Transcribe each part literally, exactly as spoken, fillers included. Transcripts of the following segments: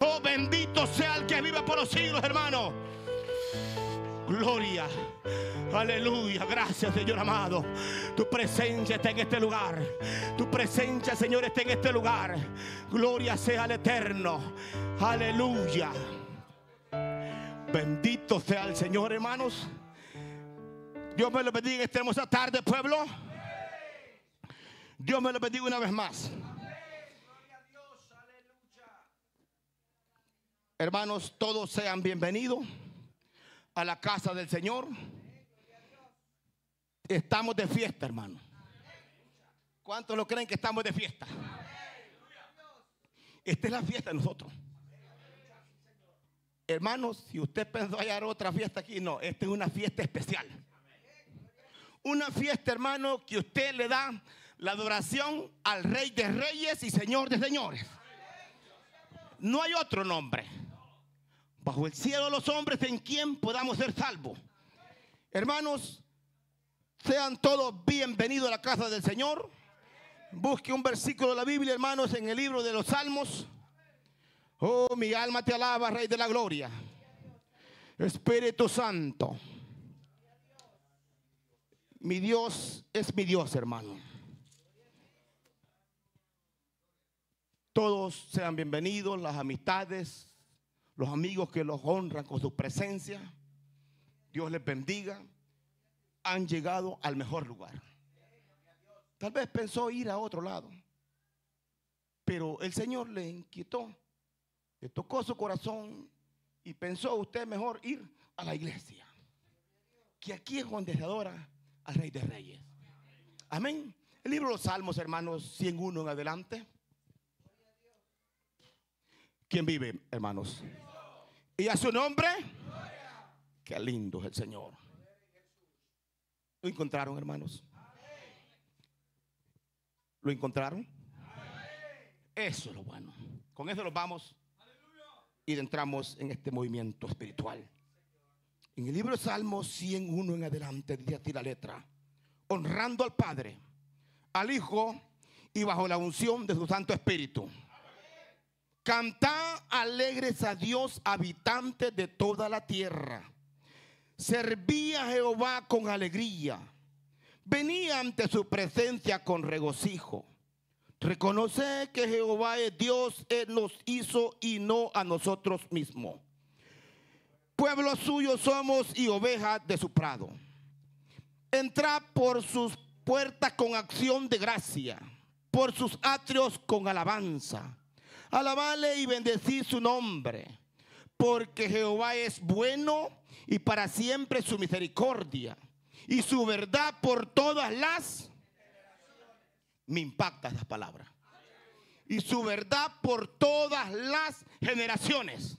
Oh, bendito sea el que vive por los siglos, hermano. Gloria. Aleluya. Gracias, Señor amado. Tu presencia está en este lugar. Tu presencia, Señor, está en este lugar. Gloria sea al Eterno. Aleluya. Bendito sea el Señor, hermanos. Dios me lo bendiga en esta hermosa tarde, pueblo. Dios me lo bendiga una vez más. Hermanos, todos sean bienvenidos a la casa del Señor. Estamos de fiesta, hermano. ¿Cuántos lo creen que estamos de fiesta? Esta es la fiesta de nosotros. Hermanos, si usted pensó hallar otra fiesta aquí, no, esta es una fiesta especial. Una fiesta, hermano, que usted le da la adoración al Rey de Reyes y Señor de Señores. No hay otro nombre bajo el cielo de los hombres en quien podamos ser salvos. Hermanos, sean todos bienvenidos a la casa del Señor. Busque un versículo de la Biblia, hermanos, en el libro de los Salmos. Oh, mi alma te alaba, Rey de la Gloria. Espíritu Santo. Mi Dios es mi Dios, hermano. Todos sean bienvenidos, las amistades, los amigos que los honran con su presencia. Dios les bendiga. Han llegado al mejor lugar. Tal vez pensó ir a otro lado, pero el Señor le inquietó, le tocó su corazón y pensó usted mejor ir a la iglesia, que aquí es donde se adora al Rey de Reyes. Amén. El libro de los Salmos, hermanos, ciento uno en adelante. ¿Quién vive, hermanos? Y a su nombre. Qué lindo es el Señor. ¿Lo encontraron, hermanos? ¿Lo encontraron? Eso es lo bueno. Con eso nos vamos y entramos en este movimiento espiritual. En el libro de Salmos ciento uno en adelante dice así la letra: honrando al Padre, al Hijo y bajo la unción de su Santo Espíritu. Cantad alegres a Dios, habitantes de toda la tierra. Serví a Jehová con alegría. Venía ante su presencia con regocijo. Reconoced que Jehová es Dios, Él nos hizo y no a nosotros mismos. Pueblo suyo somos y ovejas de su prado. Entrad por sus puertas con acción de gracia, por sus atrios con alabanza. Alabadle y bendecid su nombre, porque Jehová es bueno y para siempre su misericordia y su verdad por todas las. Me impacta esa palabra. Y su verdad por todas las generaciones.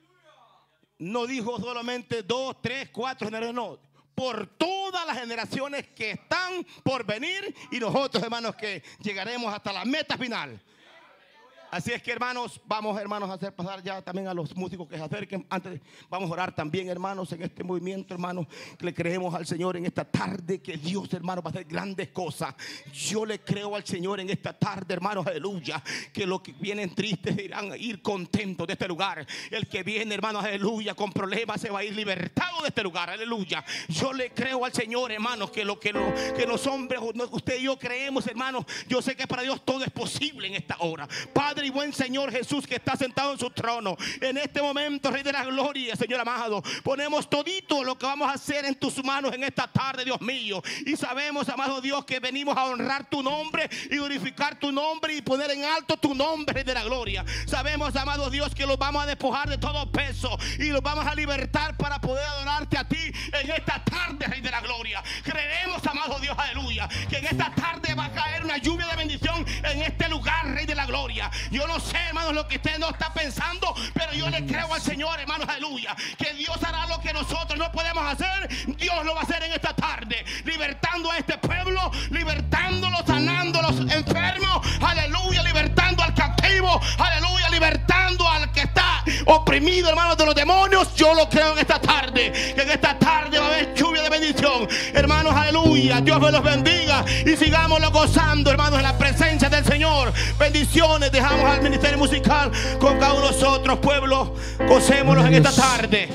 No dijo solamente dos, tres, cuatro generaciones, no. Por todas las generaciones que están por venir y nosotros, hermanos, que llegaremos hasta la meta final. Así es que, hermanos, vamos, hermanos, a hacer pasar ya también a los músicos que se acerquen. Antes vamos a orar también, hermanos, en este movimiento, hermanos. Le creemos al Señor en esta tarde que Dios, hermanos, va a hacer grandes cosas. Yo le creo al Señor en esta tarde, hermanos, aleluya, que los que vienen tristes irán a ir contentos de este lugar. El que viene, hermanos, aleluya, con problemas se va a ir libertado de este lugar, aleluya. Yo le creo al Señor, hermanos, que lo que, lo, que los hombres, usted y yo creemos, hermanos. Yo sé que para Dios todo es posible en esta hora. Padre y buen Señor Jesús, que está sentado en su trono, en este momento, Rey de la Gloria, Señor amado, ponemos todito lo que vamos a hacer en tus manos en esta tarde, Dios mío. Y sabemos, amado Dios, que venimos a honrar tu nombre y glorificar tu nombre y poner en alto tu nombre, Rey de la Gloria. Sabemos, amado Dios, que los vamos a despojar de todo peso y los vamos a libertar para poder adorarte a ti en esta tarde, Rey de la Gloria. Creemos, amado Dios, aleluya, que en esta tarde va a caer una lluvia de bendición en este lugar, Rey de la Gloria. Yo no sé, hermanos, lo que usted no está pensando, pero yo le creo al Señor, hermanos, aleluya, que Dios hará lo que nosotros no podemos hacer. Dios lo va a hacer en esta tarde, libertando a este pueblo, libertándolos, sanando a los enfermos, aleluya, libertando al cautivo, aleluya, libertando al que está oprimido, hermanos, de los demonios. Yo lo creo en esta tarde, que en esta tarde va a haber lluvia de bendición. Hermanos, aleluya. Dios me los bendiga y sigámoslo gozando, hermanos, en la presencia del Señor. Bendiciones. Dejamos al ministerio musical con cada uno de nosotros, pueblo. Gocémonos en esta tarde.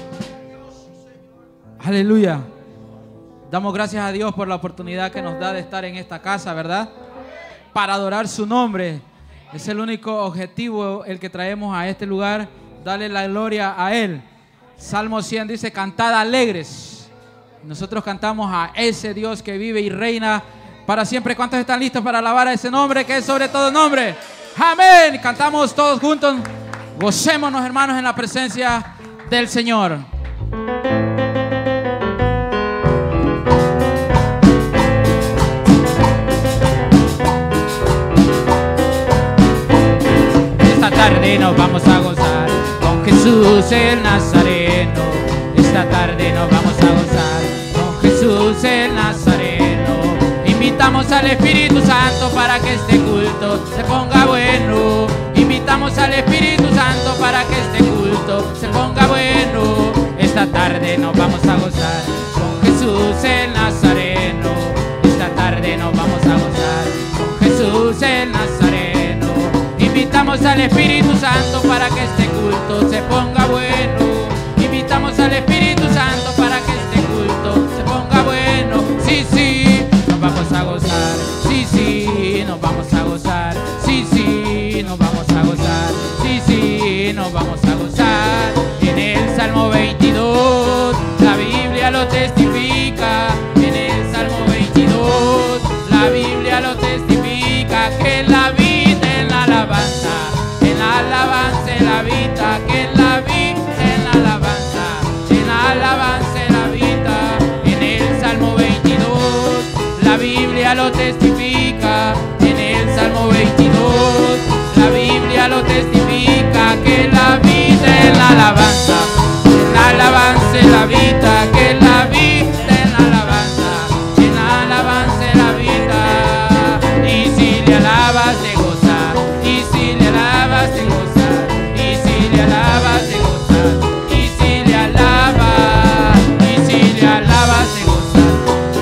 Aleluya. Damos gracias a Dios por la oportunidad que nos da de estar en esta casa, ¿verdad? Para adorar su nombre. Es el único objetivo el que traemos a este lugar, darle la gloria a Él. Salmo cien dice: cantad alegres. Nosotros cantamos a ese Dios que vive y reina para siempre. ¿Cuántos están listos para alabar a ese nombre que es sobre todo nombre? Amén. Cantamos todos juntos. Gocémonos, hermanos, en la presencia del Señor. Esta tarde nos vamos a gozar con Jesús el Nazareno. Esta tarde nos vamos a gozar con Jesús el Nazareno. Invitamos al Espíritu Santo para que este culto se ponga bueno. Invitamos al Espíritu Santo para que este culto se ponga bueno. Esta tarde nos vamos a gozar con Jesús el Nazareno. Esta tarde nos vamos a gozar con Jesús el Nazareno. Invitamos al Espíritu Santo para que este culto se ponga bueno. Invitamos al Espíritu Santo para que este culto se ponga bueno. Sí, sí, nos vamos a gozar. Sí, sí, nos vamos a gozar. Sí, sí, nos vamos a gozar. Sí, sí, nos vamos a gozar. En el Salmo veintidós, la Biblia lo testifica. En el Salmo veintidós, la Biblia lo testifica. Que la vida en la alabanza, en la alabanza en la vida, que la vida en la alabanza, en la alabanza en la vida. En el Salmo veintidós, la Biblia lo testifica. En el Salmo veintidós, la Biblia lo testifica. Que la vida en la alabanza, en la alabanza en la vida, que la vida en la alabanza, en la alabanza en la vida. Y si le alabas te gozas, y si le alabas te gozas, y si le alabas te gozas, y si le alabas, y si le alabas te gozas,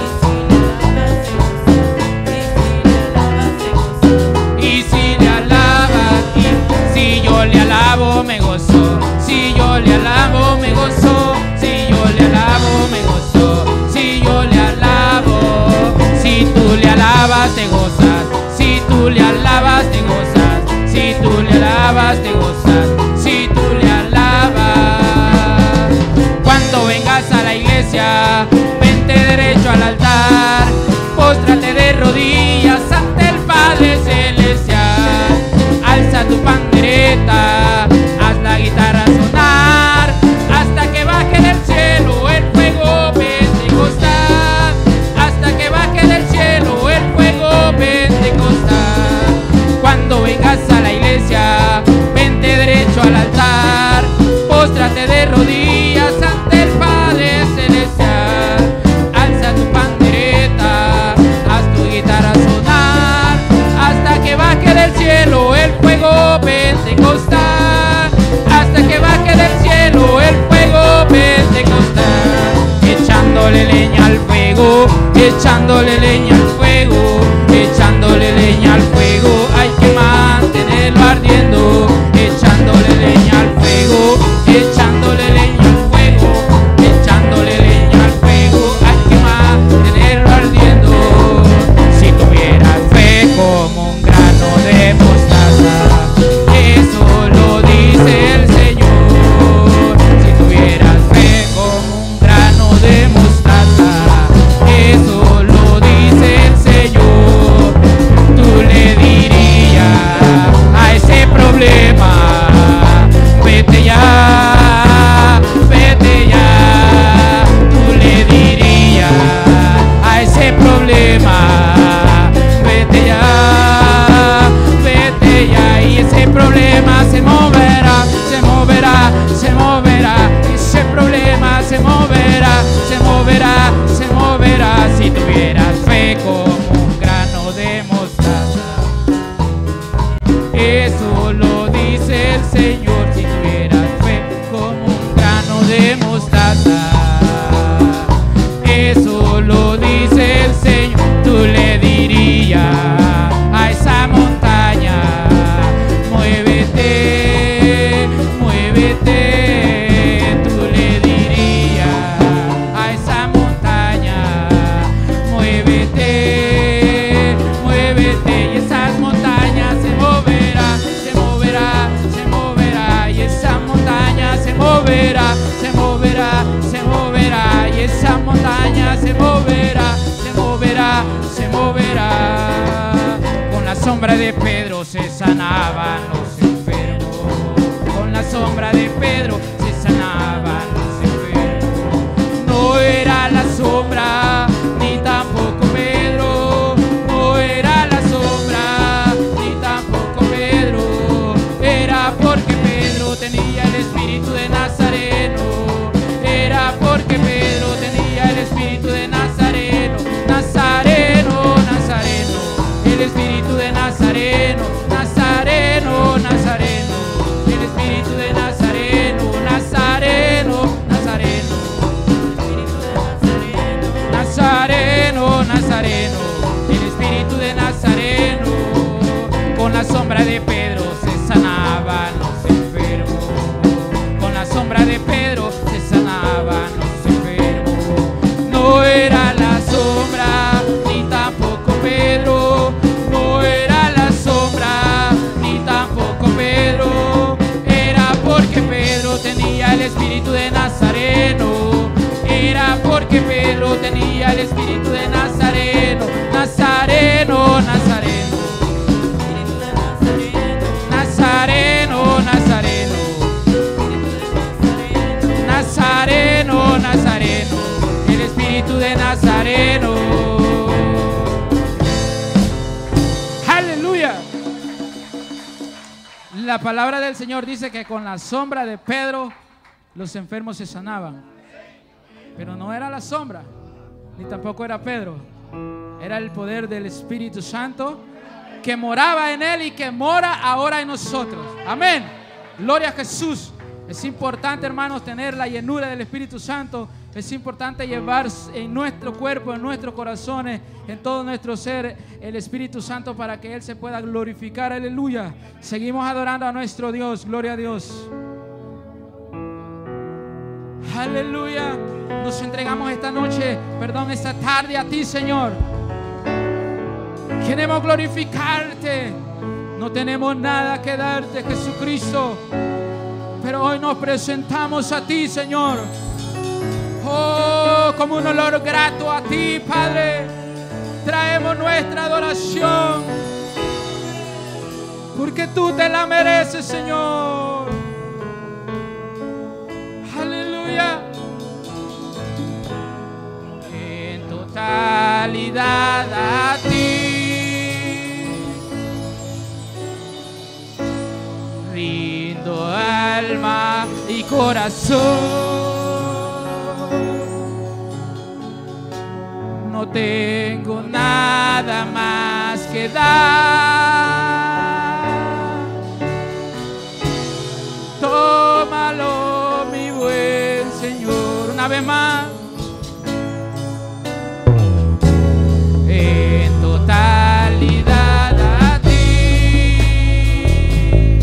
y si le alabas, y si yo le alabo me gozo, si yo le alabo me gozo, si yo le alabo me gozo, si yo le alabo, si tú le alabas te gozas, si tú le alabas te gozas, si tú le alabas te gozas, si tú le alabas. Cuando vengas a la iglesia, vente derecho al altar, póstrate de rodillas ante el Padre Celestial, alza tu pandereta, haz la guitarra sonar, hasta que baje del cielo el fuego pentecostal, hasta que baje del cielo el fuego pentecostal. Cuando vengas a la iglesia, vente derecho al altar, póstrate de rodillas ante el Padre Celestial, alza tu pandereta, haz tu guitarra sonar, hasta que baje del cielo el fuego pentecostal, hasta que baje del cielo el fuego pentecostal. Echándole leña al fuego, echándole leña al fuego, echándole leña al fuego, hay que mantenerlo ardiendo. Echándole leña al fuego, echándole leña al fuego, echándole leña al fuego, hay que mantenerlo ardiendo. Si tuvieras fe como un grano de mostaza, eso lo dice el Señor. Si tuvieras fe como un grano de mostaza, eso lo dice grano de mostaza. Eso lo dice el Señor. Tú le dirías a esa montaña: muévete, muévete. Tú le dirías a esa montaña: muévete, muévete. Y esas montañas se moverá, se moverá, se moverá. Y esa montaña se moverá, se moverá, se moverá. Y esa montaña se moverá, se moverá, se moverá. Con la sombra de Pedro se sanaban los enfermos. Con la sombra de Pedro se sanaban los enfermos. No era la sombra, ni tampoco Pedro. No era la sombra, ni tampoco Pedro. Era porque Pedro tenía el espíritu de Nazareno. Era porque Pedro tenía el espíritu de Nazareno. Nazareno, Nazareno. El espíritu de Nazareno. Nazareno, Nazareno. El espíritu de Nazareno. Nazareno, Nazareno. Nazareno, Nazareno. El espíritu de Nazareno. Con la sombra de Pedro se sanaban los enfermos. Con la sombra de Pedro se sanaban los enfermos. No era la sombra, ni tampoco Pedro. No era la sombra, ni tampoco Pedro. Era porque Pedro tenía el espíritu de Nazareno. Era porque Pedro tenía el espíritu de Nazareno. Nazareno, Nazareno. Nazareno, Nazareno. Nazareno, Nazareno. El espíritu de Nazareno. Aleluya. La palabra del Señor dice que con la sombra de Pedro los enfermos se sanaban. Pero no era la sombra, ni tampoco era Pedro. Era el poder del Espíritu Santo que moraba en él y que mora ahora en nosotros. Amén. Gloria a Jesús. Es importante, hermanos, tener la llenura del Espíritu Santo. Es importante llevar en nuestro cuerpo, en nuestros corazones, en todo nuestro ser, el Espíritu Santo para que Él se pueda glorificar. Aleluya. Seguimos adorando a nuestro Dios. Gloria a Dios. Aleluya. Nos entregamos esta noche, perdón, esta tarde a ti, Señor. Queremos glorificarte. No tenemos nada que darte, Jesucristo, pero hoy nos presentamos a ti, Señor. Oh, como un olor grato a ti, Padre. Traemos nuestra adoración, porque tú te la mereces, Señor. Aleluya. En totalidad a ti rindo alma y corazón. No tengo nada más que dar. Tómalo, mi buen Señor. Una vez más. En totalidad a ti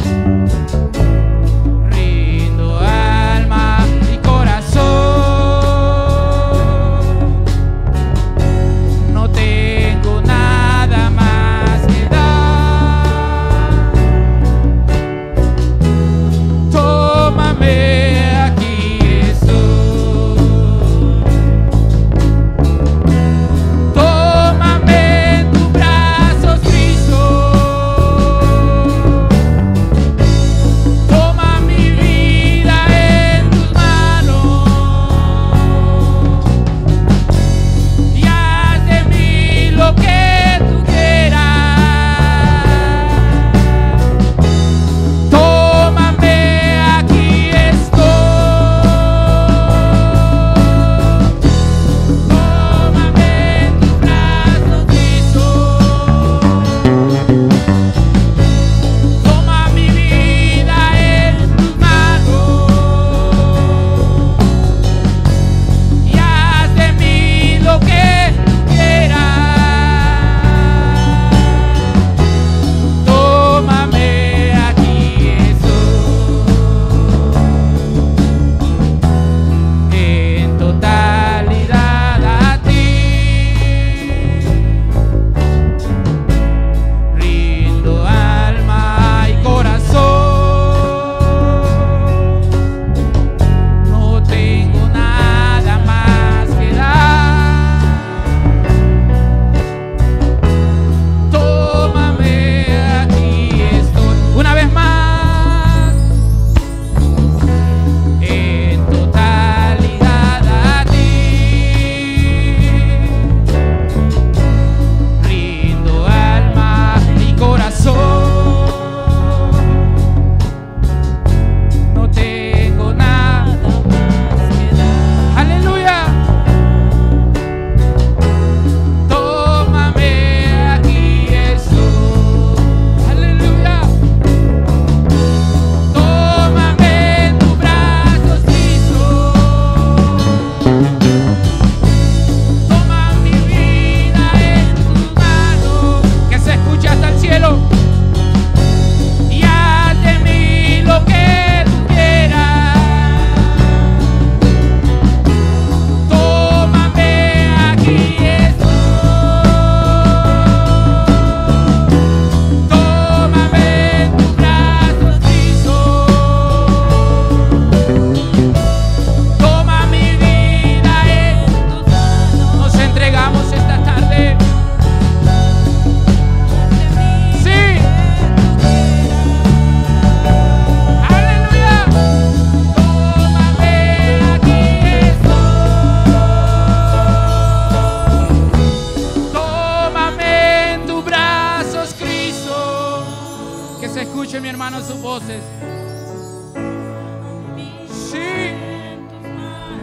rindo alma y corazón. No tengo nada más que dar. Tómame, aquí estoy.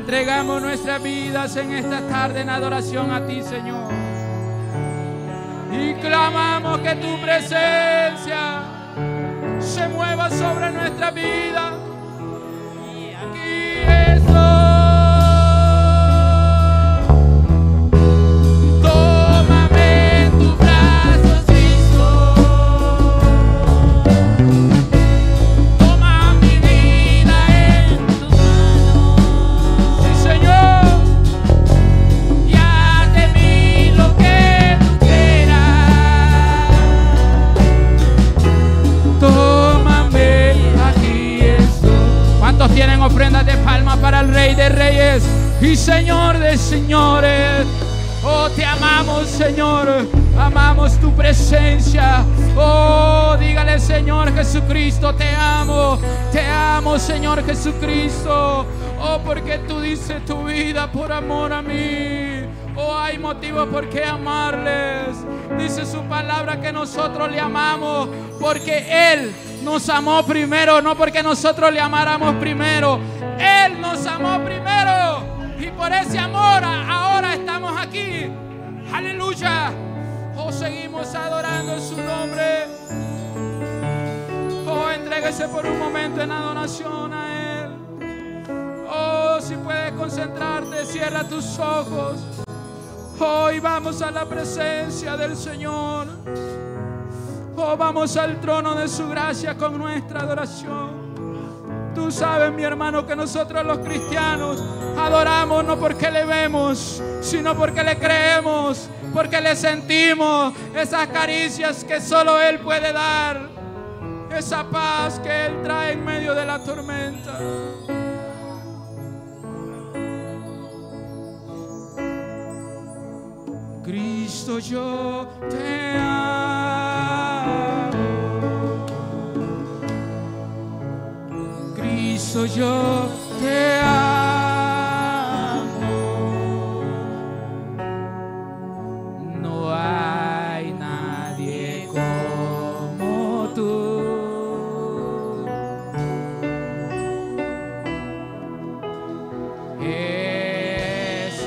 entregamos nuestras vidas en esta tarde en adoración a ti, Señor. Y clamamos que tu presencia se mueva sobre nuestra vida. Y aquí estoy. Tómame en tus brazos, Cristo. Toma mi vida en tus manos. Sí, Señor. Y haz de mí lo que tú quieras. Tómame, aquí estoy. ¿Cuántos tienen ofrendas de palma para el Rey de Reyes y Señor de Señores? Oh, te amamos, Señor. Amamos tu presencia. Oh, dígale, Señor Jesucristo, te amo. Te amo, Señor Jesucristo. Oh, porque tú dices tu vida por amor a mí. Oh, hay motivos por qué amarles. Dice su palabra que nosotros le amamos porque Él nos amó primero, no porque nosotros le amáramos primero. Él nos amó primero. Y por ese amor ahora estamos aquí. Aleluya. Oh, seguimos adorando en su nombre. Oh, entréguese por un momento en adoración a Él. Oh, si puedes concentrarte, cierra tus ojos. Oh, y vamos a la presencia del Señor. Oh, vamos al trono de su gracia con nuestra adoración. Tú sabes, mi hermano, que nosotros los cristianos adoramos no porque le vemos, sino porque le creemos, porque le sentimos esas caricias que solo Él puede dar, esa paz que Él trae en medio de la tormenta. Cristo, yo te amo. Cristo, yo te amo. No hay nadie como tú. Jesús.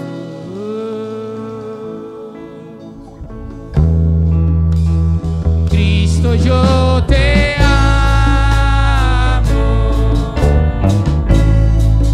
Cristo, yo te amo.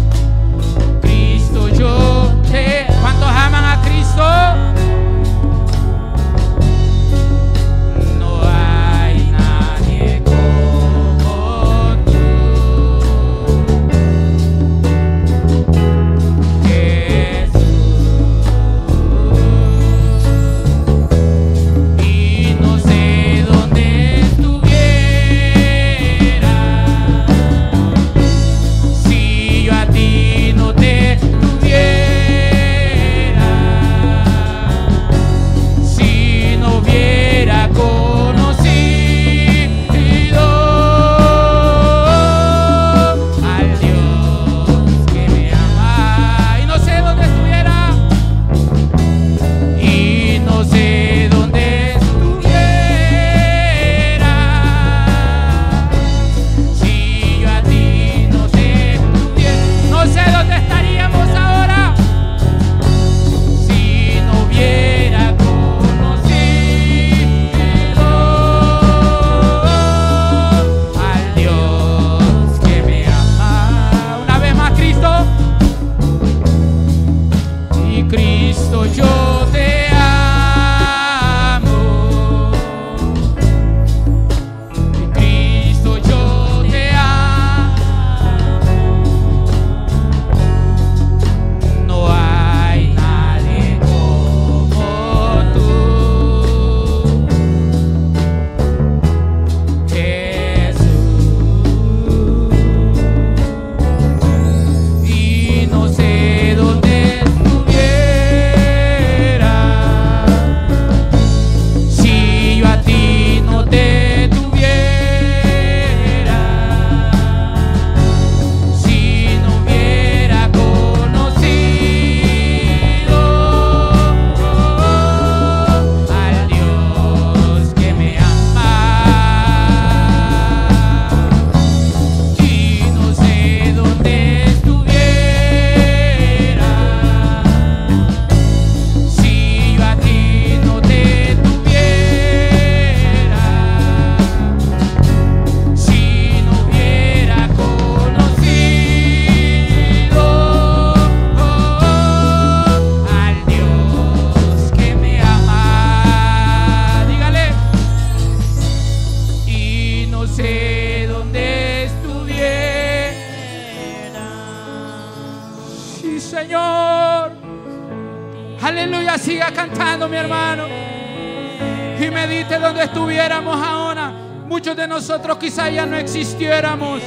Señor. Aleluya, siga cantando, mi hermano. Y medite donde estuviéramos ahora. Muchos de nosotros quizá ya no existiéramos,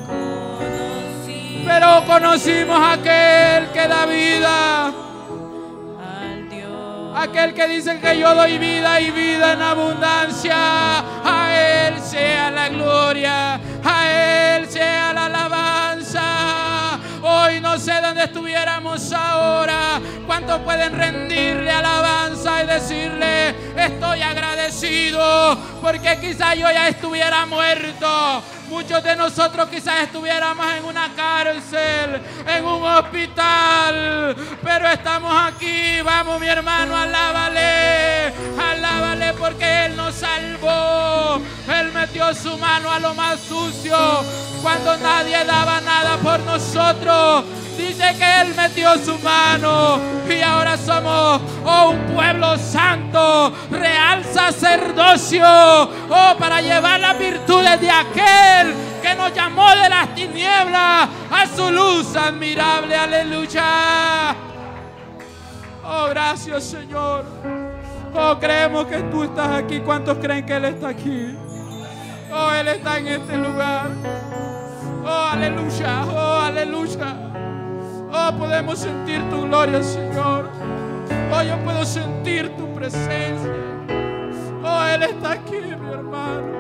pero conocimos a aquel que da vida, aquel que dice que yo doy vida y vida en abundancia. A Él sea la gloria, a Él sea la alabanza. Hoy no sé dónde estuviéramos ahora. ¿Cuántos pueden rendirle alabanza y decirle: estoy agradecido? Porque quizás yo ya estuviera muerto. Muchos de nosotros quizás estuviéramos en una cárcel, en un hospital, pero estamos aquí. Vamos, mi hermano, alábale, alábale, porque Él nos salvó. Él metió su mano a lo más sucio cuando nadie daba nada por nosotros. Dice que Él metió su mano y ahora somos oh, un pueblo santo, real sacerdocio, oh, para llevar las virtudes de aquel que nos llamó de las tinieblas a su luz admirable. Aleluya. Oh, gracias, Señor. Oh, creemos que tú estás aquí. ¿Cuántos creen que Él está aquí? Oh, Él está en este lugar. Oh, aleluya. Oh, aleluya. Oh, podemos sentir tu gloria, Señor. Oh, yo puedo sentir tu presencia. Oh, Él está aquí, mi hermano.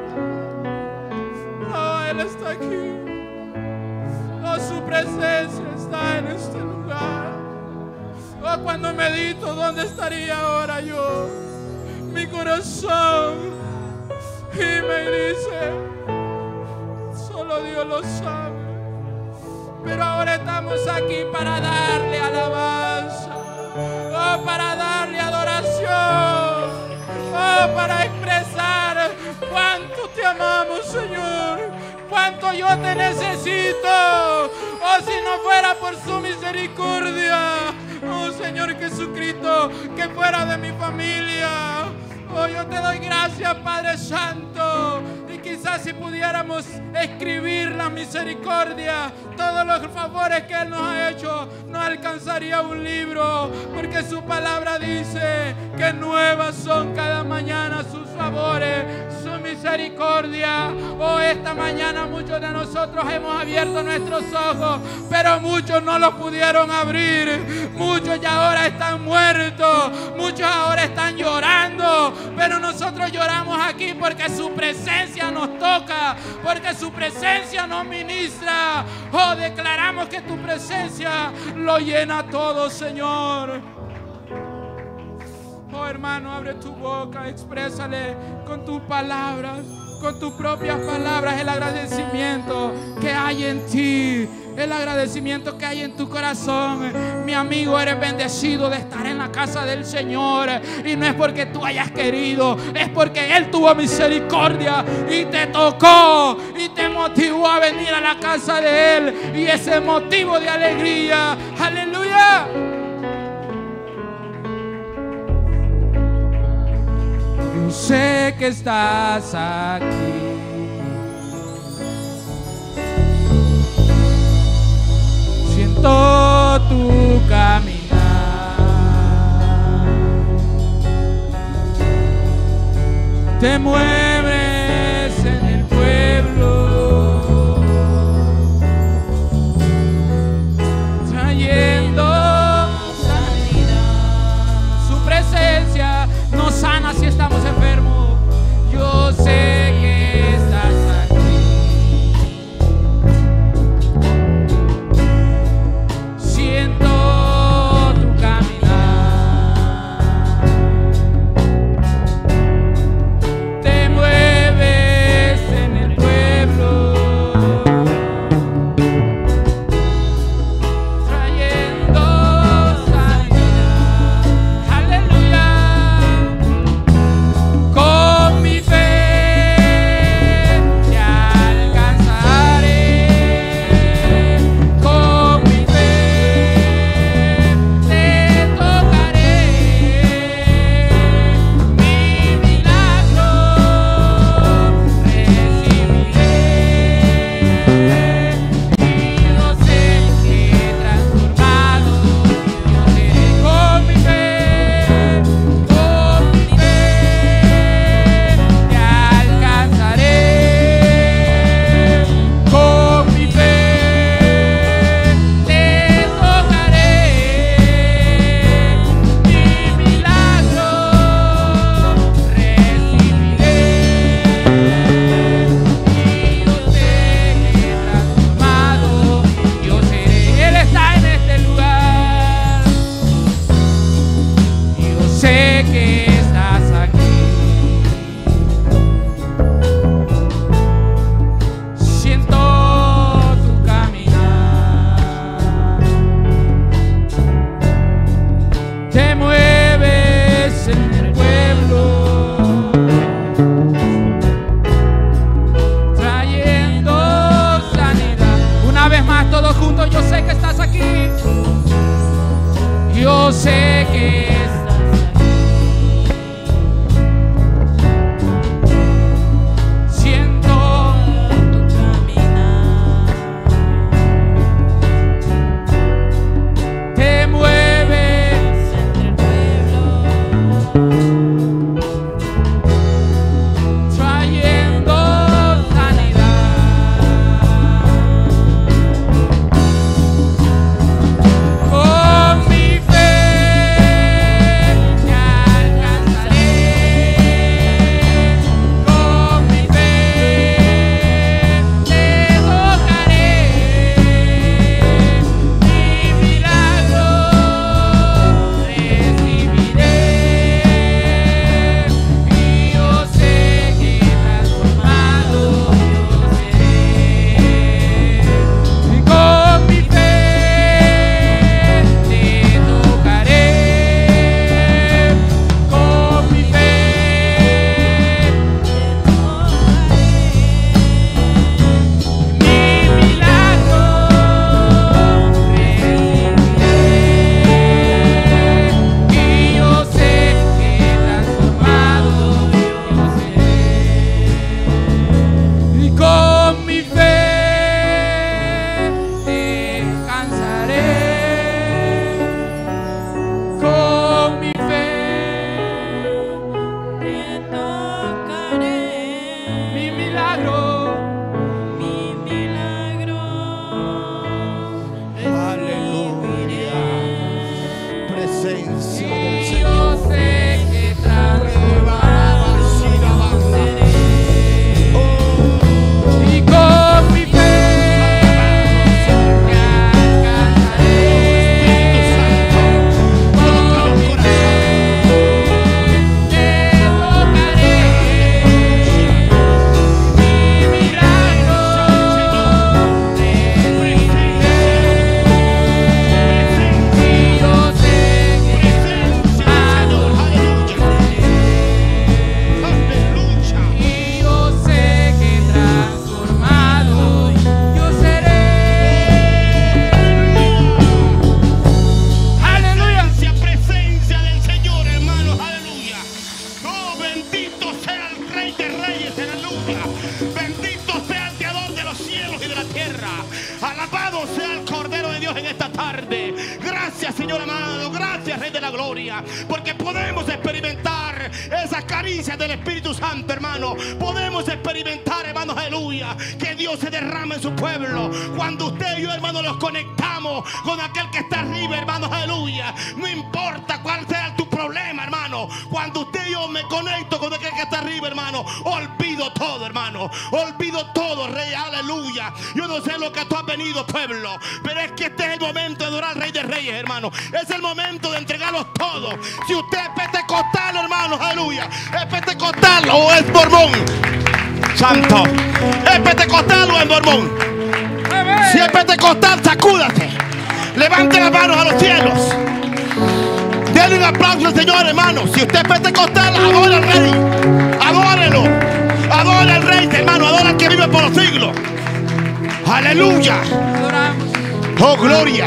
Oh, Él está aquí. Oh, su presencia está en este lugar. Oh, cuando medito, ¿dónde estaría ahora yo? Mi corazón y me dice: solo Dios lo sabe. Pero ahora estamos aquí para darle alabanza, oh, para darle adoración, oh, para expresar cuánto te amamos, Señor, cuánto yo te necesito. Oh, si no fuera por su misericordia, oh, Señor Jesucristo, que fuera de mi familia. Oh, yo te doy gracias, Padre Santo. Y quizás si pudiéramos escribir la misericordia, todos los favores que Él nos ha hecho, no alcanzaría un libro, porque su palabra dice que nuevas son cada mañana sus favores, su misericordia. Oh, esta mañana muchos de nosotros hemos abierto nuestros ojos, pero muchos no los pudieron abrir. Muchos ya ahora están muertos, muchos ahora están llorando, pero nosotros lloramos aquí porque su presencia nos toca, porque su presencia nos ministra. Oh, declaramos que tu presencia lo llena todo, Señor. Oh, hermano, abre tu boca, exprésale con tus palabras, con tus propias palabras, el agradecimiento que hay en ti, el agradecimiento que hay en tu corazón. Mi amigo, eres bendecido de estar en la casa del Señor, y no es porque tú hayas querido, es porque Él tuvo misericordia y te tocó y te motivó a venir a la casa de Él, y ese motivo de alegría. Aleluya. Yo sé que estás aquí. Siento tu caminar. Te mueves en el pueblo, trayendo sanidad. Su presencia nos sana si estamos enfermos. Yo sé que estás aquí. Siento tu caminar. Te mueves yo sé que porque podemos experimentar esas caricias del Espíritu Santo, hermano. Podemos experimentar, hermanos, aleluya, que Dios se derrama en su pueblo. Cuando usted y yo, hermano, nos conectamos con aquel que está arriba, hermanos, aleluya. No importa cuál sea tu problema, hermano. Cuando usted y yo me conecto con aquel que está arriba, hermano, olvido todo, hermano. Olvido todo, rey, aleluya. Yo no sé lo que tú has venido, pueblo, pero es que este es el momento de adorar al Rey de Reyes, hermano. Es el momento de entregarlos todos. Si usted es pentecostal, hermano, aleluya, es pentecostal o es mormón, santo, es pentecostal o es mormón. Si es pentecostal, sacúdase, levante las manos a los cielos, denle un aplauso al Señor, hermano. Si usted es pentecostal, adora al Rey, adórelo, adora al Rey, hermano, adora al que vive por los siglos. Aleluya. Oh, gloria.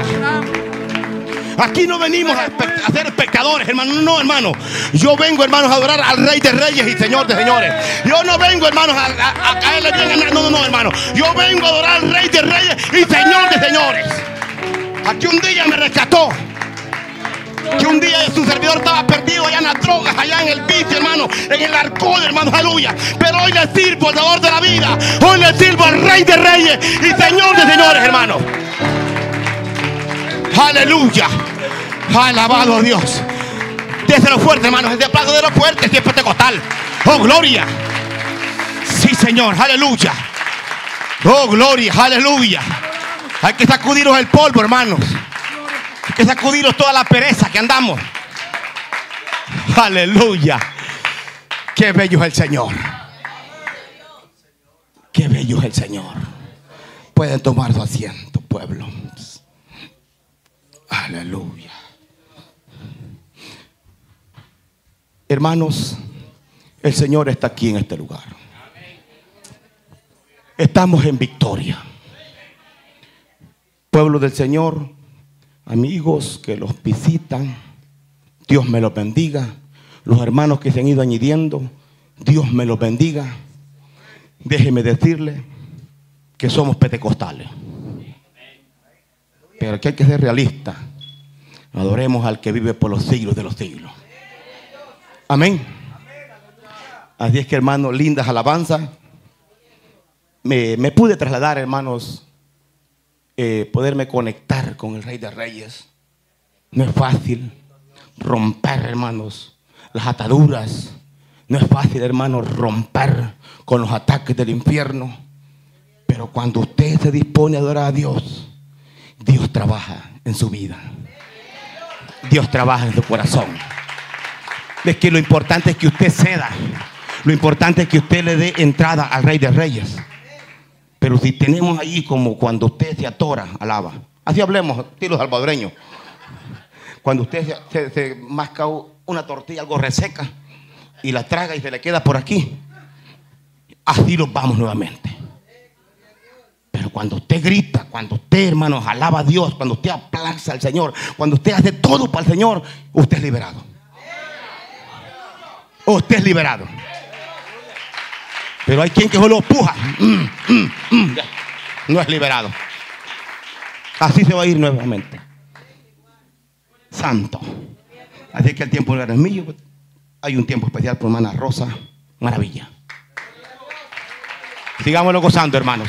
Aquí no venimos a, a ser espectadores, hermano. No, hermano. Yo vengo, hermanos, a adorar al Rey de Reyes y Señor de Señores. Yo no vengo, hermanos, a, a, a caerle bien a nadie. No, no, no, hermano. Yo vengo a adorar al Rey de Reyes y Señor de Señores. Aquí un día me rescató. Que un día su servidor estaba perdido allá en las drogas, allá en el vicio, hermano, en el alcohol, hermano, aleluya. Pero hoy le sirvo al dador de la vida. Hoy le sirvo al Rey de Reyes y Señor de Señores, hermano. Aleluya. Alabado Dios. Déselo fuerte, hermanos. Es de aplauso de los fuertes, si es pentecostal. Oh, gloria. Sí, Señor. Aleluya. Oh, gloria. Aleluya. Hay que sacudiros el polvo, hermanos. Hay que sacudiros toda la pereza que andamos. Aleluya. Qué bello es el Señor. Qué bello es el Señor. Pueden tomar su asiento, pueblo. Aleluya. Hermanos, el Señor está aquí en este lugar. Estamos en victoria. Pueblo del Señor, amigos que los visitan, Dios me los bendiga. Los hermanos que se han ido añadiendo, Dios me los bendiga. Déjeme decirle que somos pentecostales, pero que hay que ser realistas. Adoremos al que vive por los siglos de los siglos. Amén. Así es que, hermanos, lindas alabanzas. Me, me pude trasladar, hermanos, eh, poderme conectar con el Rey de Reyes. No es fácil romper, hermanos, las ataduras. No es fácil, hermanos, romper con los ataques del infierno. Pero cuando usted se dispone a adorar a Dios, Dios trabaja en su vida. Dios trabaja en su corazón. Es que lo importante es que usted ceda. Lo importante es que usted le dé entrada al Rey de Reyes. Pero si tenemos allí como cuando usted se atora, alaba. Así hablemos, estilo salvadoreño. Cuando usted se, se, se masca una tortilla algo reseca y la traga y se le queda por aquí, así nos vamos nuevamente. Pero cuando usted grita, cuando usted, hermanos, alaba a Dios, cuando usted aplaude al Señor, cuando usted hace todo para el Señor, usted es liberado. Usted es liberado. Pero hay quien que solo puja. Mm, mm, mm. No es liberado. Así se va a ir nuevamente. Santo. Así que el tiempo no era mío. Hay un tiempo especial por hermana Rosa. Maravilla. Sigámoslo gozando, hermanos.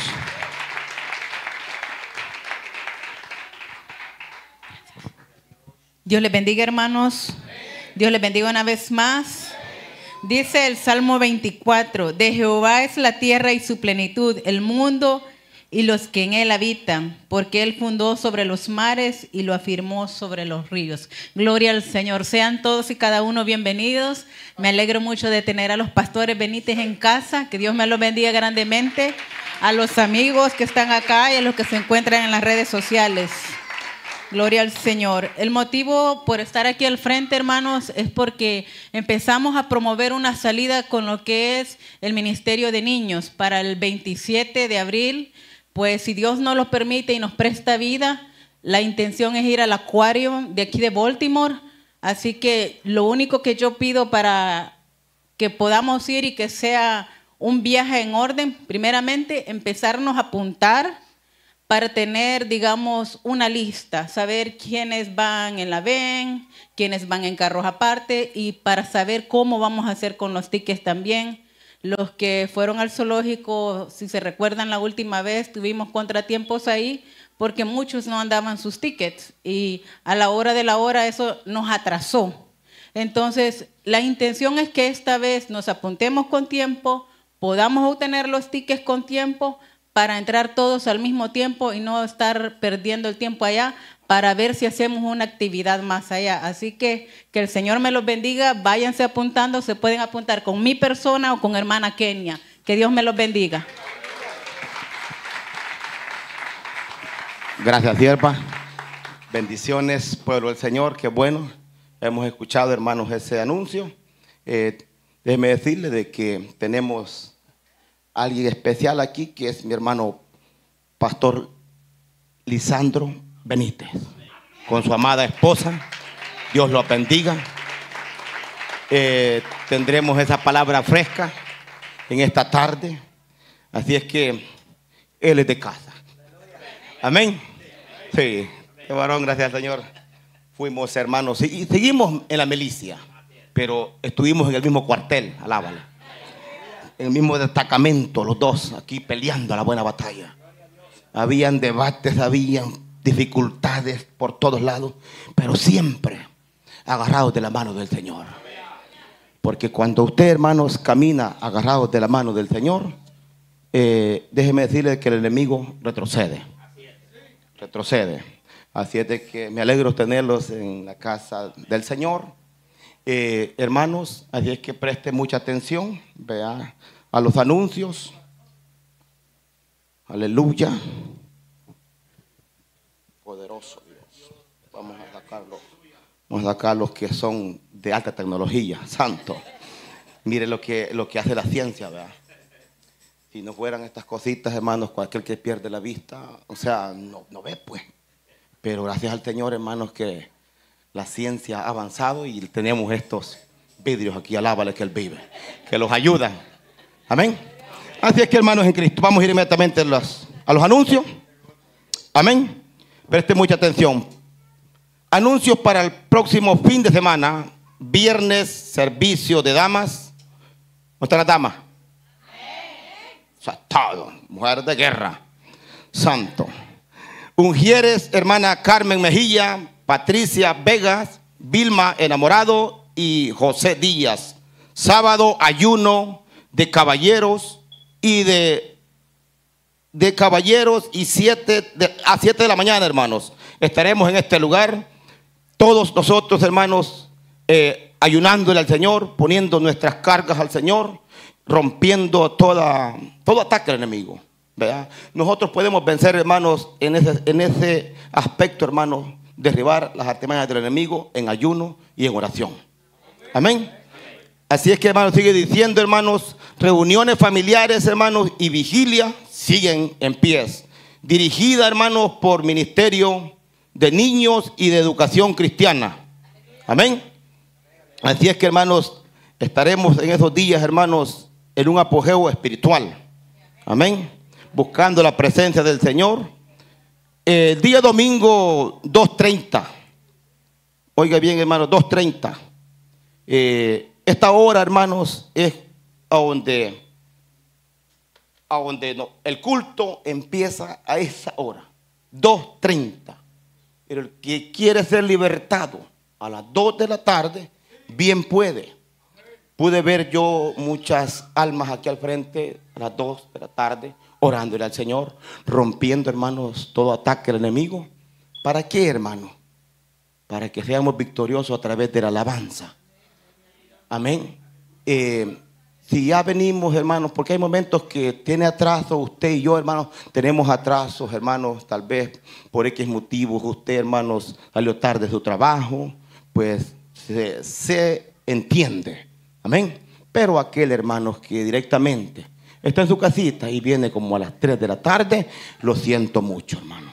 Dios les bendiga, hermanos. Dios les bendiga una vez más. Dice el Salmo veinticuatro: de Jehová es la tierra y su plenitud, el mundo y los que en él habitan, porque él fundó sobre los mares y lo afirmó sobre los ríos. Gloria al Señor. Sean todos y cada uno bienvenidos. Me alegro mucho de tener a los pastores Benítez en casa. Que Dios me los bendiga grandemente. A los amigos que están acá y a los que se encuentran en las redes sociales. Gloria al Señor. El motivo por estar aquí al frente, hermanos, es porque empezamos a promover una salida con lo que es el Ministerio de Niños para el veintisiete de abril. Pues si Dios nos lo permite y nos presta vida, la intención es ir al acuario de aquí de Baltimore. Así que lo único que yo pido para que podamos ir y que sea un viaje en orden, primeramente empezarnos a apuntar para tener, digamos, una lista, saber quiénes van en la van, quiénes van en carros aparte y para saber cómo vamos a hacer con los tickets también. Los que fueron al zoológico, si se recuerdan la última vez, tuvimos contratiempos ahí porque muchos no andaban sus tickets y a la hora de la hora eso nos atrasó. Entonces, la intención es que esta vez nos apuntemos con tiempo, podamos obtener los tickets con tiempo para entrar todos al mismo tiempo y no estar perdiendo el tiempo allá para ver si hacemos una actividad más allá. Así que que el Señor me los bendiga, váyanse apuntando, se pueden apuntar con mi persona o con hermana Kenia. Que Dios me los bendiga. Gracias, sierva. Bendiciones, pueblo del Señor, qué bueno. Hemos escuchado, hermanos, ese anuncio. Eh, déjeme decirle de que tenemos alguien especial aquí, que es mi hermano Pastor Lisandro Benítez, con su amada esposa. Dios lo bendiga. Eh, tendremos esa palabra fresca en esta tarde. Así es que él es de casa. Amén. Sí, qué varón, gracias al Señor. Fuimos hermanos y seguimos en la milicia, pero estuvimos en el mismo cuartel, alábale. En el mismo destacamento, los dos aquí peleando la buena batalla. Habían debates, habían dificultades por todos lados, pero siempre agarrados de la mano del Señor. Porque cuando usted, hermanos, camina agarrados de la mano del Señor, eh, déjeme decirle que el enemigo retrocede. Retrocede. Así es de que me alegro tenerlos en la casa del Señor. Eh, hermanos, así es que preste mucha atención, vea a los anuncios. Aleluya. Poderoso Dios. Vamos a sacarlos. Vamos a sacar los que son de alta tecnología. Santo. Mire lo que, lo que hace la ciencia, ¿verdad? Si no fueran estas cositas, hermanos, cualquier que pierde la vista, o sea, no, no ve, pues. Pero gracias al Señor, hermanos, que la ciencia ha avanzado y tenemos estos vidrios aquí, alábale que Él vive, que los ayudan. Amén. Así es que, hermanos en Cristo, vamos a ir inmediatamente a los, a los anuncios. Amén. Preste mucha atención. Anuncios para el próximo fin de semana. Viernes, servicio de damas. ¿Dónde están las damas? O sea, todo. Mujer de guerra. Santo. Ungieres, hermana Carmen Mejía, Patricia Vegas, Vilma Enamorado y José Díaz. Sábado, ayuno de caballeros y de, de caballeros y siete de, a siete de la mañana, hermanos. Estaremos en este lugar, todos nosotros, hermanos, eh, ayunándole al Señor, poniendo nuestras cargas al Señor, rompiendo toda, todo ataque al enemigo. ¿Verdad? Nosotros podemos vencer, hermanos, en ese, en ese aspecto, hermanos, derribar las artimañas del enemigo en ayuno y en oración. Amén. Así es que, hermanos, sigue diciendo, hermanos, reuniones familiares, hermanos, y vigilia siguen en pie. Dirigida, hermanos, por Ministerio de Niños y de Educación Cristiana. Amén. Así es que, hermanos, estaremos en esos días, hermanos, en un apogeo espiritual. Amén. Buscando la presencia del Señor. El día domingo dos treinta. Oiga bien, hermanos, dos treinta. Eh, esta hora, hermanos, es a donde, a donde no, el culto empieza a esa hora. dos treinta. Pero el que quiere ser libertado a las dos de la tarde, bien puede. Pude ver yo muchas almas aquí al frente a las dos de la tarde, orándole al Señor, rompiendo, hermanos, todo ataque al enemigo. ¿Para qué, hermano? Para que seamos victoriosos a través de la alabanza. Amén. Eh, si ya venimos, hermanos, porque hay momentos que tiene atraso usted y yo, hermanos, tenemos atrasos, hermanos, tal vez por X motivos usted, hermanos, salió tarde de su trabajo, pues se, se entiende. Amén. Pero aquel, hermanos, que directamente está en su casita y viene como a las tres de la tarde, lo siento mucho, hermano.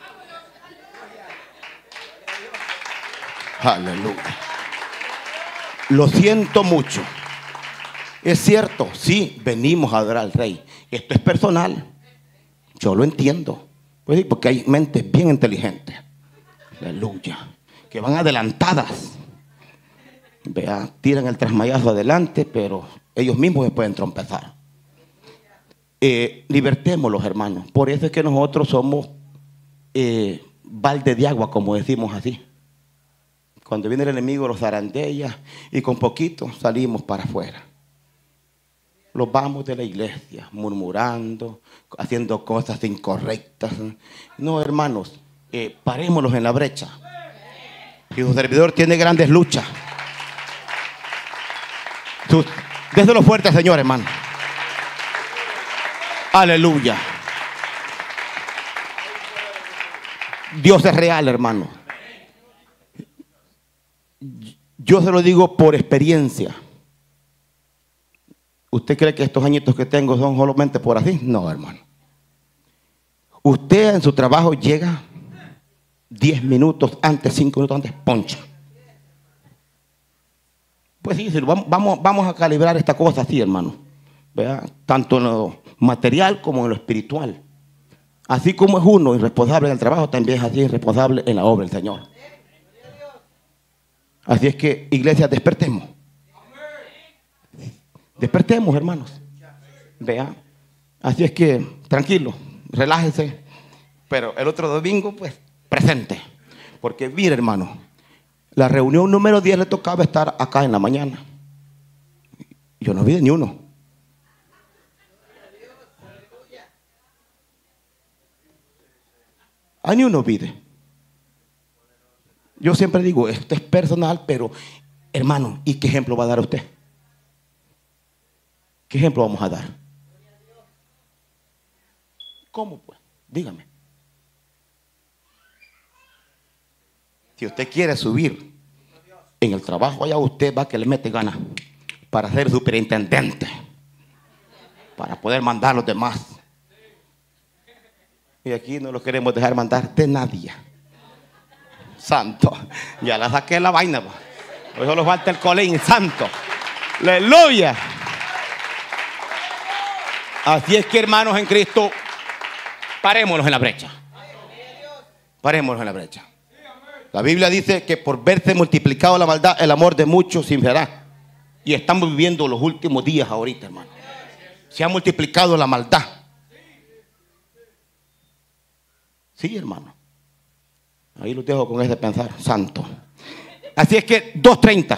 Aleluya. Lo siento mucho. Es cierto, sí, venimos a adorar al Rey. Esto es personal. Yo lo entiendo. Pues sí, porque hay mentes bien inteligentes. Aleluya. Que van adelantadas. Vea, tiran el trasmayazo adelante, pero ellos mismos se pueden trompezar. Eh, libertémoslos, hermanos. Por eso es que nosotros somos eh, balde de agua, como decimos así. Cuando viene el enemigo los zarandea y con poquito salimos para afuera. Los vamos de la iglesia murmurando, haciendo cosas incorrectas. No, hermanos, eh, parémoslos en la brecha. Y su servidor tiene grandes luchas. Déselo fuerte, Señor, hermano. Aleluya. Dios es real, hermano. Yo se lo digo por experiencia. ¿Usted cree que estos añitos que tengo son solamente por así? No, hermano. Usted en su trabajo llega diez minutos antes, cinco minutos antes, poncha. Pues sí, vamos, vamos, vamos a calibrar esta cosa así, hermano. ¿Verdad? Tanto en lo material como en lo espiritual. Así como es uno irresponsable en el trabajo, también es así irresponsable en la obra del Señor. Así es que, iglesia, despertemos. Despertemos, hermanos. Vea. Así es que, tranquilo, relájese. Pero el otro domingo, pues, presente. Porque, mire, hermano, la reunión número diez le tocaba estar acá en la mañana. Yo no vi ni uno. A ni uno vide. Yo siempre digo, esto es personal, pero hermano, ¿y qué ejemplo va a dar usted? ¿Qué ejemplo vamos a dar? ¿Cómo pues? Dígame. Si usted quiere subir en el trabajo, allá usted va que le mete ganas para ser superintendente, para poder mandar a los demás. Y aquí no lo queremos dejar mandar de nadie. Santo. Ya la saqué la vaina. Hoy solo falta el colín. Santo. Aleluya. Así es que, hermanos en Cristo, parémonos en la brecha. Parémonos en la brecha. La Biblia dice que por verse multiplicado la maldad, el amor de muchos se enfriará. Y estamos viviendo los últimos días ahorita, hermano. Se ha multiplicado la maldad. Sí, hermano. Ahí los dejo con ese pensar. Santo. Así es que dos treinta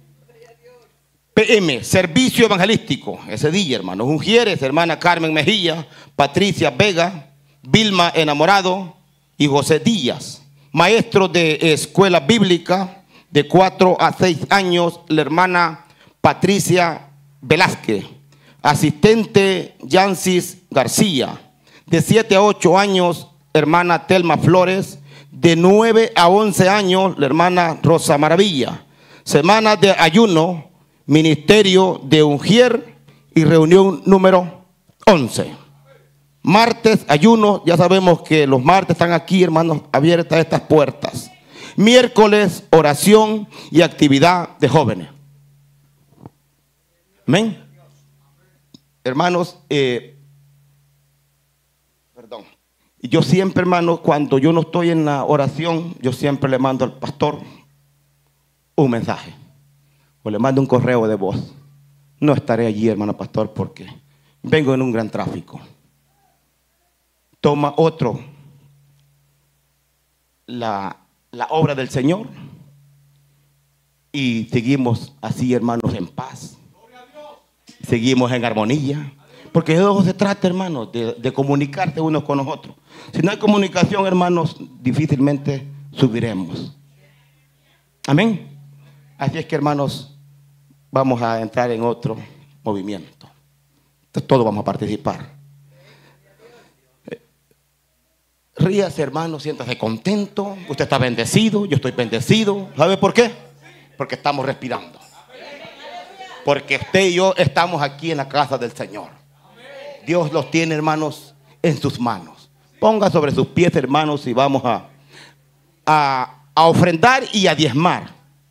P M, servicio evangelístico. Ese día, hermano. Ujieres, hermana Carmen Mejía, Patricia Vega, Vilma Enamorado y José Díaz. Maestro de escuela bíblica de cuatro a seis años, la hermana Patricia Velázquez. Asistente Yancis García. De siete a ocho años, hermana Telma Flores. De nueve a once años, la hermana Rosa Maravilla. Semana de ayuno, ministerio de Ungier y reunión número once. Martes, ayuno, ya sabemos que los martes están aquí, hermanos, abiertas estas puertas. Miércoles, oración y actividad de jóvenes. Amén. Hermanos, eh, perdón. Yo siempre, hermanos, cuando yo no estoy en la oración, yo siempre le mando al pastor un mensaje. O le mando un correo de voz. No estaré allí, hermano pastor, porque vengo en un gran tráfico. Toma otro la, la obra del Señor y seguimos así, hermanos, en paz. Seguimos en armonía. Porque de eso se trata, hermanos, de, de comunicarse unos con los otros. Si no hay comunicación, hermanos, difícilmente subiremos. Amén. Así es que, hermanos, vamos a entrar en otro movimiento. Entonces, todos vamos a participar. Ríase, hermano, siéntase contento. Usted está bendecido, yo estoy bendecido. ¿Sabe por qué? Porque estamos respirando. Porque usted y yo estamos aquí en la casa del Señor. Dios los tiene, hermanos, en sus manos. Ponga sobre sus pies, hermanos, y vamos a, a, a ofrendar y a diezmar.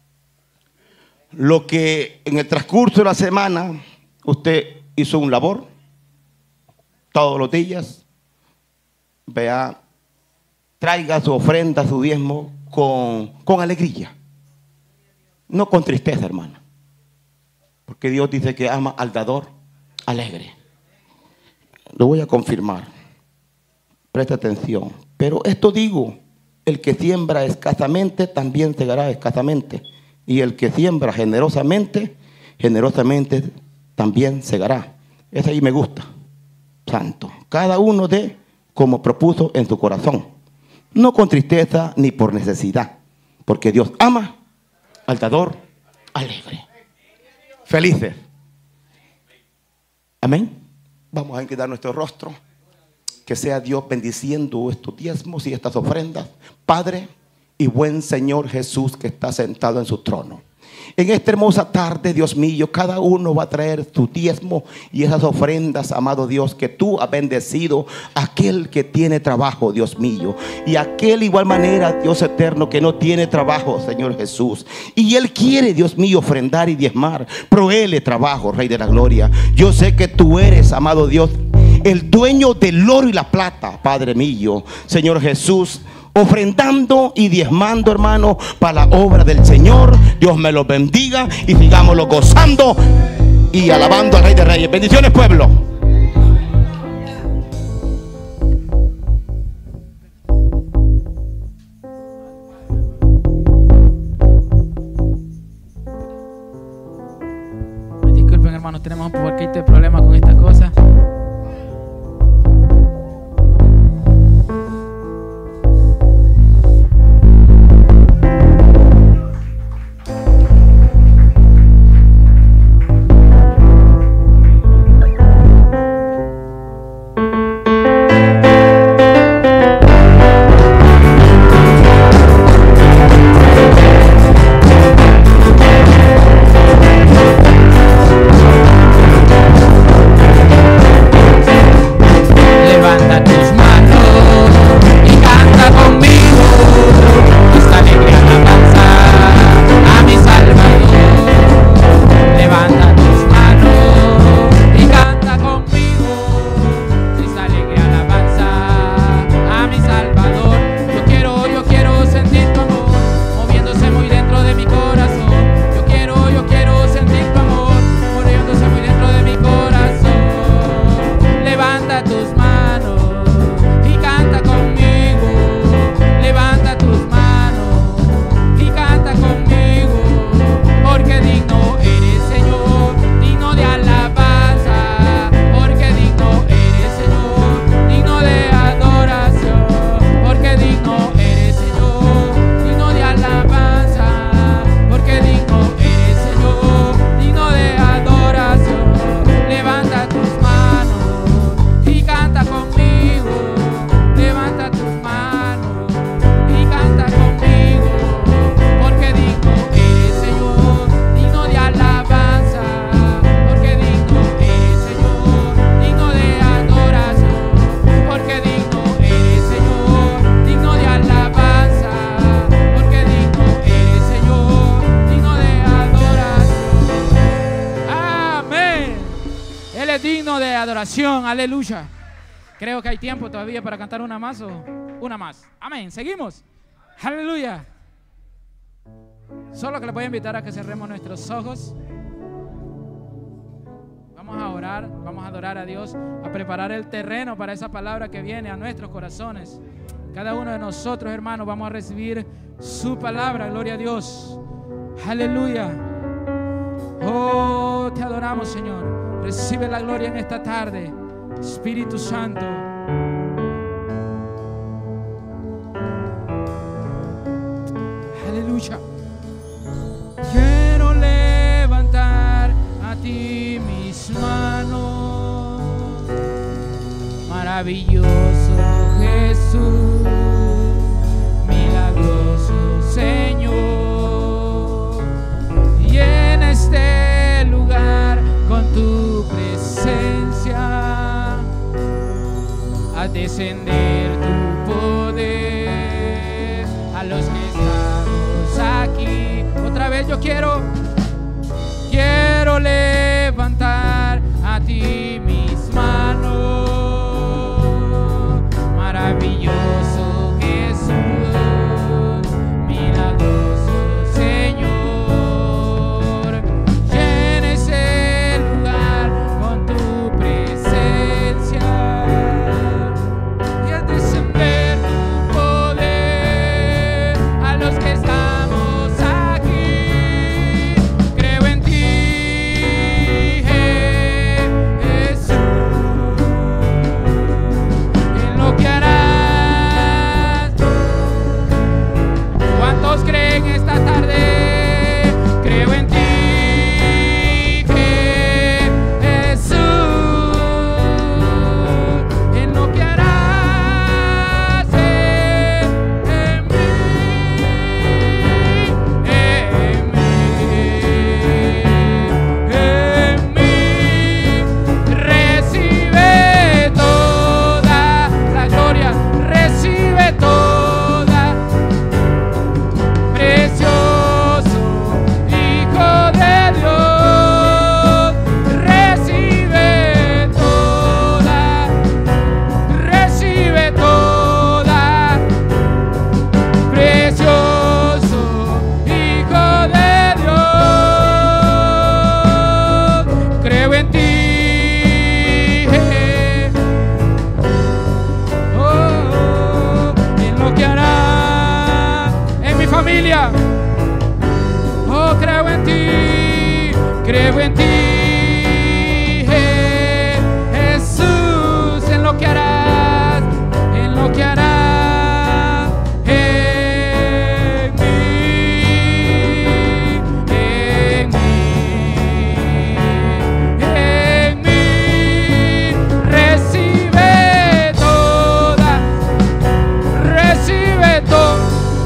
Lo que en el transcurso de la semana usted hizo un labor, todos los días, vea, traiga su ofrenda, su diezmo con, con alegría. No con tristeza, hermano. Porque Dios dice que ama al dador alegre. Lo voy a confirmar. Presta atención. Pero esto digo, el que siembra escasamente también segará escasamente. Y el que siembra generosamente, generosamente también segará. Ese ahí me gusta. Santo. Cada uno dé como propuso en su corazón. No con tristeza ni por necesidad. Porque Dios ama al dador alegre. Felices. Amén. Vamos a inclinar nuestro rostro. Que sea Dios bendiciendo estos diezmos y estas ofrendas. Padre y buen Señor Jesús, que está sentado en su trono. En esta hermosa tarde, Dios mío, cada uno va a traer su diezmo y esas ofrendas, amado Dios, que tú has bendecido a aquel que tiene trabajo, Dios mío, y aquel igual manera, Dios eterno, que no tiene trabajo, Señor Jesús. Y Él quiere, Dios mío, ofrendar y diezmar. Provéele trabajo, Rey de la Gloria. Yo sé que tú eres, amado Dios, el dueño del oro y la plata, Padre mío, Señor Jesús. Ofrendando y diezmando, hermano, para la obra del Señor. Dios me los bendiga y sigámoslo gozando y alabando al Rey de Reyes. Bendiciones, pueblo. Disculpen, hermano, tenemos un poquito de problema con esta cosa. salvación. Aleluya. Creo que hay tiempo todavía para cantar una más o una más. Amén. Seguimos. Aleluya. Solo que les voy a invitar a que cerremos nuestros ojos. Vamos a orar, vamos a adorar a Dios, a preparar el terreno para esa palabra que viene a nuestros corazones. Cada uno de nosotros, hermanos, vamos a recibir su palabra. Gloria a Dios. Aleluya. Oh, te adoramos, Señor. Recibe la gloria en esta tarde, Espíritu Santo. Aleluya. Quiero levantar a ti mis manos, maravilloso Jesús, milagroso Señor, y en este lugar con tu presencia a descender tu poder a los que estamos aquí. Otra vez yo quiero, quiero levantar a ti mis manos, maravilloso Jesús, milagroso Señor, llena ese lugar con tu presencia y al descender tu poder a los que estamos aquí. Creo en ti, Jesús, en lo que harás. ¿Cuántos creen esta tarde? Creo en ti, Jesús, en lo que harás en, en mí, en mí, en mí. Recibe toda la gloria, recibe toda, precioso Hijo de Dios, recibe toda, recibe toda, precioso Hijo de Dios. Creo en ti, oh, en lo que harás en mi familia. Oh, creo en ti, creo en ti, Je- Jesús, en lo que harás, en lo que harás en mí, en mí, en mí. Recibe toda, recibe todo.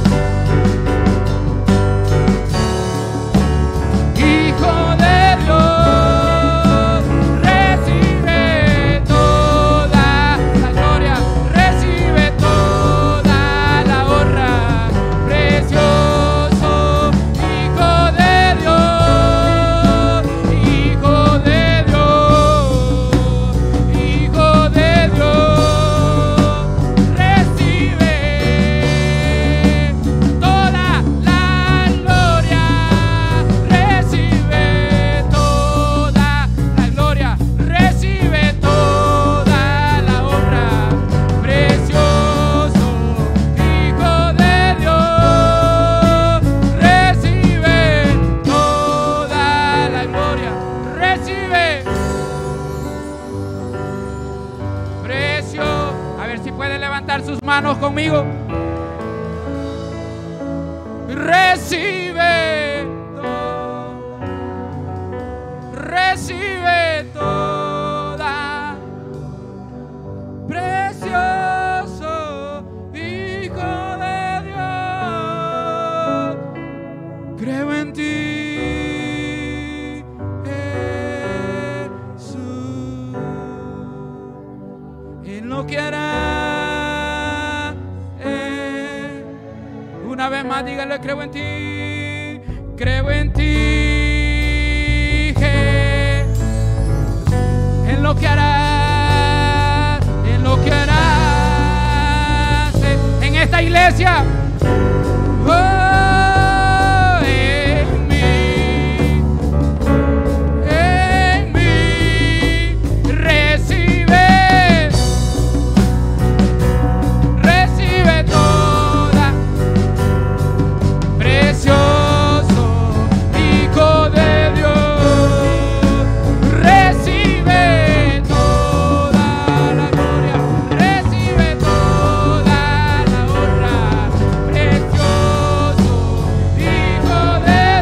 Hijo de Dios, recibe toda la gloria, recibe toda la honra, precioso Hijo de Dios, Hijo de Dios, Hijo de Dios, recibe toda la gloria, recibe toda la gloria, recibe toda la honra, precioso Hijo de Dios, recibe toda la gloria, recibe, precio. A ver si pueden levantar sus manos conmigo. Recibe todo, recibe toda, precioso Hijo de Dios. Creo en ti, Jesús, en lo que hará. eh. Una vez más, dígale, creo en ti, creo en ti, Je- en lo que hará. esta iglesia. Oh, en mí, en mí, recibe, recibe toda, precioso Hijo de Dios, recibe toda la gloria, recibe toda la honra, precioso Hijo de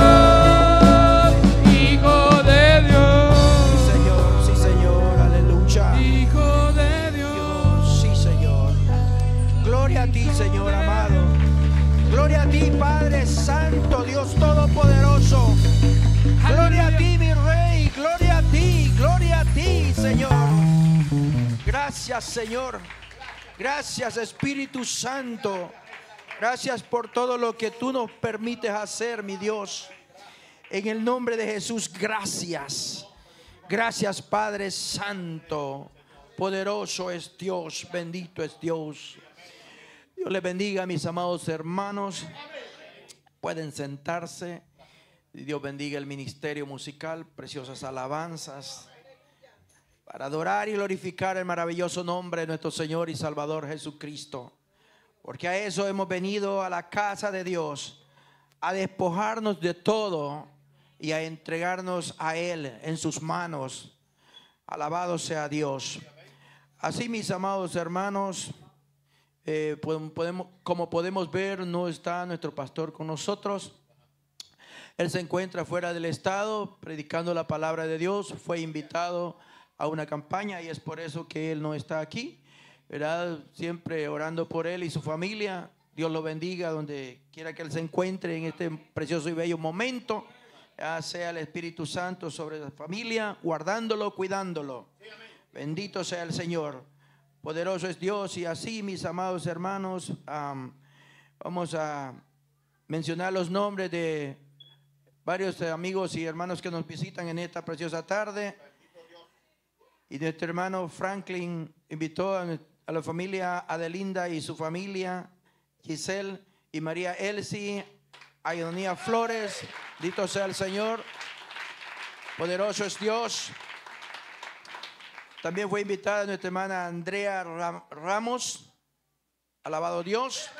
Dios, Hijo de Dios. Sí, Señor, sí, Señor, aleluya. Hijo de Dios. Sí, Señor. Gloria a ti, Señor amado. Gloria a ti, Padre Santo, Dios Todopoderoso. Gloria a ti, mi Rey. Gloria a ti, gloria a ti, Señor. Gracias, Señor. Gracias, Espíritu Santo. Gracias por todo lo que tú nos permites hacer, mi Dios. En el nombre de Jesús, gracias. Gracias, Padre Santo. Poderoso es Dios, bendito es Dios. Dios les bendiga, mis amados hermanos. Pueden sentarse. Dios bendiga el ministerio musical, preciosas alabanzas, para adorar y glorificar el maravilloso nombre de nuestro Señor y Salvador Jesucristo. Porque a eso hemos venido, a la casa de Dios, a despojarnos de todo y a entregarnos a Él en sus manos. Alabado sea Dios. Así, mis amados hermanos, eh, podemos, como podemos ver, no está nuestro pastor con nosotros. Él se encuentra fuera del estado predicando la palabra de Dios. Fue invitado a una campaña y es por eso que él no está aquí, ¿verdad? Siempre orando por él y su familia. Dios lo bendiga donde quiera que él se encuentre en este precioso y bello momento. Ya sea el Espíritu Santo sobre la familia, guardándolo, cuidándolo. Bendito sea el Señor. Poderoso es Dios. Y así, mis amados hermanos, um, vamos a mencionar los nombres de varios amigos y hermanos que nos visitan en esta preciosa tarde. Y nuestro hermano Franklin invitó a, a la familia Adelinda y su familia, Giselle y María Elsie, a Ironía Flores. Bendito sea el Señor. Poderoso es Dios. También fue invitada nuestra hermana Andrea Ram- Ramos. Alabado Dios.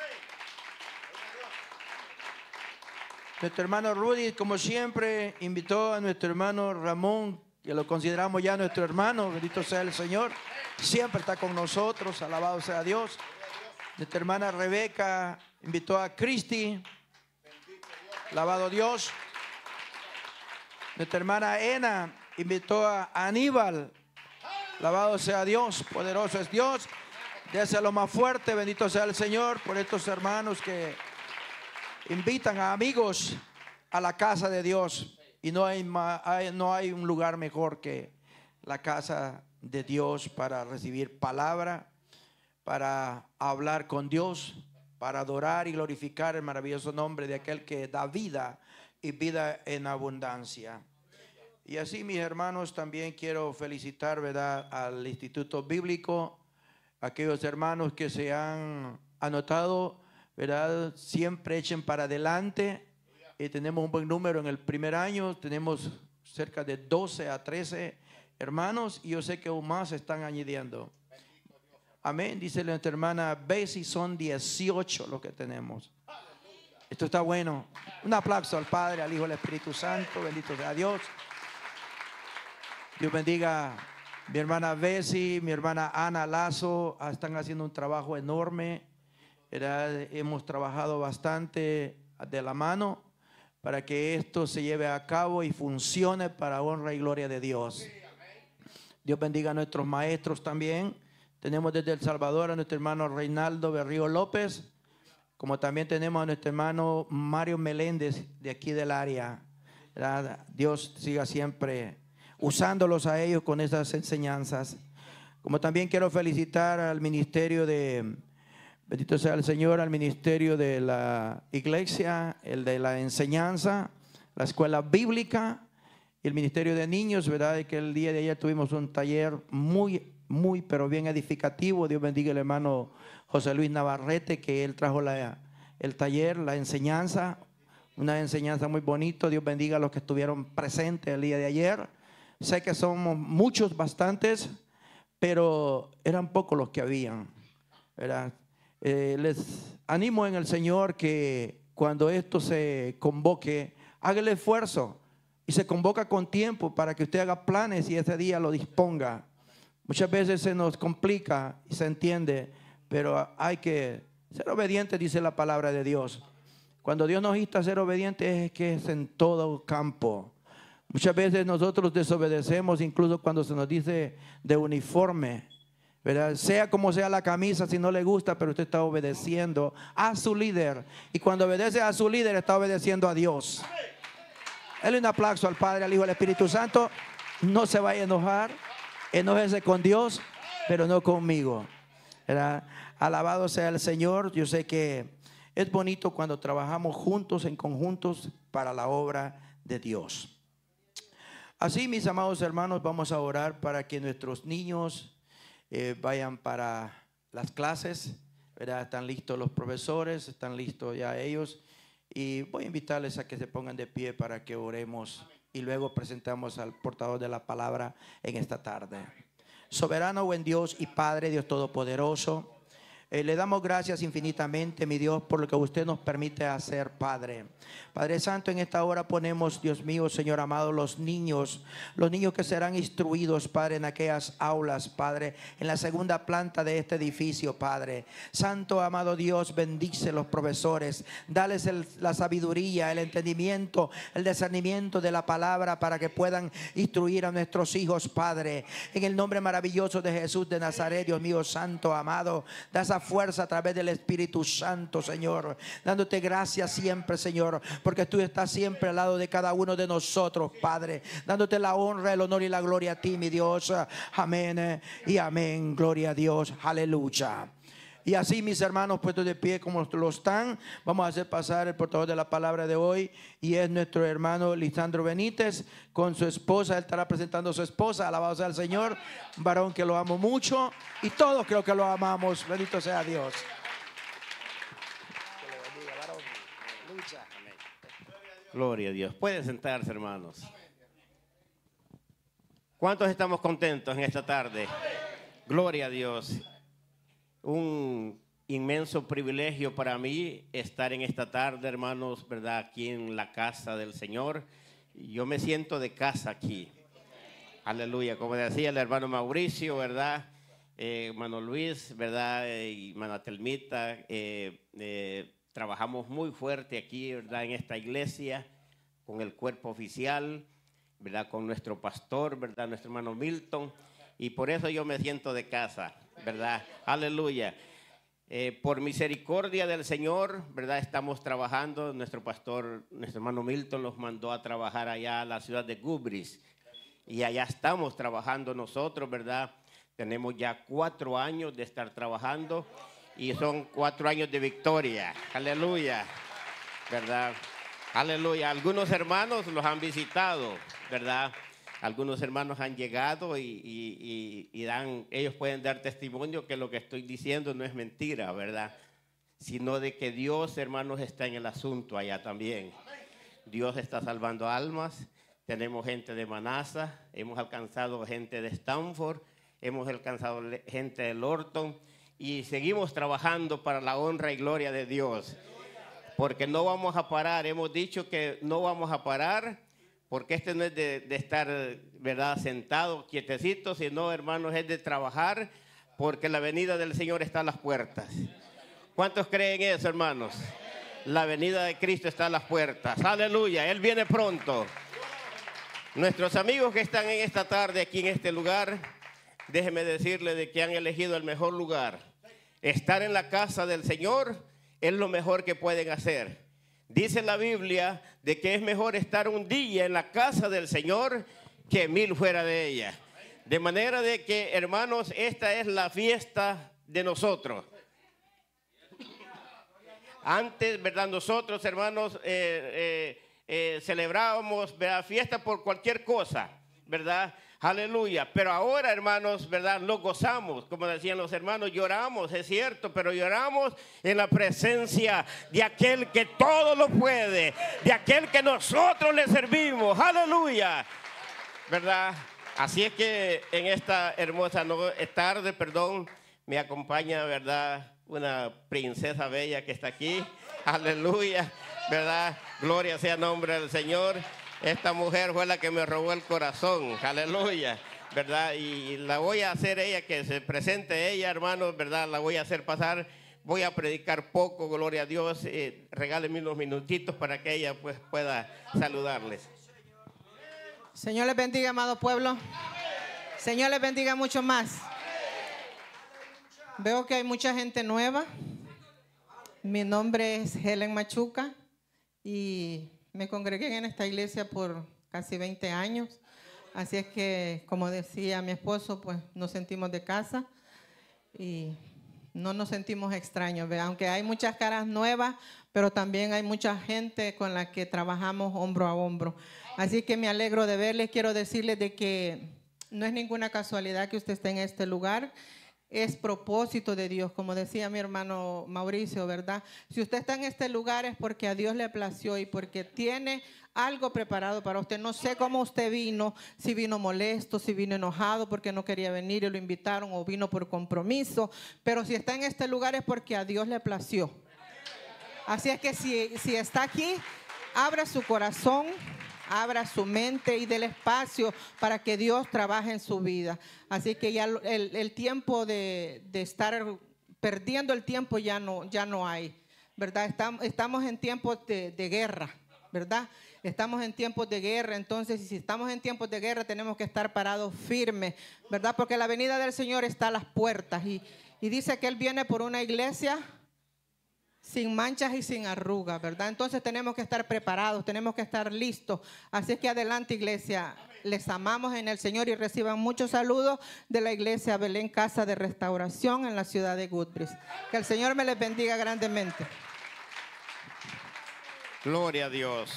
Nuestro hermano Rudy, como siempre, invitó a nuestro hermano Ramón, que lo consideramos ya nuestro hermano. Bendito sea el Señor. Siempre está con nosotros. Alabado sea Dios. Nuestra hermana Rebeca invitó a Cristi. Alabado Dios. Nuestra hermana Ena invitó a Aníbal. Alabado sea Dios. Poderoso es Dios. Déselo más fuerte. Bendito sea el Señor por estos hermanos que invitan a amigos a la casa de Dios. Y no hay, hay, no hay un lugar mejor que la casa de Dios para recibir palabra, para hablar con Dios, para adorar y glorificar el maravilloso nombre de aquel que da vida y vida en abundancia. Y así, mis hermanos, también quiero felicitar, ¿verdad?, al Instituto Bíblico, aquellos hermanos que se han anotado, ¿verdad? Siempre echen para adelante. Y tenemos un buen número en el primer año. Tenemos cerca de doce a trece hermanos. Y yo sé que aún más están añadiendo. Amén. Dice nuestra hermana Bessie, son dieciocho los que tenemos. Esto está bueno. Un aplauso al Padre, al Hijo y al Espíritu Santo. Bendito sea Dios. Dios bendiga a mi hermana Bessie, mi hermana Ana Lazo. Están haciendo un trabajo enorme. ¿Verdad? Hemos trabajado bastante de la mano para que esto se lleve a cabo y funcione para honra y gloria de Dios. Dios bendiga a nuestros maestros también. Tenemos desde El Salvador a nuestro hermano Reinaldo Berrío López, como también tenemos a nuestro hermano Mario Meléndez de aquí del área. ¿Verdad? Dios siga siempre usándolos a ellos con esas enseñanzas. Como también quiero felicitar al ministerio de... Bendito sea el Señor, al ministerio de la iglesia, el de la enseñanza, la escuela bíblica y el ministerio de niños, ¿verdad? Que el día de ayer tuvimos un taller muy muy, pero bien edificativo. Dios bendiga al hermano José Luis Navarrete, que él trajo la, el taller, la enseñanza, una enseñanza muy bonita. Dios bendiga a los que estuvieron presentes el día de ayer. Sé que somos muchos, bastantes, pero eran pocos los que habían, ¿verdad? Eh, les animo en el Señor que cuando esto se convoque, haga el esfuerzo y se convoca con tiempo para que usted haga planes y ese día lo disponga. Muchas veces se nos complica y se entiende, pero hay que ser obediente, dice la palabra de Dios. Cuando Dios nos insta a ser obedientes es que es en todo campo. Muchas veces nosotros desobedecemos, incluso cuando se nos dice de uniforme, ¿verdad? Sea como sea la camisa, si no le gusta, pero usted está obedeciendo a su líder. Y cuando obedece a su líder, está obedeciendo a Dios. Dale un aplauso al Padre, al Hijo, al Espíritu Santo. No se vaya a enojar. Enójese con Dios, pero no conmigo, ¿verdad? Alabado sea el Señor. Yo sé que es bonito cuando trabajamos juntos, en conjuntos, para la obra de Dios. Así, mis amados hermanos, vamos a orar para que nuestros niños eh, vayan para las clases, ¿verdad? Están listos los profesores, están listos ya ellos. Y voy a invitarles a que se pongan de pie para que oremos y luego presentamos al portador de la palabra en esta tarde. Soberano, buen Dios y Padre, Dios Todopoderoso, eh, le damos gracias infinitamente, mi Dios, por lo que usted nos permite hacer, Padre. Padre Santo, en esta hora ponemos, Dios mío, Señor amado, los niños, los niños que serán instruidos, Padre, en aquellas aulas, Padre, en la segunda planta de este edificio, Padre. Santo, amado Dios, bendice los profesores, dales el, la sabiduría, el entendimiento, el discernimiento de la palabra para que puedan instruir a nuestros hijos, Padre. En el nombre maravilloso de Jesús de Nazaret, Dios mío, Santo, amado, da esa fuerza a través del Espíritu Santo, Señor, dándote gracias siempre, Señor, porque tú estás siempre al lado de cada uno de nosotros, Padre, dándote la honra, el honor y la gloria a ti, mi Dios. Amén y amén. Gloria a Dios. Aleluya. Y así, mis hermanos, puestos de pie como lo están, vamos a hacer pasar el portador de la palabra de hoy, y es nuestro hermano Lisandro Benítez con su esposa. Él estará presentando a su esposa. Alabado sea el Señor, un varón que lo amo mucho y todos creo que lo amamos. Bendito sea Dios. Gloria a Dios. Pueden sentarse, hermanos. ¿Cuántos estamos contentos en esta tarde? Gloria a Dios. Un inmenso privilegio para mí estar en esta tarde, hermanos, ¿verdad? Aquí en la casa del Señor. Yo me siento de casa aquí. Aleluya. Como decía el hermano Mauricio, ¿verdad? Eh, hermano Luis, ¿verdad? Eh, y hermana Telmita, eh, eh, trabajamos muy fuerte aquí, ¿verdad? En esta iglesia, con el cuerpo oficial, ¿verdad? Con nuestro pastor, ¿verdad? Nuestro hermano Milton. Y por eso yo me siento de casa, ¿verdad? Aleluya. Eh, por misericordia del Señor, ¿verdad? Estamos trabajando. Nuestro pastor, nuestro hermano Milton, los mandó a trabajar allá a la ciudad de Gubris. Y allá estamos trabajando nosotros, ¿verdad? Tenemos ya cuatro años de estar trabajando. Y son cuatro años de victoria. Aleluya. ¿Verdad? Aleluya. Algunos hermanos los han visitado, ¿verdad? Algunos hermanos han llegado y, y, y, y dan, ellos pueden dar testimonio que lo que estoy diciendo no es mentira, ¿verdad? Sino de que Dios, hermanos, está en el asunto allá también. Dios está salvando almas. Tenemos gente de Manasa, hemos alcanzado gente de Stanford, hemos alcanzado gente de Lorton. Y seguimos trabajando para la honra y gloria de Dios. Porque no vamos a parar. Hemos dicho que no vamos a parar. Porque este no es de, de estar, ¿verdad?, sentado, quietecito. Sino, hermanos, es de trabajar. Porque la venida del Señor está a las puertas. ¿Cuántos creen eso, hermanos? La venida de Cristo está a las puertas. Aleluya. Él viene pronto. Nuestros amigos que están en esta tarde aquí en este lugar, déjenme decirles de que han elegido el mejor lugar. Estar en la casa del Señor es lo mejor que pueden hacer. Dice la Biblia de que es mejor estar un día en la casa del Señor que mil fuera de ella. De manera de que, hermanos, esta es la fiesta de nosotros. Antes, ¿verdad? Nosotros, hermanos, eh, eh, eh, celebrábamos, ¿verdad?, fiesta por cualquier cosa. ¿verdad? Aleluya. Pero ahora, hermanos, ¿verdad? Lo gozamos, como decían los hermanos, lloramos, es cierto, pero lloramos en la presencia de aquel que todo lo puede, de aquel que nosotros le servimos. Aleluya, ¿verdad? Así es que en esta hermosa no- tarde, perdón, me acompaña, ¿verdad? Una princesa bella que está aquí. Aleluya, ¿verdad? Gloria sea el nombre del Señor. Esta mujer fue la que me robó el corazón. Aleluya, ¿verdad? Y la voy a hacer ella, que se presente ella, hermanos, ¿verdad? La voy a hacer pasar. Voy a predicar poco, gloria a Dios. Eh, regálenme unos minutitos para que ella pues pueda saludarles. Señor les bendiga, amado pueblo. Señor les bendiga mucho más. Veo que hay mucha gente nueva. Mi nombre es Helen Machuca y me congregué en esta iglesia por casi veinte años. Así es que, como decía mi esposo, pues nos sentimos de casa y no nos sentimos extraños, ¿ve? Aunque hay muchas caras nuevas, pero también hay mucha gente con la que trabajamos hombro a hombro. Así que me alegro de verles. Quiero decirles de que no es ninguna casualidad que usted esté en este lugar. Es propósito de Dios, como decía mi hermano Mauricio, ¿verdad? Si usted está en este lugar es porque a Dios le plació y porque tiene algo preparado para usted. No sé cómo usted vino, si vino molesto, si vino enojado porque no quería venir y lo invitaron, o vino por compromiso, pero si está en este lugar es porque a Dios le plació. Así es que si, si está aquí, abra su corazón, abra su mente y del espacio para que Dios trabaje en su vida. Así que ya el, el tiempo de, de estar perdiendo el tiempo ya no, ya no hay, ¿verdad? Estamos, estamos en tiempos de, de guerra, ¿verdad? Estamos en tiempos de guerra, entonces si estamos en tiempos de guerra tenemos que estar parados firmes, ¿verdad? Porque la venida del Señor está a las puertas y, y dice que Él viene por una iglesia sin manchas y sin arrugas, ¿verdad? Entonces tenemos que estar preparados, tenemos que estar listos. Así es que adelante, iglesia. Les amamos en el Señor y reciban muchos saludos de la iglesia Belén Casa de Restauración en la ciudad de Woodbridge. Que el Señor me les bendiga grandemente. Gloria a Dios.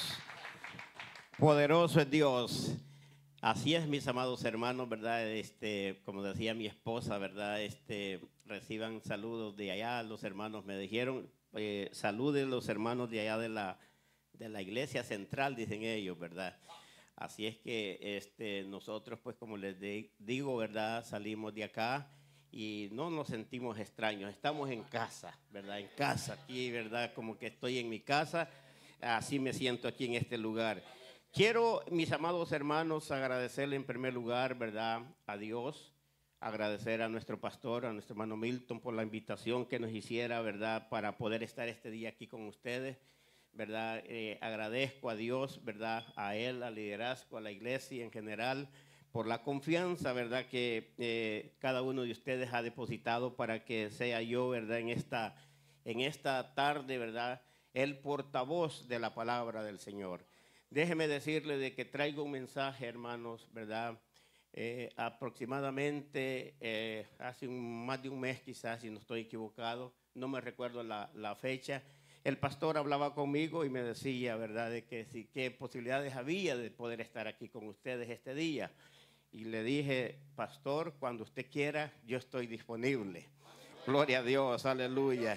Poderoso es Dios. Así es, mis amados hermanos, ¿verdad? Este, como decía mi esposa, ¿verdad? Este, reciban saludos de allá. Los hermanos me dijeron, eh, saluden los hermanos de allá de la, de la iglesia central, dicen ellos, ¿verdad? Así es que este, nosotros, pues como les de, digo, ¿verdad? Salimos de acá y no nos sentimos extraños. Estamos en casa, ¿verdad? En casa, aquí, ¿verdad? Como que estoy en mi casa. Así me siento aquí en este lugar. Quiero, mis amados hermanos, agradecerle en primer lugar, ¿verdad? A Dios, agradecer a nuestro pastor, a nuestro hermano Milton por la invitación que nos hiciera, ¿verdad? Para poder estar este día aquí con ustedes, ¿verdad? Eh, agradezco a Dios, ¿verdad? A Él, al liderazgo, a la iglesia en general, por la confianza, ¿verdad? Que eh, cada uno de ustedes ha depositado para que sea yo, ¿verdad? En esta, en esta tarde, ¿verdad? El portavoz de la palabra del Señor. Déjeme decirle de que traigo un mensaje, hermanos, ¿verdad? Eh, aproximadamente eh, hace un, más de un mes quizás, si no estoy equivocado, no me recuerdo la, la fecha. El pastor hablaba conmigo y me decía, ¿verdad?, de que sí, qué posibilidades había de poder estar aquí con ustedes este día. Y le dije, pastor, cuando usted quiera, yo estoy disponible. Gloria a Dios, aleluya.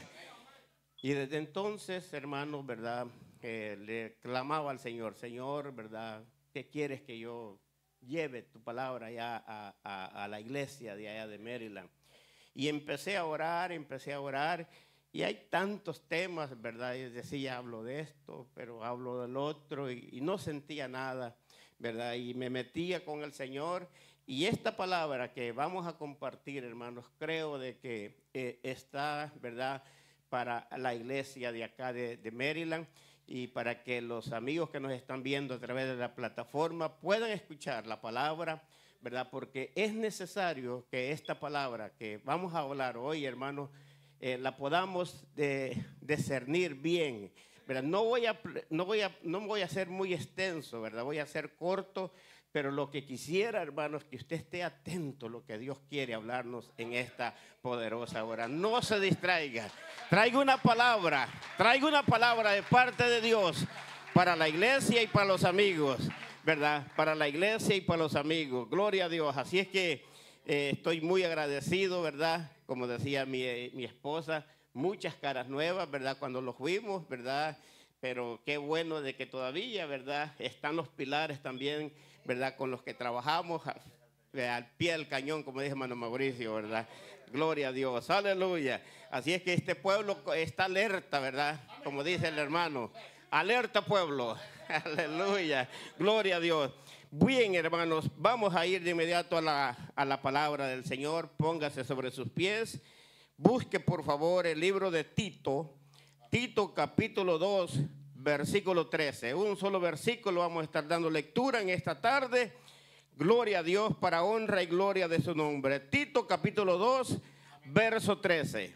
Y desde entonces, hermanos, ¿verdad?, eh, le clamaba al Señor, Señor, ¿verdad?, ¿qué quieres que yo lleve tu palabra allá a, a, a la iglesia de allá de Maryland? Y empecé a orar, empecé a orar. Y hay tantos temas, ¿verdad? Y decía, hablo de esto, pero hablo del otro, y, y no sentía nada, ¿verdad? Y me metía con el Señor. Y esta palabra que vamos a compartir, hermanos, creo de que eh, está, ¿verdad?, para la iglesia de acá de, de Maryland, y para que los amigos que nos están viendo a través de la plataforma puedan escuchar la palabra, ¿verdad? Porque es necesario que esta palabra que vamos a hablar hoy, hermanos, Eh, la podamos de, discernir bien, ¿verdad? No voy a, no voy a, no voy a ser muy extenso, ¿verdad? Voy a ser corto, pero lo que quisiera, hermanos, que usted esté atento a lo que Dios quiere hablarnos en esta poderosa hora. No se distraiga. Traigo una palabra, traigo una palabra de parte de Dios para la iglesia y para los amigos, ¿verdad? Para la iglesia y para los amigos. Gloria a Dios. Así es que eh, estoy muy agradecido, ¿verdad? Como decía mi, eh, mi esposa, muchas caras nuevas, ¿verdad? Cuando los fuimos, ¿verdad? Pero qué bueno de que todavía, ¿verdad? Están los pilares también, ¿verdad? Con los que trabajamos al pie del cañón, como dice hermano Mauricio, ¿verdad? Gloria a Dios, aleluya. Así es que este pueblo está alerta, ¿verdad? Como dice el hermano, alerta pueblo, aleluya, gloria a Dios. Bien, hermanos, vamos a ir de inmediato a la, a la palabra del Señor. Póngase sobre sus pies. Busque, por favor, el libro de Tito, Tito capítulo dos, versículo trece. Un solo versículo vamos a estar dando lectura en esta tarde. Gloria a Dios, para honra y gloria de su nombre. Tito capítulo dos, verso trece.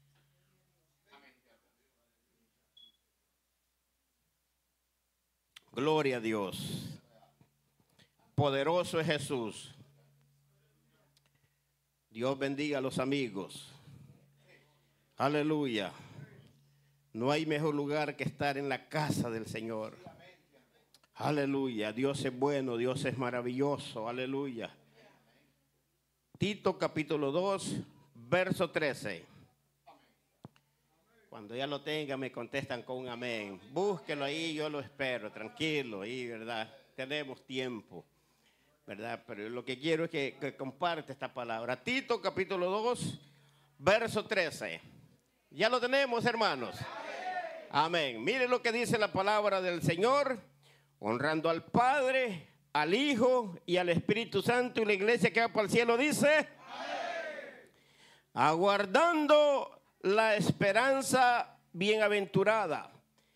Gloria a Dios. Poderoso es Jesús. Dios bendiga a los amigos. Aleluya. No hay mejor lugar que estar en la casa del Señor. Aleluya. Dios es bueno, Dios es maravilloso. Aleluya. Tito capítulo dos, verso trece. Cuando ya lo tenga me contestan con un amén. Búsquelo ahí, yo lo espero, tranquilo, ahí, ¿verdad? Tenemos tiempo, ¿verdad? Pero lo que quiero es que, que comparte esta palabra. Tito capítulo dos, verso trece. Ya lo tenemos, hermanos. Amén. Mire lo que dice la palabra del Señor. Honrando al Padre, al Hijo y al Espíritu Santo, y la iglesia que va para el cielo dice: amén. Aguardando la esperanza bienaventurada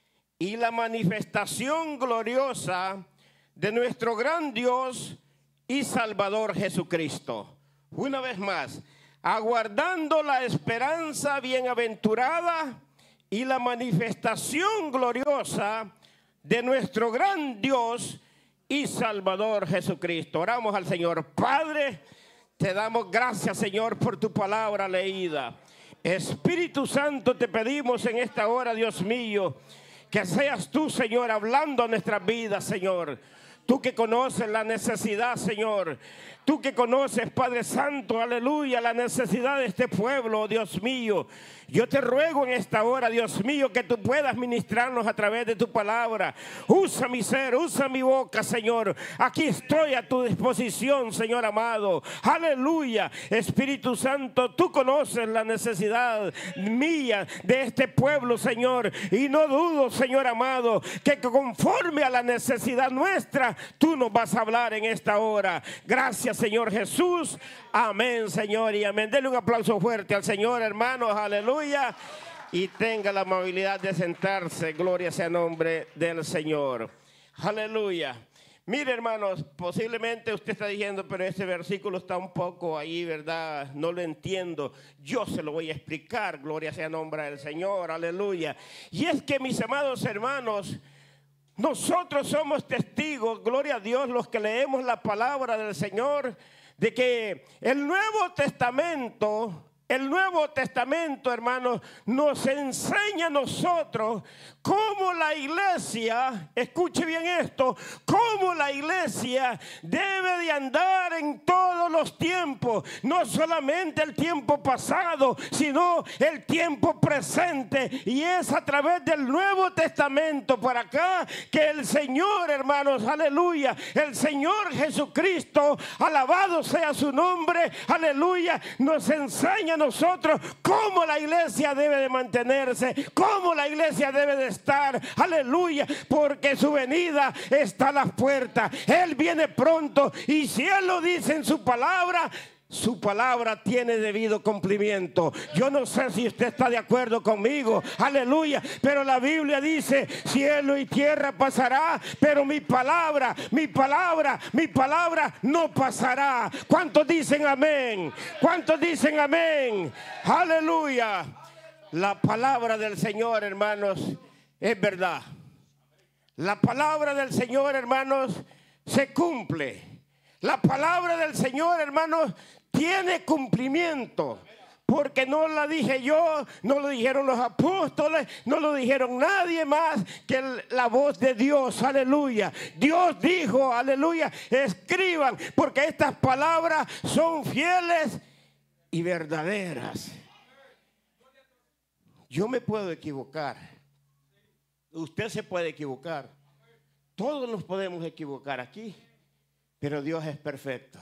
y la manifestación gloriosa de nuestro gran Dios y Salvador Jesucristo. Una vez más, aguardando la esperanza bienaventurada y la manifestación gloriosa de nuestro gran Dios y Salvador Jesucristo. Oramos al Señor. Padre, te damos gracias, Señor, por tu palabra leída. Espíritu Santo, te pedimos en esta hora, Dios mío, que seas tú, Señor, hablando a nuestras vidas, Señor. Tú que conoces la necesidad, Señor. Tú que conoces, Padre Santo, aleluya, la necesidad de este pueblo, Dios mío. Yo te ruego en esta hora, Dios mío, que tú puedas ministrarnos a través de tu palabra. Usa mi ser, usa mi boca, Señor. Aquí estoy a tu disposición, Señor amado. Aleluya. Espíritu Santo, tú conoces la necesidad mía de este pueblo, Señor. Y no dudo, Señor amado, que conforme a la necesidad nuestra, tú nos vas a hablar en esta hora. Gracias, Señor Jesús. Amén, Señor, y amén. Denle un aplauso fuerte al Señor, hermanos. Aleluya. Y tenga la amabilidad de sentarse. Gloria sea el nombre del Señor. Aleluya. Mire, hermanos, posiblemente usted está diciendo, pero este versículo está un poco ahí, ¿verdad? No lo entiendo. Yo se lo voy a explicar. Gloria sea el nombre del Señor. Aleluya. Y es que, mis amados hermanos, nosotros somos testigos, gloria a Dios, los que leemos la palabra del Señor, de que el Nuevo Testamento, el Nuevo Testamento, hermanos, nos enseña a nosotros cómo la iglesia, escuche bien esto, cómo la iglesia debe de andar en todos los tiempos, no solamente el tiempo pasado, sino el tiempo presente, y es a través del Nuevo Testamento para acá que el Señor, hermanos, aleluya, el Señor Jesucristo, alabado sea su nombre, aleluya, nos enseña a nosotros cómo la iglesia debe de mantenerse, cómo la iglesia debe de estar, aleluya, porque su venida está a las puertas. Él viene pronto, y si Él lo dice en su palabra, su palabra tiene debido cumplimiento. Yo no sé si usted está de acuerdo conmigo, aleluya, pero la Biblia dice: cielo y tierra pasará, pero mi palabra, mi palabra, mi palabra no pasará. ¿Cuántos dicen amén? ¿Cuántos dicen amén? Aleluya. La palabra del Señor, hermanos, es verdad. La palabra del Señor, hermanos, se cumple. La palabra del Señor, hermanos, tiene cumplimiento. porque no la dije yo, no lo dijeron los apóstoles, no lo dijeron nadie más que el, la voz de Dios, aleluya. Dios dijo, aleluya, escriban, porque estas palabras son fieles y verdaderas. Yo me puedo equivocar, usted se puede equivocar, todos nos podemos equivocar aquí, pero Dios es perfecto.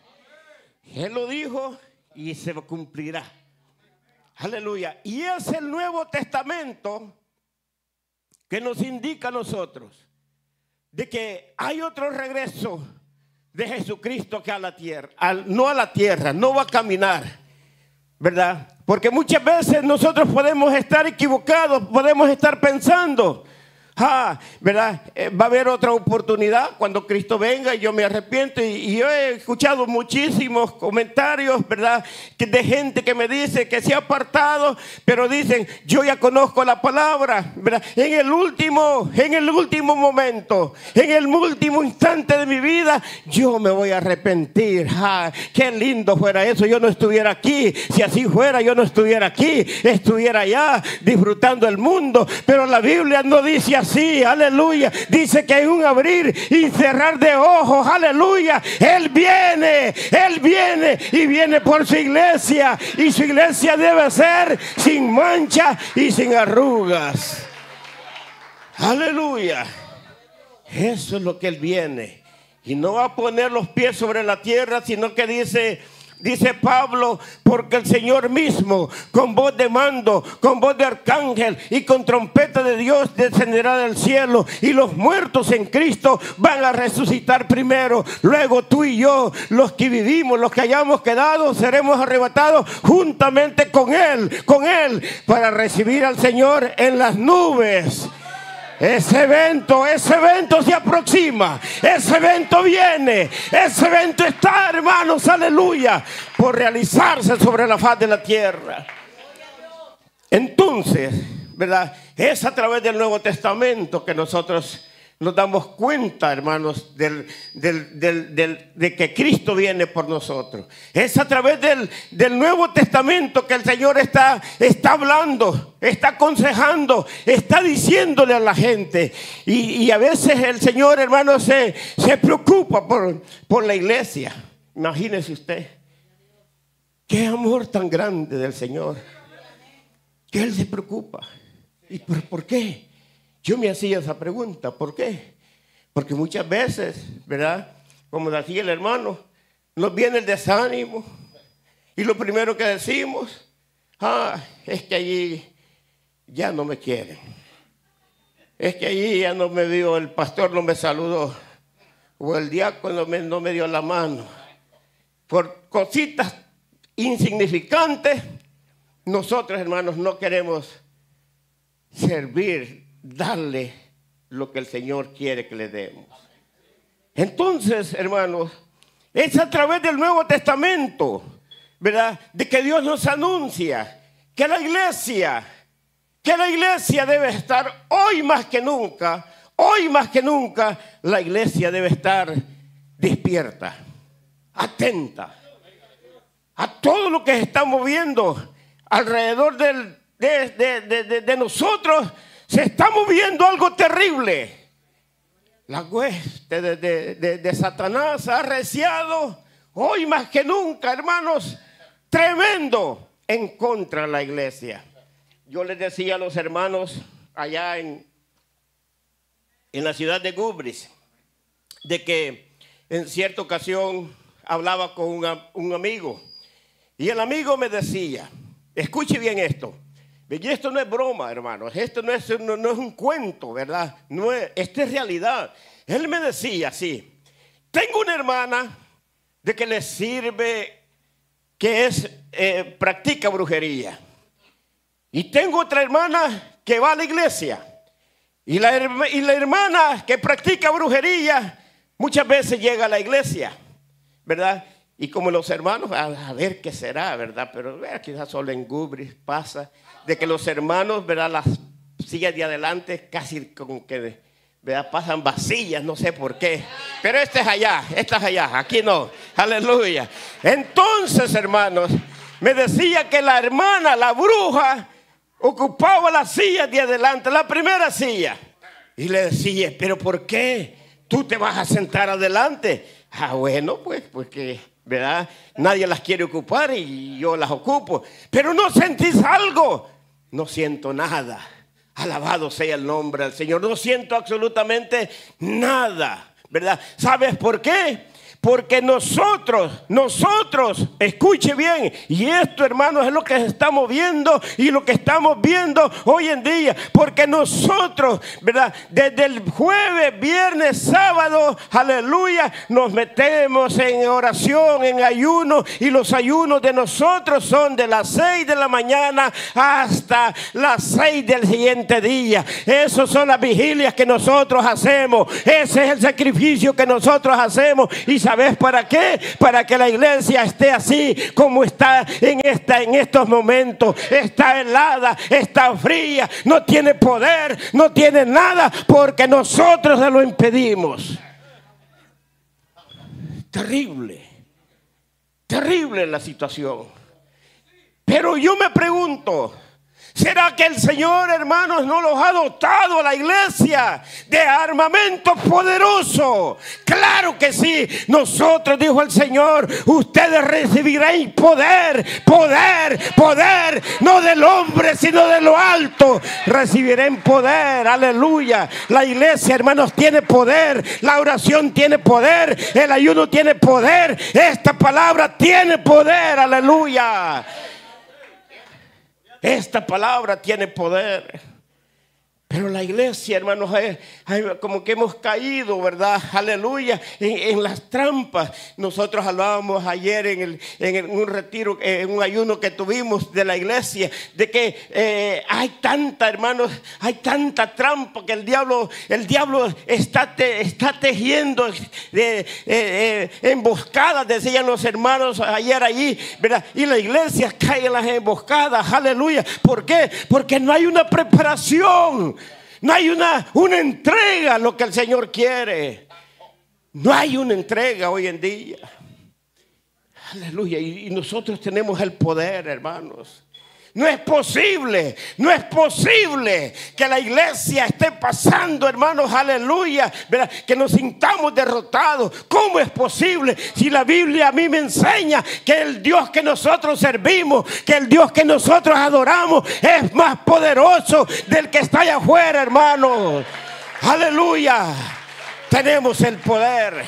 Él lo dijo y se cumplirá. Aleluya. Y es el Nuevo Testamento que nos indica a nosotros de que hay otro regreso de Jesucristo que a la tierra, al, no a la tierra, no va a caminar, ¿verdad? Porque muchas veces nosotros podemos estar equivocados, podemos estar pensando, ah, ¿verdad? Eh, va a haber otra oportunidad cuando Cristo venga y yo me arrepiento. Y, y yo he escuchado muchísimos comentarios, ¿verdad? Que de gente que me dice que se ha apartado, pero dicen, yo ya conozco la palabra, ¿verdad? En el último, en el último momento, en el último instante de mi vida, yo me voy a arrepentir. Ah, qué lindo fuera eso, yo no estuviera aquí. Si así fuera, yo no estuviera aquí, estuviera allá disfrutando el mundo. Pero la Biblia no dice así. Sí, aleluya. Dice que hay un abrir y cerrar de ojos, aleluya. Él viene, Él viene y viene por su iglesia. Y su iglesia debe ser sin mancha y sin arrugas. Aleluya. Eso es lo que Él viene. Y no va a poner los pies sobre la tierra, sino que dice... Dice Pablo, porque el Señor mismo, con voz de mando, con voz de arcángel y con trompeta de Dios, descenderá del cielo. Y los muertos en Cristo van a resucitar primero. Luego tú y yo, los que vivimos, los que hayamos quedado, seremos arrebatados juntamente con Él, con Él, para recibir al Señor en las nubes. Ese evento, ese evento se aproxima, ese evento viene, ese evento está, hermanos, aleluya, por realizarse sobre la faz de la tierra. Entonces, ¿verdad? Es a través del Nuevo Testamento que nosotros nos damos cuenta, hermanos, del, del, del, del, de que Cristo viene por nosotros. Es a través del, del Nuevo Testamento que el Señor está, está hablando, está aconsejando, está diciéndole a la gente. Y, y a veces el Señor, hermanos, se, se preocupa por, por la iglesia. Imagínese usted, qué amor tan grande del Señor, que Él se preocupa. ¿Y por, por qué? Yo me hacía esa pregunta, ¿por qué? Porque muchas veces, ¿verdad? Como decía el hermano, nos viene el desánimo y lo primero que decimos, ah, es que allí ya no me quieren. Es que allí ya no me vio, el pastor no me saludó, o el diácono me, no me dio la mano. Por cositas insignificantes, nosotros, hermanos, no queremos servir, darle lo que el Señor quiere que le demos. Entonces, hermanos, es a través del Nuevo Testamento, ¿verdad? De que Dios nos anuncia que la iglesia, que la iglesia debe estar hoy más que nunca, hoy más que nunca, la iglesia debe estar despierta, atenta a todo lo que se está moviendo alrededor del, de, de, de, de, de nosotros. Se está moviendo algo terrible. La hueste de, de, de, de Satanás ha arreciado hoy más que nunca, hermanos, tremendo en contra de la iglesia. Yo les decía a los hermanos allá en, en la ciudad de Gubris, de que en cierta ocasión hablaba con un, un amigo, y el amigo me decía, escuche bien esto. Y esto no es broma, hermanos, esto no es, no, no es un cuento, ¿verdad? No es, esto es realidad. Él me decía así, tengo una hermana de que le sirve, que es, eh, practica brujería. Y tengo otra hermana que va a la iglesia. Y la, y la hermana que practica brujería muchas veces llega a la iglesia, ¿verdad? Y como los hermanos, a, a ver qué será, ¿verdad? Pero vea, quizás solo en Gubris pasa de que los hermanos, ¿verdad? Las sillas de adelante casi como que, ¿verdad? Pasan vacías, no sé por qué. Pero este es allá, esta es allá, aquí no. Aleluya. Entonces, hermanos, me decía que la hermana, la bruja, ocupaba la silla de adelante, la primera silla. Y le decía, ¿pero por qué tú te vas a sentar adelante? Ah, bueno, pues, porque, ¿verdad? Nadie las quiere ocupar y yo las ocupo. Pero ¿no sentís algo? No siento nada. Alabado sea el nombre del Señor. No siento absolutamente nada, ¿verdad? ¿Sabes por qué? Porque nosotros, nosotros, escuche bien, y esto, hermanos, es lo que estamos viendo y lo que estamos viendo hoy en día. Porque nosotros, ¿verdad? Desde el jueves, viernes, sábado, aleluya, nos metemos en oración, en ayuno, y los ayunos de nosotros son de las seis de la mañana hasta las seis del siguiente día. Esas son las vigilias que nosotros hacemos. Ese es el sacrificio que nosotros hacemos. Y ¿sabes para qué? Para que la iglesia esté así como está en, esta, en estos momentos. Está helada, está fría, no tiene poder, no tiene nada, porque nosotros se lo impedimos. Terrible, terrible la situación. Pero yo me pregunto, ¿será que el Señor, hermanos, no los ha dotado a la iglesia de armamento poderoso? Claro que sí. Nosotros, dijo el Señor, ustedes recibirán poder, poder, poder, no del hombre, sino de lo alto. Recibirán poder, aleluya. La iglesia, hermanos, tiene poder. La oración tiene poder. El ayuno tiene poder. Esta palabra tiene poder, aleluya. Esta palabra tiene poder. Pero la iglesia, hermanos, es, es como que hemos caído, ¿verdad? Aleluya, en, en las trampas. Nosotros hablábamos ayer en, el, en un retiro, en un ayuno que tuvimos de la iglesia, de que eh, hay tanta, hermanos, hay tanta trampa que el diablo, el diablo está, te, está tejiendo de, eh, eh, emboscadas, decían los hermanos ayer allí, ¿verdad? Y la iglesia cae en las emboscadas, aleluya. ¿Por qué? Porque no hay una preparación. No hay una, una entrega a lo que el Señor quiere. No hay una entrega hoy en día. Aleluya. Y, y nosotros tenemos el poder, hermanos. No es posible, no es posible que la iglesia esté pasando, hermanos, aleluya, ¿verdad? Que nos sintamos derrotados. ¿Cómo es posible si la Biblia a mí me enseña que el Dios que nosotros servimos, que el Dios que nosotros adoramos es más poderoso del que está allá afuera, hermanos? Aleluya. Tenemos el poder.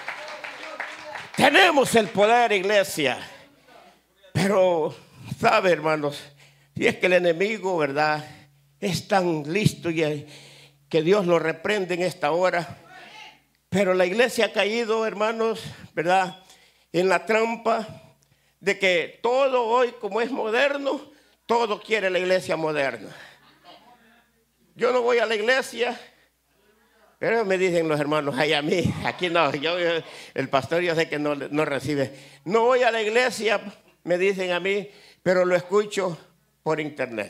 Tenemos el poder, iglesia. Pero ¿sabe, hermanos? Si es que el enemigo, ¿verdad?, es tan listo y que Dios lo reprende en esta hora. Pero la iglesia ha caído, hermanos, ¿verdad?, en la trampa de que todo hoy, como es moderno, todo quiere la iglesia moderna. Yo no voy a la iglesia, pero me dicen los hermanos, ay, a mí, aquí no, yo, el pastor yo sé que no, no recibe. No voy a la iglesia, me dicen a mí, pero lo escucho por internet.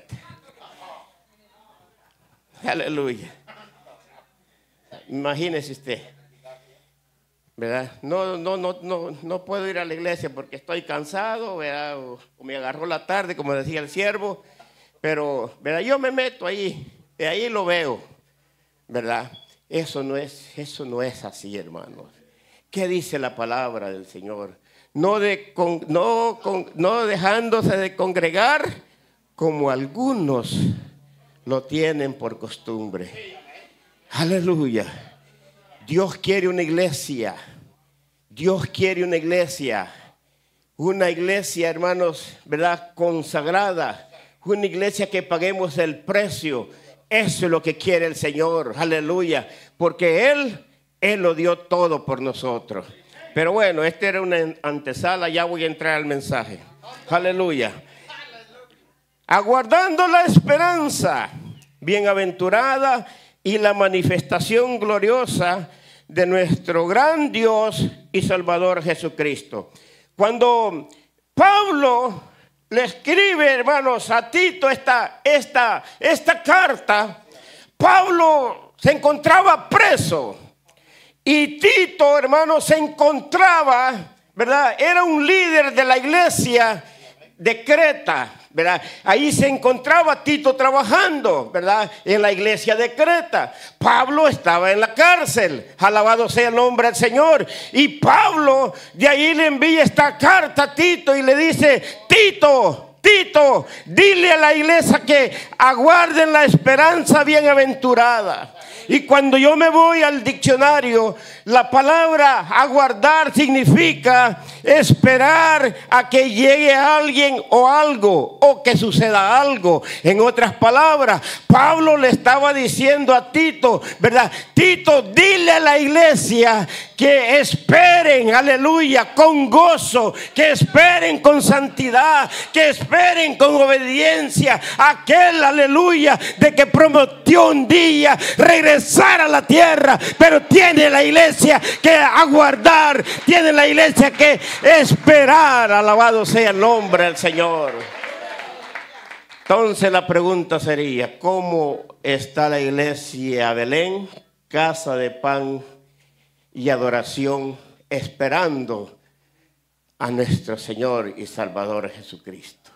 Aleluya. Imagínese usted, ¿verdad? No, no, no, no, no puedo ir a la iglesia porque estoy cansado, ¿verdad? O, o me agarró la tarde, como decía el siervo. Pero, ¿verdad? Yo me meto ahí, de ahí lo veo, ¿verdad? Eso no es, eso no es así, hermanos. ¿Qué dice la palabra del Señor? No, de, con, no, con, no dejándose de congregar como algunos lo tienen por costumbre. Aleluya. Dios quiere una iglesia. Dios quiere una iglesia. Una iglesia, hermanos, ¿verdad?, consagrada. Una iglesia que paguemos el precio. Eso es lo que quiere el Señor. Aleluya. Porque Él, Él lo dio todo por nosotros. Pero bueno, esta era una antesala, ya voy a entrar al mensaje. Aleluya. Aguardando la esperanza bienaventurada y la manifestación gloriosa de nuestro gran Dios y Salvador Jesucristo. Cuando Pablo le escribe, hermanos, a Tito esta, esta, esta carta, Pablo se encontraba preso. Y Tito, hermanos, se encontraba, ¿verdad? Era un líder de la iglesia de Creta, ¿verdad? Ahí se encontraba Tito trabajando, ¿verdad? En la iglesia de Creta. Pablo estaba en la cárcel, alabado sea el nombre del Señor. Y Pablo de ahí le envía esta carta a Tito y le dice: Tito, Tito, dile a la iglesia que aguarden la esperanza bienaventurada. Y cuando yo me voy al diccionario, la palabra aguardar significa esperar a que llegue alguien o algo, o que suceda algo. En otras palabras, Pablo le estaba diciendo a Tito, ¿verdad? Tito, dile a la iglesia que esperen, aleluya, con gozo, que esperen con santidad, que esperen con obediencia. Aquel, aleluya, de que prometió un día regresar a la tierra, pero tiene la iglesia que aguardar, tiene la iglesia que esperar. Alabado sea el nombre del Señor. Entonces la pregunta sería: ¿cómo está la iglesia Belén, casa de pan y adoración, esperando a nuestro Señor y Salvador Jesucristo?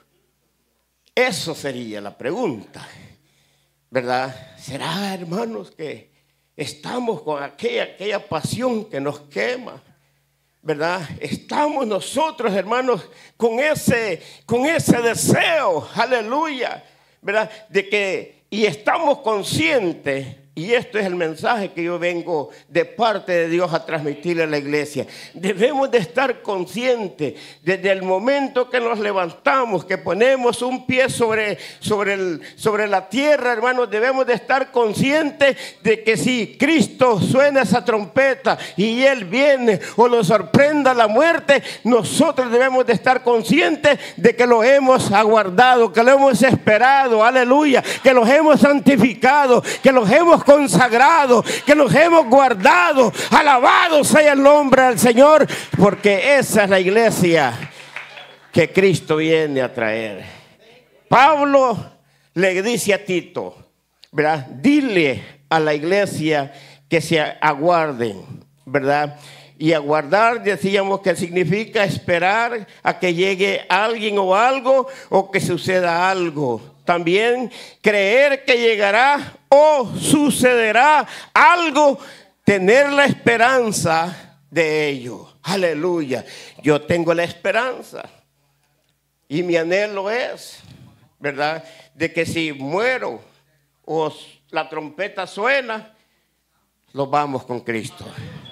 Eso sería la pregunta, ¿verdad? ¿Será, hermanos, que estamos con aquella, aquella pasión que nos quema? ¿Verdad? Estamos nosotros, hermanos, con ese, con ese deseo, aleluya, ¿verdad? De que, y estamos conscientes, y esto es el mensaje que yo vengo de parte de Dios a transmitirle a la iglesia. Debemos de estar conscientes desde el momento que nos levantamos, que ponemos un pie sobre, sobre, el, sobre la tierra, hermanos. Debemos de estar conscientes de que si Cristo suena esa trompeta y Él viene o nos sorprenda la muerte, nosotros debemos de estar conscientes de que lo hemos aguardado, que lo hemos esperado, aleluya, que los hemos santificado, que los hemos consagrado, que los hemos guardado. Alabado sea el nombre del Señor, porque esa es la iglesia que Cristo viene a traer. Pablo le dice a Tito, ¿verdad? Dile a la iglesia que se aguarden, ¿verdad? Y aguardar, decíamos que significa esperar a que llegue alguien o algo, o que suceda algo. También creer que llegará o sucederá algo, tener la esperanza de ello. Aleluya. Yo tengo la esperanza y mi anhelo es, ¿verdad?, de que si muero o la trompeta suena, nos vamos con Cristo.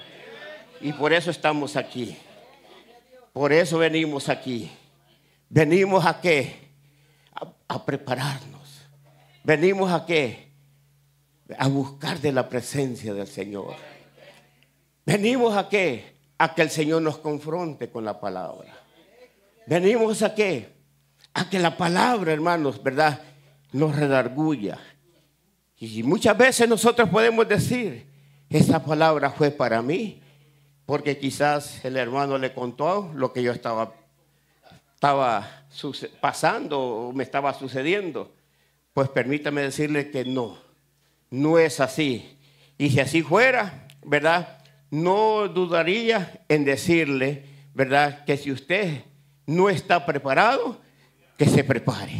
Y por eso estamos aquí. Por eso venimos aquí. Venimos a qué? A, a prepararnos. Venimos a qué? A buscar de la presencia del Señor. Venimos a qué? A que el Señor nos confronte con la palabra. Venimos a qué? A que la palabra, hermanos, ¿verdad?, nos redarguya. Y muchas veces nosotros podemos decir, esa palabra fue para mí, porque quizás el hermano le contó lo que yo estaba, estaba pasando o me estaba sucediendo. Pues permítame decirle que no, no es así. Y si así fuera, ¿verdad?, no dudaría en decirle, ¿verdad?, que si usted no está preparado, que se prepare.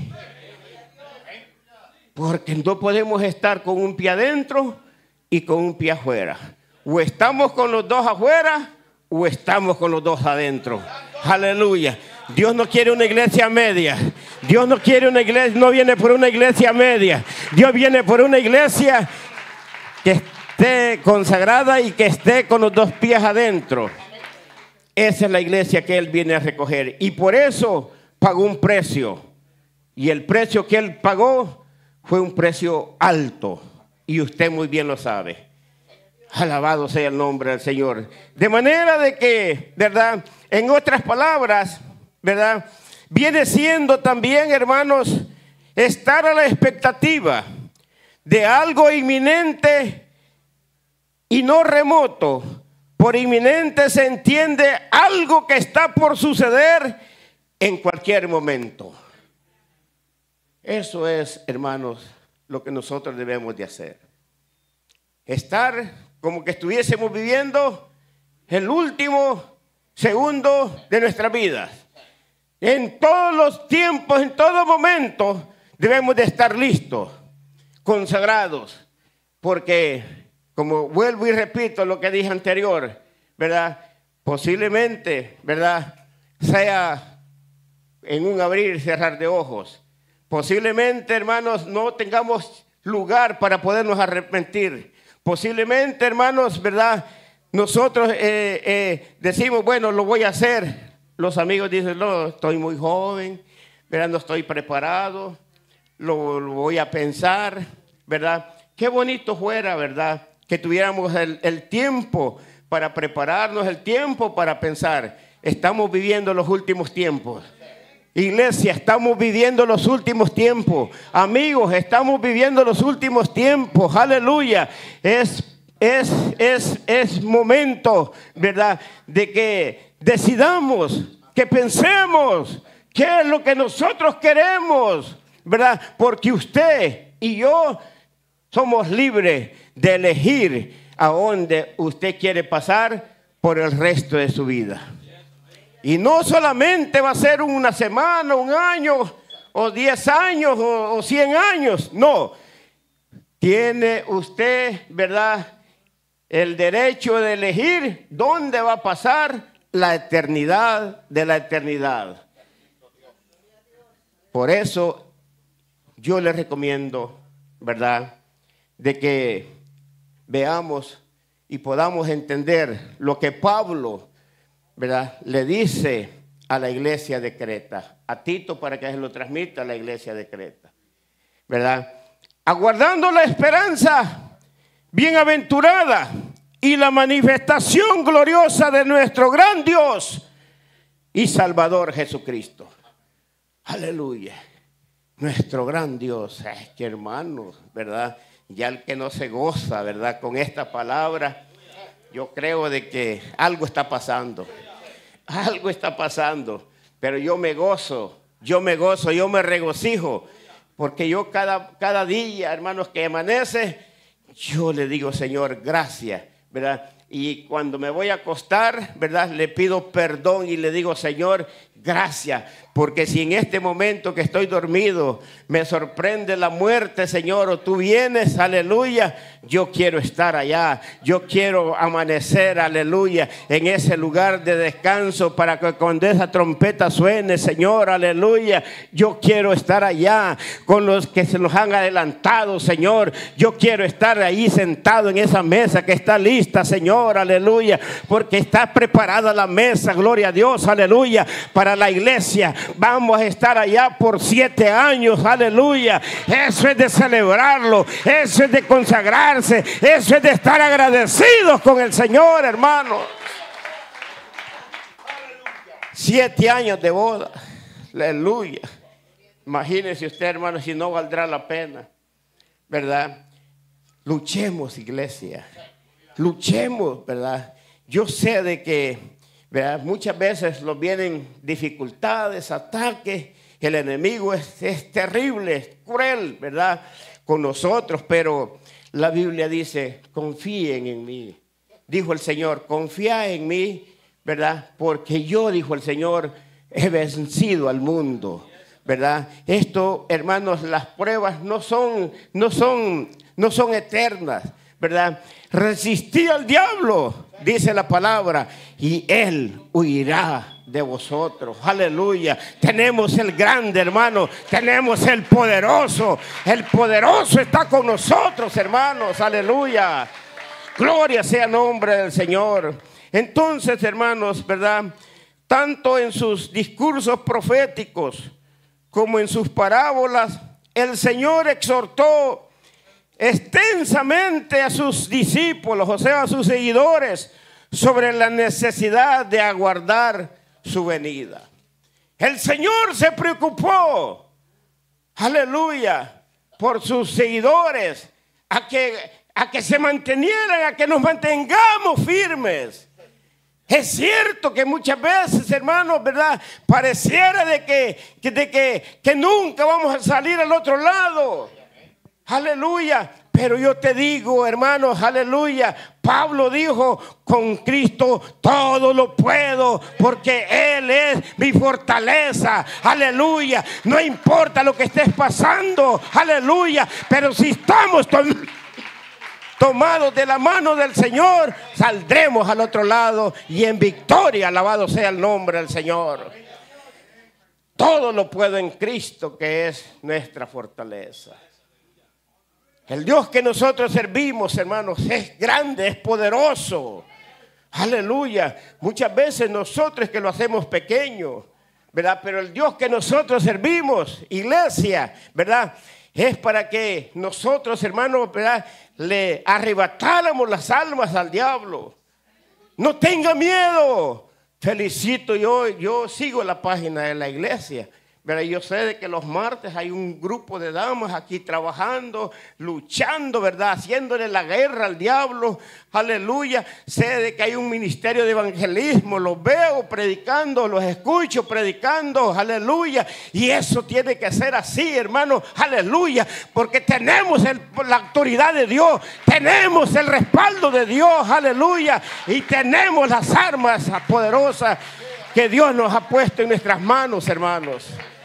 Porque no podemos estar con un pie adentro y con un pie afuera. O estamos con los dos afuera o estamos con los dos adentro. Aleluya. Dios no quiere una iglesia media. Dios no quiere una iglesia, no viene por una iglesia media. Dios viene por una iglesia que esté consagrada y que esté con los dos pies adentro. Esa es la iglesia que Él viene a recoger. Y por eso pagó un precio. Y el precio que Él pagó fue un precio alto. Y usted muy bien lo sabe. Alabado sea el nombre del Señor. De manera de que, ¿verdad?, en otras palabras, ¿verdad?, viene siendo también, hermanos, estar a la expectativa de algo inminente y no remoto. Por inminente se entiende algo que está por suceder en cualquier momento. Eso es, hermanos, lo que nosotros debemos de hacer. Estar como que estuviésemos viviendo el último segundo de nuestras vidas. En todos los tiempos, en todo momento, debemos de estar listos, consagrados, porque, como vuelvo y repito lo que dije anterior, ¿verdad? Posiblemente, ¿verdad?, sea en un abrir y cerrar de ojos. Posiblemente, hermanos, no tengamos lugar para podernos arrepentir. Posiblemente, hermanos, ¿verdad?, nosotros eh, eh, decimos, bueno, lo voy a hacer. Los amigos dicen, no, estoy muy joven, ¿verdad?, no estoy preparado, lo, lo voy a pensar, ¿verdad? Qué bonito fuera, ¿verdad?, que tuviéramos el, el tiempo para prepararnos, el tiempo para pensar. Estamos viviendo los últimos tiempos. Iglesia, estamos viviendo los últimos tiempos. Amigos, estamos viviendo los últimos tiempos. Aleluya. Es, es, es, es momento, ¿verdad?, de que decidamos, que pensemos qué es lo que nosotros queremos, ¿verdad? Porque usted y yo somos libres de elegir a dónde usted quiere pasar por el resto de su vida. Y no solamente va a ser una semana, un año, o diez años, o, o cien años. No. Tiene usted, ¿verdad?, el derecho de elegir dónde va a pasar la eternidad de la eternidad. Por eso yo le recomiendo, ¿verdad?, de que veamos y podamos entender lo que Pablo, ¿verdad?, le dice a la iglesia de Creta, a Tito, para que se lo transmita a la iglesia de Creta, ¿verdad? Aguardando la esperanza bienaventurada y la manifestación gloriosa de nuestro gran Dios y Salvador Jesucristo. Aleluya. Nuestro gran Dios. Ay, qué hermanos, ¿verdad? Ya el que no se goza, ¿verdad?, con esta palabra, yo creo de que algo está pasando. Algo está pasando. Pero yo me gozo, yo me gozo, yo me regocijo. Porque yo cada, cada día, hermanos, que amanece, yo le digo, Señor, gracias, ¿verdad? Y cuando me voy a acostar, ¿verdad?, le pido perdón y le digo, Señor, gracias. Porque si en este momento que estoy dormido me sorprende la muerte, Señor, o tú vienes, aleluya, yo quiero estar allá. Yo quiero amanecer, aleluya, en ese lugar de descanso para que cuando esa trompeta suene, Señor, aleluya, yo quiero estar allá con los que se nos han adelantado, Señor. Yo quiero estar ahí sentado en esa mesa que está lista, Señor, aleluya, porque está preparada la mesa, gloria a Dios, aleluya, para la iglesia. Vamos a estar allá por siete años, aleluya. Eso es de celebrarlo, eso es de consagrarse, eso es de estar agradecidos con el Señor, hermano. Siete años de boda, aleluya. Imagínese usted, hermano, si no valdrá la pena, ¿verdad? Luchemos, iglesia, luchemos, ¿verdad? Yo sé de que, ¿verdad?, muchas veces nos vienen dificultades, ataques. El enemigo es, es terrible, es cruel, ¿verdad?, con nosotros. Pero la Biblia dice, confíen en mí. Dijo el Señor, confía en mí, ¿verdad? Porque yo, dijo el Señor, he vencido al mundo, ¿verdad? Esto, hermanos, las pruebas no son, no son, no son eternas, ¿verdad? Resistí al diablo, dice la palabra, y él huirá de vosotros. Aleluya. Tenemos el grande, hermano. Tenemos el poderoso. El poderoso está con nosotros, hermanos. Aleluya. Gloria sea el nombre del Señor. Entonces, hermanos, ¿verdad?, tanto en sus discursos proféticos como en sus parábolas, el Señor exhortó extensamente a sus discípulos, o sea, a sus seguidores, sobre la necesidad de aguardar su venida. El Señor se preocupó, aleluya, por sus seguidores, a que, a que se mantenieran, a que nos mantengamos firmes. Es cierto que muchas veces, hermanos, ¿verdad?, pareciera de que, de que, que nunca vamos a salir al otro lado. Aleluya. Pero yo te digo, hermanos, aleluya, Pablo dijo, con Cristo todo lo puedo, porque Él es mi fortaleza, aleluya. No importa lo que estés pasando, aleluya, pero si estamos tom- tomados de la mano del Señor, saldremos al otro lado y en victoria, alabado sea el nombre del Señor. Todo lo puedo en Cristo, que es nuestra fortaleza. El Dios que nosotros servimos, hermanos, es grande, es poderoso. Aleluya. Muchas veces nosotros que lo hacemos pequeño, ¿verdad? Pero el Dios que nosotros servimos, iglesia, ¿verdad? Es para que nosotros, hermanos, ¿verdad? Le arrebatáramos las almas al diablo. No tenga miedo. Felicito, yo, yo sigo la página de la iglesia. Pero yo sé de que los martes hay un grupo de damas aquí trabajando, luchando, ¿verdad? Haciéndole la guerra al diablo. Aleluya. Sé de que hay un ministerio de evangelismo. Los veo predicando, los escucho predicando. Aleluya. Y eso tiene que ser así, hermano. Aleluya. Porque tenemos el, la autoridad de Dios. Tenemos el respaldo de Dios. Aleluya. Y tenemos las armas poderosas que Dios nos ha puesto en nuestras manos, hermanos.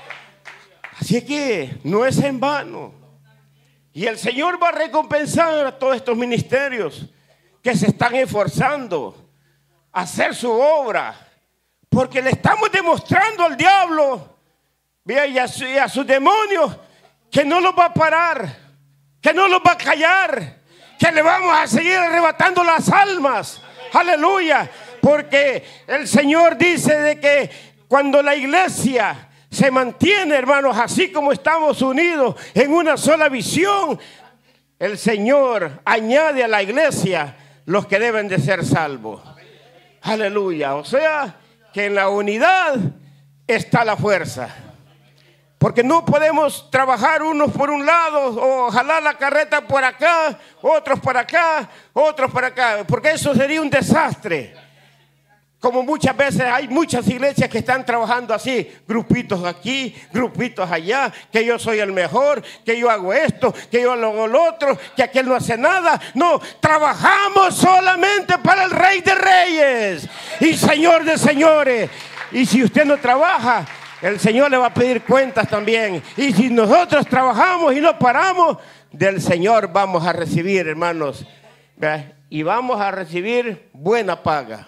Así que no es en vano. Y el Señor va a recompensar a todos estos ministerios que se están esforzando a hacer su obra. Porque le estamos demostrando al diablo y a, su, y a sus demonios que no los va a parar, que no los va a callar, que le vamos a seguir arrebatando las almas. Aleluya. Porque el Señor dice de que cuando la iglesia se mantiene, hermanos, así como estamos unidos en una sola visión, el Señor añade a la iglesia los que deben de ser salvos. Aleluya. O sea, que en la unidad está la fuerza. Porque no podemos trabajar unos por un lado o jalar la carreta por acá, otros por acá, otros por acá. Porque eso sería un desastre. Como muchas veces hay muchas iglesias que están trabajando así, grupitos aquí, grupitos allá, que yo soy el mejor, que yo hago esto, que yo hago lo otro, que aquel no hace nada. No, trabajamos solamente para el Rey de Reyes y Señor de Señores. Y si usted no trabaja, el Señor le va a pedir cuentas también. Y si nosotros trabajamos y no paramos, del Señor vamos a recibir, hermanos, ¿verdad? Y vamos a recibir buena paga.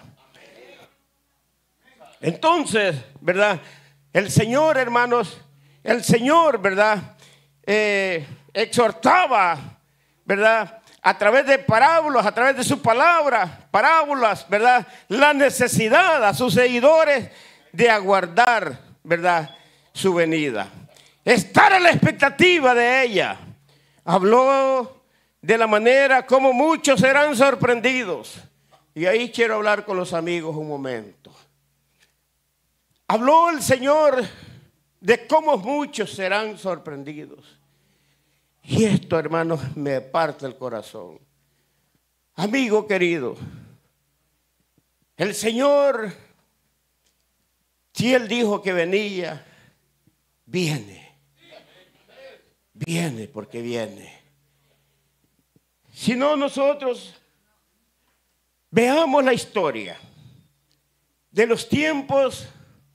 Entonces, ¿verdad? El Señor, hermanos, el Señor, ¿verdad? Eh, exhortaba, ¿verdad? A través de parábolas, a través de su palabra, parábolas, ¿verdad? La necesidad a sus seguidores de aguardar, ¿verdad? Su venida. Estar a la expectativa de ella. Habló de la manera como muchos serán sorprendidos. Y ahí quiero hablar con los amigos un momento. Habló el Señor de cómo muchos serán sorprendidos. Y esto, hermanos, me parte el corazón. Amigo querido, el Señor, si Él dijo que venía, viene. Viene porque viene. Si no, nosotros veamos la historia de los tiempos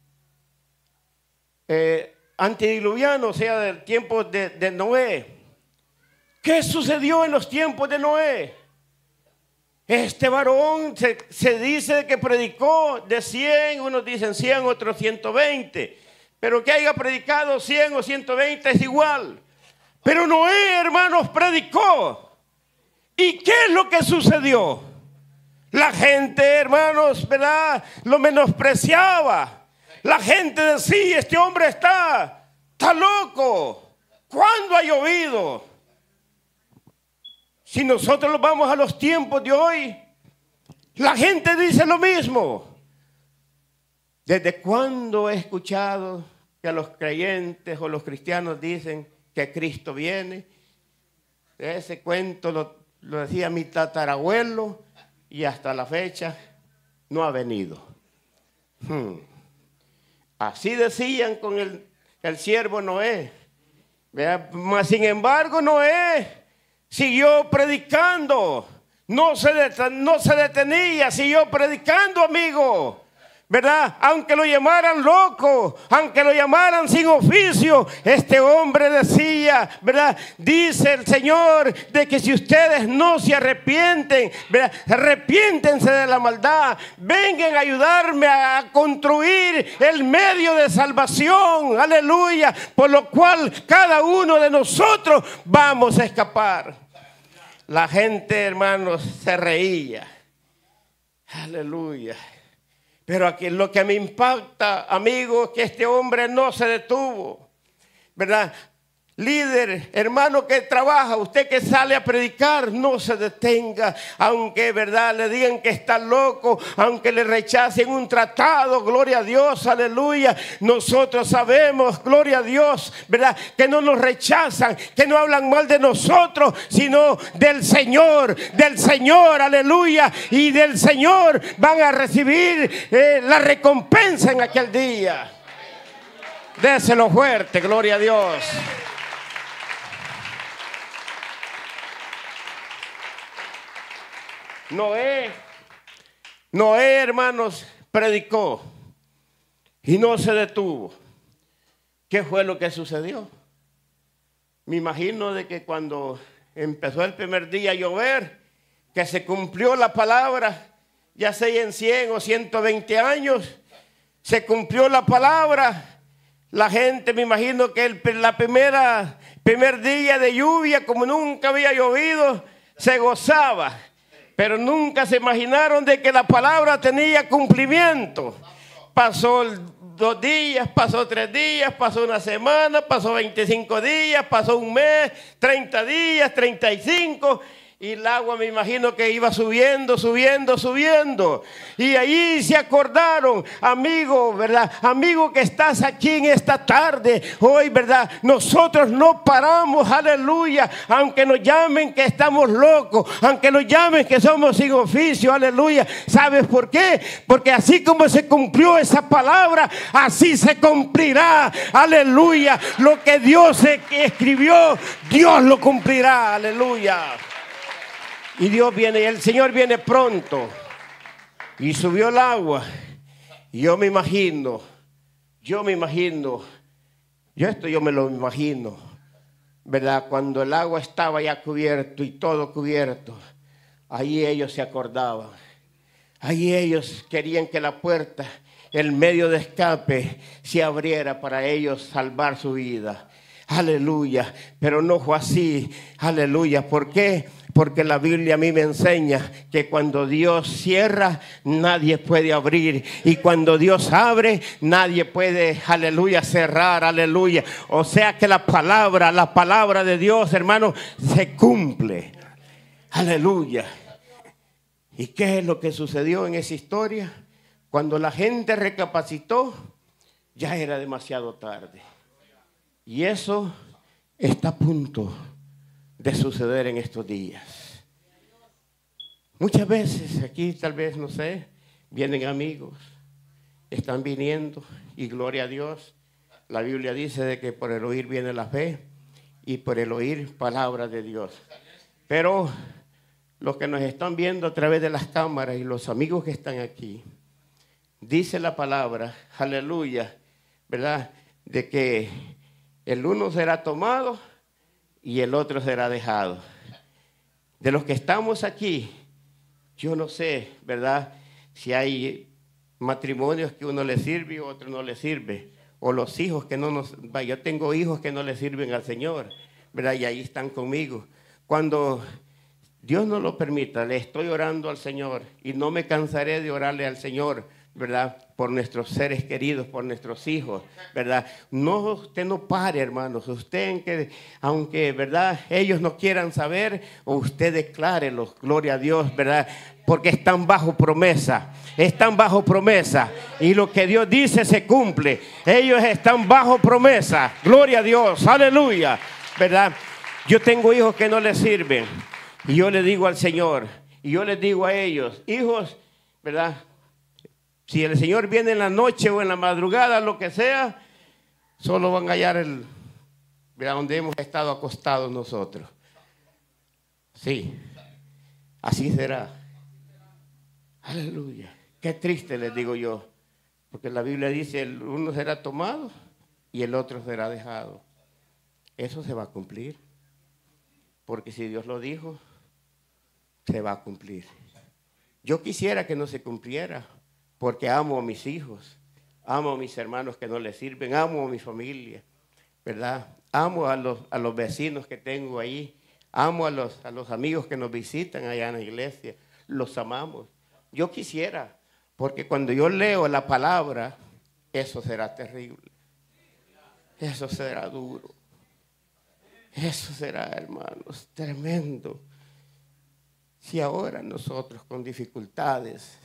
Eh, antediluviano, o sea, del tiempo de, de Noé. ¿Qué sucedió en los tiempos de Noé? Este varón se, se dice que predicó de cien, unos dicen cien, otros ciento veinte, pero que haya predicado cien o ciento veinte es igual. Pero Noé, hermanos, predicó. ¿Y qué es lo que sucedió? La gente, hermanos, ¿verdad?, lo menospreciaba. La gente decía, este hombre está, está loco. ¿Cuándo ha llovido? Si nosotros vamos a los tiempos de hoy, la gente dice lo mismo. ¿Desde cuándo he escuchado que a los creyentes o los cristianos dicen que Cristo viene? Ese cuento lo, lo decía mi tatarabuelo y hasta la fecha no ha venido. Hmm. Así decían con el, el siervo Noé. Mas sin embargo, Noé siguió predicando. No se, deten, no se detenía, siguió predicando, amigo. ¿Verdad? Aunque lo llamaran loco, aunque lo llamaran sin oficio, este hombre decía, ¿verdad? Dice el Señor de que si ustedes no se arrepienten, ¿verdad? Arrepiéntense de la maldad, vengan a ayudarme a construir el medio de salvación, aleluya, por lo cual cada uno de nosotros vamos a escapar. La gente, hermanos, se reía, aleluya. Pero aquí lo que me impacta, amigos, que este hombre no se detuvo, ¿verdad? Líder, hermano que trabaja, usted que sale a predicar, no se detenga, aunque, ¿verdad?, le digan que está loco, aunque le rechacen un tratado, gloria a Dios, aleluya. Nosotros sabemos, gloria a Dios, ¿verdad?, que no nos rechazan, que no hablan mal de nosotros, sino del Señor, del Señor, aleluya. Y del Señor van a recibir eh, la recompensa en aquel día. Déselo fuerte, gloria a Dios. Noé, Noé, hermanos, predicó y no se detuvo. ¿Qué fue lo que sucedió? Me imagino de que cuando empezó el primer día a llover, que se cumplió la palabra, ya sea en cien o ciento veinte años, se cumplió la palabra. La gente, me imagino que el la primera, primer día de lluvia, como nunca había llovido, se gozaba. Pero nunca se imaginaron de que la palabra tenía cumplimiento. Pasó dos días, pasó tres días, pasó una semana, pasó veinticinco días, pasó un mes, treinta días, treinta y cinco. Y el agua, me imagino que iba subiendo, subiendo, subiendo. Y ahí se acordaron, amigo, ¿verdad? Amigo que estás aquí en esta tarde, hoy, ¿verdad? Nosotros no paramos, aleluya. Aunque nos llamen que estamos locos, aunque nos llamen que somos sin oficio, aleluya. ¿Sabes por qué? Porque así como se cumplió esa palabra, así se cumplirá, aleluya. Lo que Dios escribió, Dios lo cumplirá, aleluya. Y Dios viene, y el Señor viene pronto. Y subió el agua. Y yo me imagino, yo me imagino, yo esto yo me lo imagino, ¿verdad? Cuando el agua estaba ya cubierto y todo cubierto, ahí ellos se acordaban. Ahí ellos querían que la puerta, el medio de escape, se abriera para ellos salvar su vida. Aleluya. Pero no fue así. Aleluya. ¿Por qué? Porque la Biblia a mí me enseña que cuando Dios cierra, nadie puede abrir. Y cuando Dios abre, nadie puede, aleluya, cerrar, aleluya. O sea que la palabra, la palabra de Dios, hermano, se cumple. Aleluya. ¿Y qué es lo que sucedió en esa historia? Cuando la gente recapacitó, ya era demasiado tarde. Y eso está a punto de suceder en estos días. Muchas veces aquí, tal vez, no sé, vienen amigos, están viniendo y gloria a Dios. La Biblia dice de que por el oír viene la fe y por el oír palabra de Dios. Pero los que nos están viendo a través de las cámaras y los amigos que están aquí, dice la palabra, aleluya, ¿verdad? De que el uno será tomado y el otro será dejado. De los que estamos aquí, yo no sé, ¿verdad? Si hay matrimonios que uno le sirve y otro no le sirve. O los hijos que no nos... Yo tengo hijos que no le sirven al Señor, ¿verdad? Y ahí están conmigo. Cuando Dios nos lo permita, le estoy orando al Señor y no me cansaré de orarle al Señor, ¿verdad? Por nuestros seres queridos, por nuestros hijos, ¿verdad? No, usted no pare, hermanos. Usted, que, aunque, ¿verdad?, ellos no quieran saber, usted declárelos, gloria a Dios, ¿verdad? Porque están bajo promesa, están bajo promesa. Y lo que Dios dice se cumple. Ellos están bajo promesa, gloria a Dios, aleluya, ¿verdad? Yo tengo hijos que no les sirven. Y yo le digo al Señor, y yo les digo a ellos, hijos, ¿verdad? Si el Señor viene en la noche o en la madrugada, lo que sea, solo van a hallar el, ¿verdad?, donde hemos estado acostados nosotros. Sí, así será. Aleluya. Qué triste les digo yo, porque la Biblia dice, el uno será tomado y el otro será dejado. Eso se va a cumplir, porque si Dios lo dijo, se va a cumplir. Yo quisiera que no se cumpliera, porque amo a mis hijos, amo a mis hermanos que no les sirven, amo a mi familia, ¿verdad? Amo a los, a los vecinos que tengo ahí, amo a los, a los amigos que nos visitan allá en la iglesia, los amamos. Yo quisiera, porque cuando yo leo la palabra, eso será terrible, eso será duro, eso será, hermanos, tremendo. Si ahora nosotros con dificultades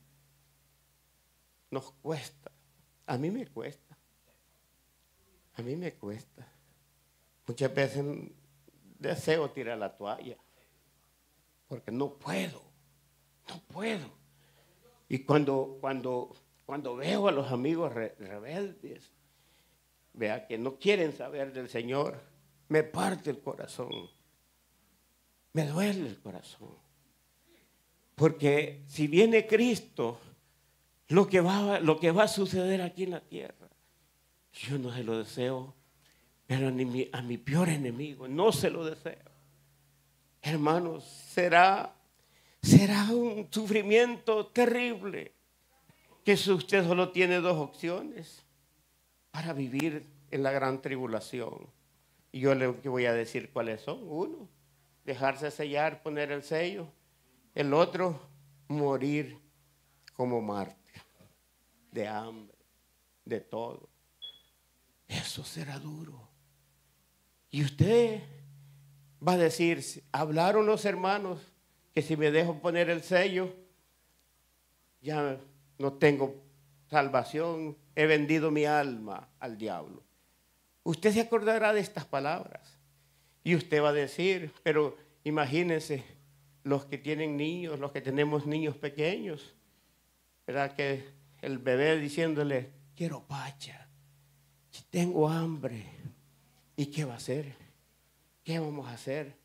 nos cuesta, a mí me cuesta, a mí me cuesta. Muchas veces deseo tirar la toalla, porque no puedo, no puedo. Y cuando, cuando, cuando veo a los amigos re, rebeldes, vea que no quieren saber del Señor, me parte el corazón, me duele el corazón. Porque si viene Cristo, lo que va, lo que va a suceder aquí en la tierra, yo no se lo deseo, pero ni mi, a mi peor enemigo no se lo deseo. Hermanos, será, será un sufrimiento terrible, que si usted solo tiene dos opciones para vivir en la gran tribulación. Y yo le voy a decir cuáles son. Uno, dejarse sellar, poner el sello. El otro, morir como mártir, de hambre, de todo. Eso será duro. Y usted va a decir, hablaron los hermanos que si me dejo poner el sello, ya no tengo salvación, he vendido mi alma al diablo. Usted se acordará de estas palabras y usted va a decir, pero imagínense, los que tienen niños, los que tenemos niños pequeños, ¿verdad? Que el bebé diciéndole, quiero pacha, tengo hambre. ¿Y qué va a hacer? ¿Qué vamos a hacer?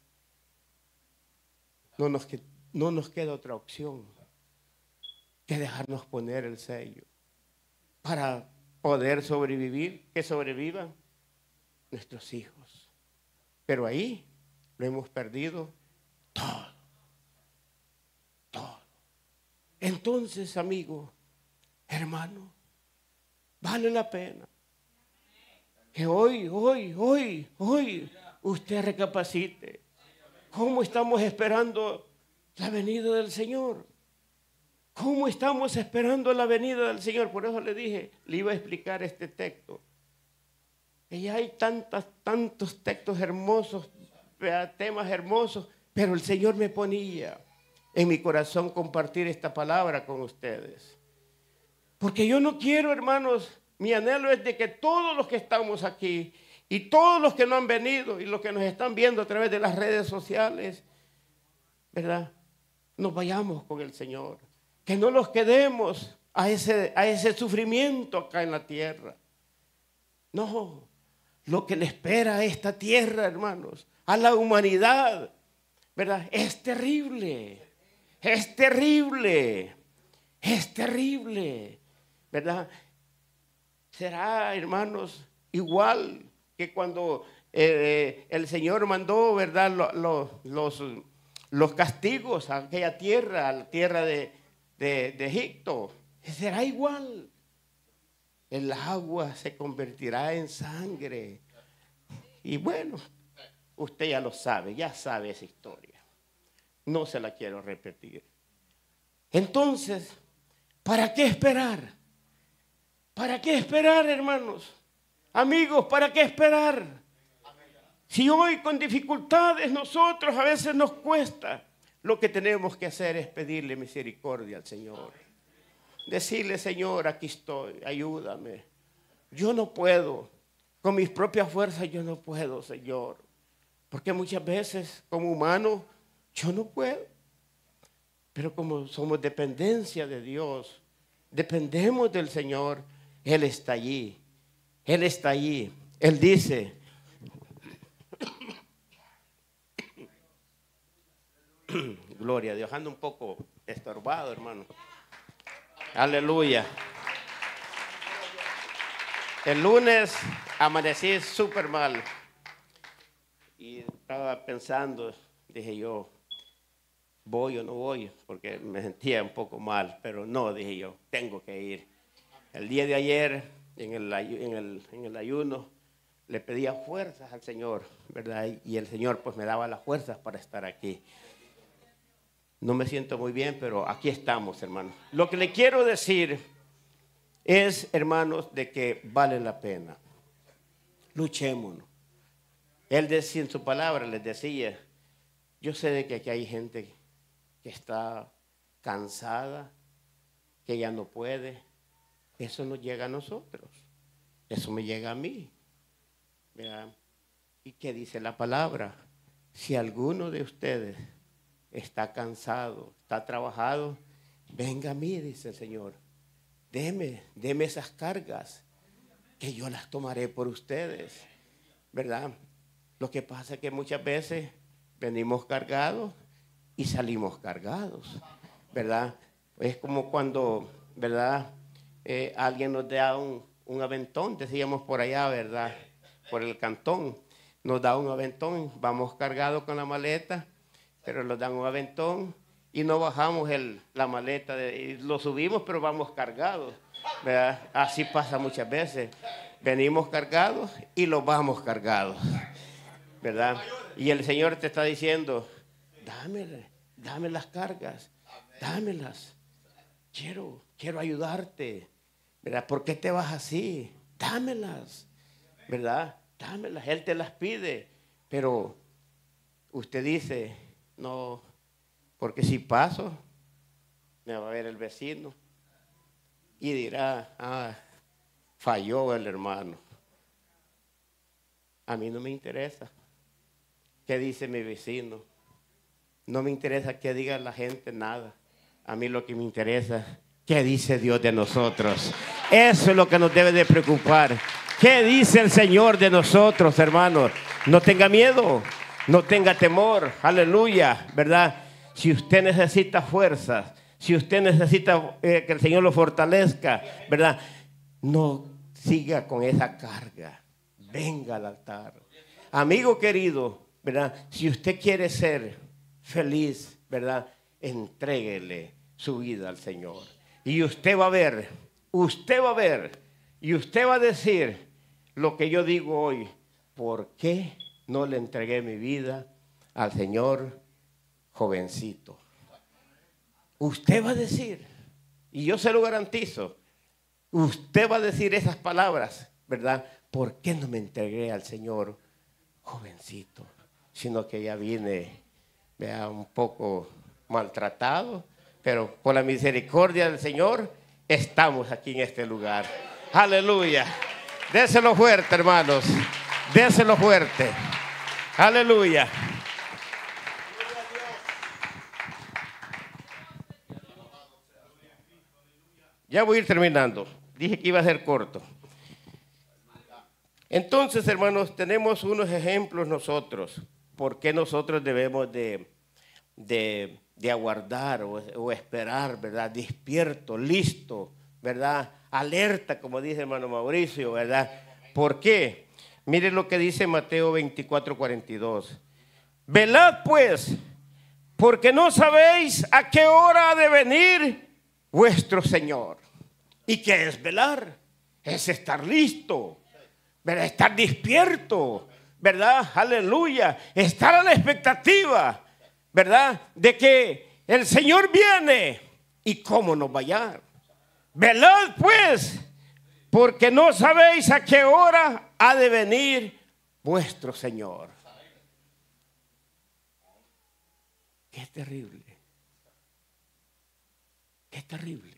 No nos, no nos queda otra opción que dejarnos poner el sello para poder sobrevivir, que sobrevivan nuestros hijos. Pero ahí lo hemos perdido todo. Todo. Entonces, amigo, hermano, vale la pena que hoy, hoy, hoy, hoy usted recapacite. ¿Cómo estamos esperando la venida del Señor? ¿Cómo estamos esperando la venida del Señor? Por eso le dije, le iba a explicar este texto. Y hay tantas, tantos textos hermosos, temas hermosos, pero el Señor me ponía en mi corazón compartir esta palabra con ustedes. Porque yo no quiero, hermanos, mi anhelo es de que todos los que estamos aquí y todos los que no han venido y los que nos están viendo a través de las redes sociales, ¿verdad? Nos vayamos con el Señor. Que no nos quedemos a ese, a ese sufrimiento acá en la tierra. No, lo que le espera a esta tierra, hermanos, a la humanidad, ¿verdad? Es terrible. Es terrible, es terrible, ¿verdad? Será, hermanos, igual que cuando eh, el Señor mandó, ¿verdad? Los, los, los, los castigos a aquella tierra, a la tierra de, de, de Egipto. Será igual. El agua se convertirá en sangre. Y bueno, usted ya lo sabe, ya sabe esa historia. No se la quiero repetir. Entonces, ¿para qué esperar? ¿Para qué esperar, hermanos? Amigos, ¿para qué esperar? Si hoy con dificultades nosotros a veces nos cuesta, lo que tenemos que hacer es pedirle misericordia al Señor. Decirle, Señor, aquí estoy, ayúdame. Yo no puedo, con mis propias fuerzas yo no puedo, Señor. Porque muchas veces como humano yo no puedo, pero como somos dependencia de Dios, dependemos del Señor, Él está allí, Él está allí. Él dice, Gloria a Dios. Ando un poco estorbado, hermano. Aleluya. El lunes amanecí súper mal. Y estaba pensando, dije yo, ¿voy o no voy? Porque me sentía un poco mal. Pero no, dije yo, tengo que ir. El día de ayer, en el, en el, en el ayuno, le pedía fuerzas al Señor, ¿verdad? Y el Señor pues me daba las fuerzas para estar aquí. No me siento muy bien, pero aquí estamos, hermanos. Lo que le quiero decir es, hermanos, de que vale la pena. Luchémonos. Él decía en su palabra, les decía, yo sé de que aquí hay gente que está cansada, que ya no puede. Eso nos llega a nosotros. Eso me llega a mí. ¿Verdad? ¿Y qué dice la palabra? Si alguno de ustedes está cansado, está trabajado, venga a mí, dice el Señor. Deme, deme esas cargas, que yo las tomaré por ustedes. ¿Verdad? Lo que pasa es que muchas veces venimos cargados y salimos cargados. ¿Verdad? Es como cuando, ¿verdad? Eh, alguien nos da un, un aventón, decíamos por allá, ¿verdad? Por el cantón, nos da un aventón, vamos cargados con la maleta, pero nos dan un aventón y no bajamos el, la maleta, de, y lo subimos, pero vamos cargados, ¿verdad? Así pasa muchas veces, venimos cargados y los vamos cargados, ¿verdad? Y el Señor te está diciendo, dame, dame las cargas, dámelas, quiero, quiero ayudarte, ¿verdad? ¿Por qué te vas así? Dámelas, ¿verdad? Dámelas, Él te las pide, pero usted dice, no, porque si paso, me va a ver el vecino y dirá, ah, falló el hermano. A mí no me interesa qué dice mi vecino, no me interesa qué diga la gente, nada. A mí lo que me interesa, qué dice Dios de nosotros. Eso es lo que nos debe de preocupar. ¿Qué dice el Señor de nosotros, hermanos? No tenga miedo, no tenga temor, aleluya, ¿verdad? Si usted necesita fuerzas, si usted necesita eh, que el Señor lo fortalezca, ¿verdad? No siga con esa carga, venga al altar. Amigo querido, ¿verdad? Si usted quiere ser feliz, ¿verdad? Entréguele su vida al Señor. Y usted va a ver, usted va a ver, y usted va a decir lo que yo digo hoy, ¿por qué no le entregué mi vida al Señor jovencito? Usted va a decir, y yo se lo garantizo, usted va a decir esas palabras, ¿verdad? ¿Por qué no me entregué al Señor jovencito? Sino que ya vine, vea, un poco maltratado, pero por la misericordia del Señor estamos aquí en este lugar. Aleluya. Déselo fuerte, hermanos. Déselo fuerte. Aleluya. Ya voy a ir terminando. Dije que iba a ser corto. Entonces, hermanos, tenemos unos ejemplos nosotros. ¿Por qué nosotros debemos de, de, de aguardar o, o esperar, ¿verdad? Despierto, listo, ¿verdad? Alerta, como dice hermano Mauricio, ¿verdad? ¿Por qué? Miren lo que dice Mateo veinticuatro, cuarenta y dos. Velad pues, porque no sabéis a qué hora ha de venir vuestro Señor. ¿Y qué es velar? Es estar listo, ¿verdad? Estar despierto, ¿verdad? Aleluya. Estar a la expectativa, ¿verdad? De que el Señor viene y cómo nos va a hallar. Velad pues, porque no sabéis a qué hora ha de venir vuestro Señor. Qué terrible. Qué terrible.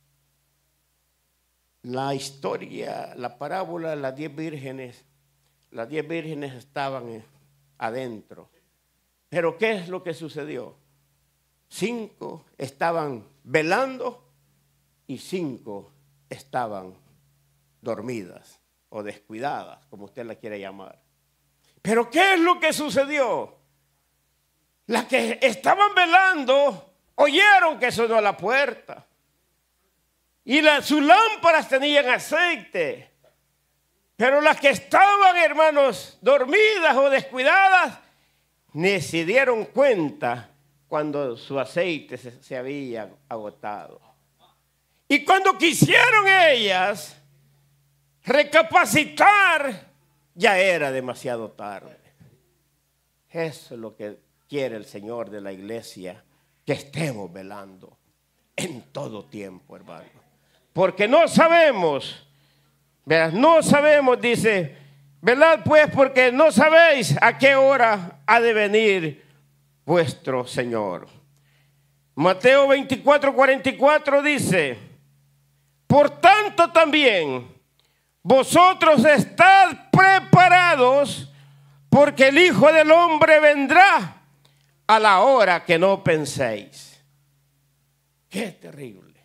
La historia, la parábola de las diez vírgenes, las diez vírgenes estaban adentro. Pero ¿qué es lo que sucedió? Cinco estaban velando y cinco estaban dormidas o descuidadas, como usted la quiere llamar. Pero ¿qué es lo que sucedió? Las que estaban velando oyeron que sonó la puerta. Y las, sus lámparas tenían aceite. Pero las que estaban, hermanos, dormidas o descuidadas, ni se dieron cuenta cuando su aceite se, se había agotado. Y cuando quisieron ellas recapacitar, ya era demasiado tarde. Eso es lo que quiere el Señor de la iglesia, que estemos velando en todo tiempo, hermano. Porque no sabemos, ¿verdad? No sabemos, dice, velad pues porque no sabéis a qué hora ha de venir vuestro Señor. Mateo veinticuatro, cuarenta y cuatro dice, por tanto también vosotros estad preparados, porque el Hijo del Hombre vendrá a la hora que no penséis. Qué terrible.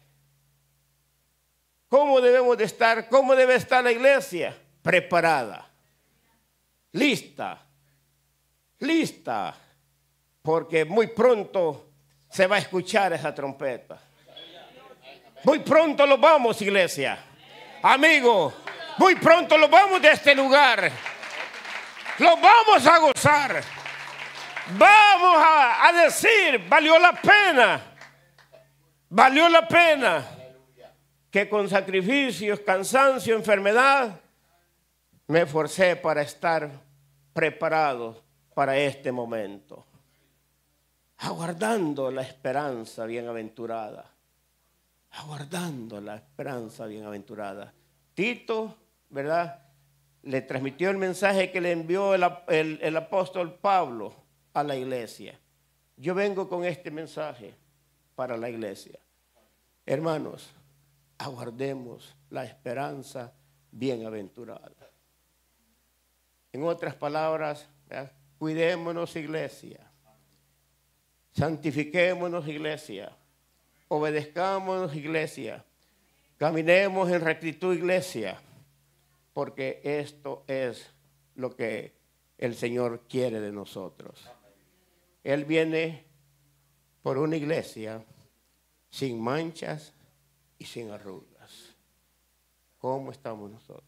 ¿Cómo debemos de estar? ¿Cómo debe estar la iglesia? Preparada, lista, lista, porque muy pronto se va a escuchar esa trompeta. Muy pronto lo vamos, iglesia. Amigo, muy pronto lo vamos de este lugar. Lo vamos a gozar. Vamos a, a decir, valió la pena. Valió la pena que con sacrificios, cansancio, enfermedad, me esforcé para estar preparado para este momento. Aguardando la esperanza bienaventurada. Aguardando la esperanza bienaventurada. Tito, ¿verdad?, le transmitió el mensaje que le envió el, el, el apóstol Pablo a la iglesia. Yo vengo con este mensaje para la iglesia. Hermanos, aguardemos la esperanza bienaventurada. En otras palabras, ¿verdad?, cuidémonos, iglesia. Santifiquémonos, iglesia. Obedezcámonos, iglesia. Caminemos en rectitud, iglesia. Porque esto es lo que el Señor quiere de nosotros. Él viene por una iglesia sin manchas y sin arrugas. ¿Cómo estamos nosotros?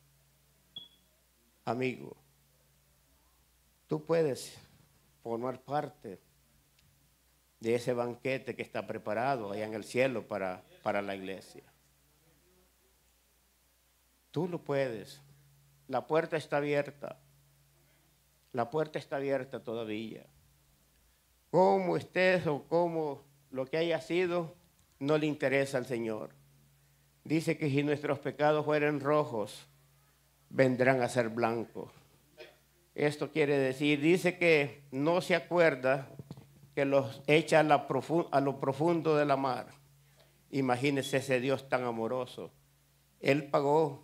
Amigo, tú puedes formar parte de ese banquete que está preparado allá en el cielo para, para la iglesia. Tú lo puedes. La puerta está abierta. La puerta está abierta todavía. Cómo estés o cómo lo que haya sido, no le interesa al Señor. Dice que si nuestros pecados fueran rojos, vendrán a ser blancos. Esto quiere decir, dice que no se acuerda que los echa a, la profu- a lo profundo de la mar. Imagínese ese Dios tan amoroso. Él pagó.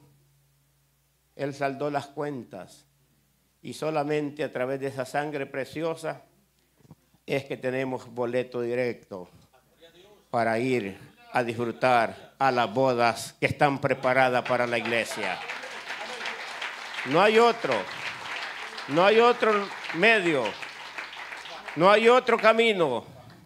Él saldó las cuentas y solamente a través de esa sangre preciosa es que tenemos boleto directo para ir a disfrutar a las bodas que están preparadas para la iglesia. No hay otro, no hay otro medio, no hay otro camino.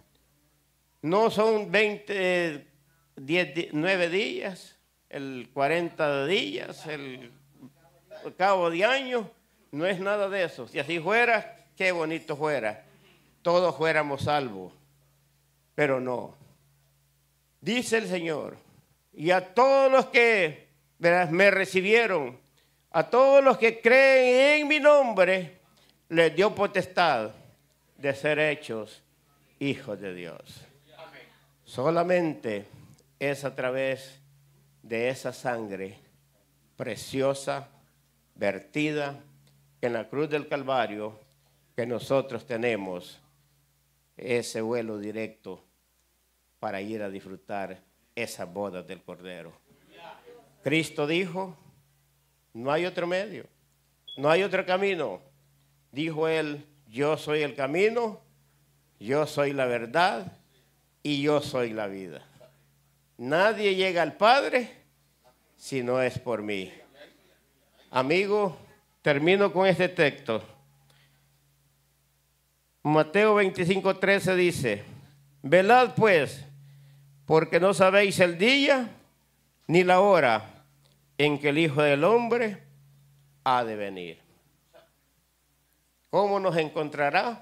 No son veinte, diez, nueve días, el cuarenta días, el al cabo de años, no es nada de eso. Si así fuera, qué bonito fuera. Todos fuéramos salvos. Pero no. Dice el Señor, y a todos los que, ¿verdad?, me recibieron, a todos los que creen en mi nombre, les dio potestad de ser hechos hijos de Dios. Solamente es a través de esa sangre preciosa, vertida en la cruz del Calvario, que nosotros tenemos ese vuelo directo para ir a disfrutar esas bodas del Cordero. Cristo dijo, no hay otro medio, no hay otro camino. Dijo Él, yo soy el camino, yo soy la verdad y yo soy la vida. Nadie llega al Padre si no es por mí. Amigo, termino con este texto. Mateo veinticinco, trece dice: velad pues, porque no sabéis el día ni la hora en que el Hijo del Hombre ha de venir. ¿Cómo nos encontrará?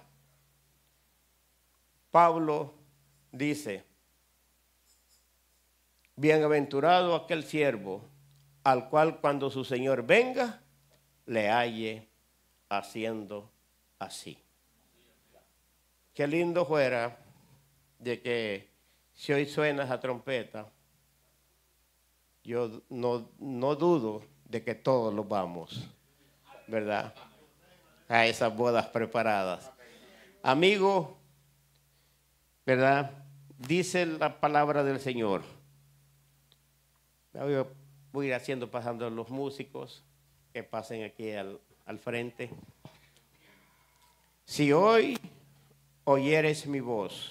Pablo dice: bienaventurado aquel siervo al cual cuando su Señor venga le halle haciendo así. Qué lindo fuera de que si hoy suena esa trompeta, yo no, no dudo de que todos los vamos, ¿verdad?, a esas bodas preparadas. Amigo, ¿verdad?, dice la palabra del Señor. Voy a ir haciendo, pasando los músicos que pasen aquí al, al frente. Si hoy oyeres mi voz,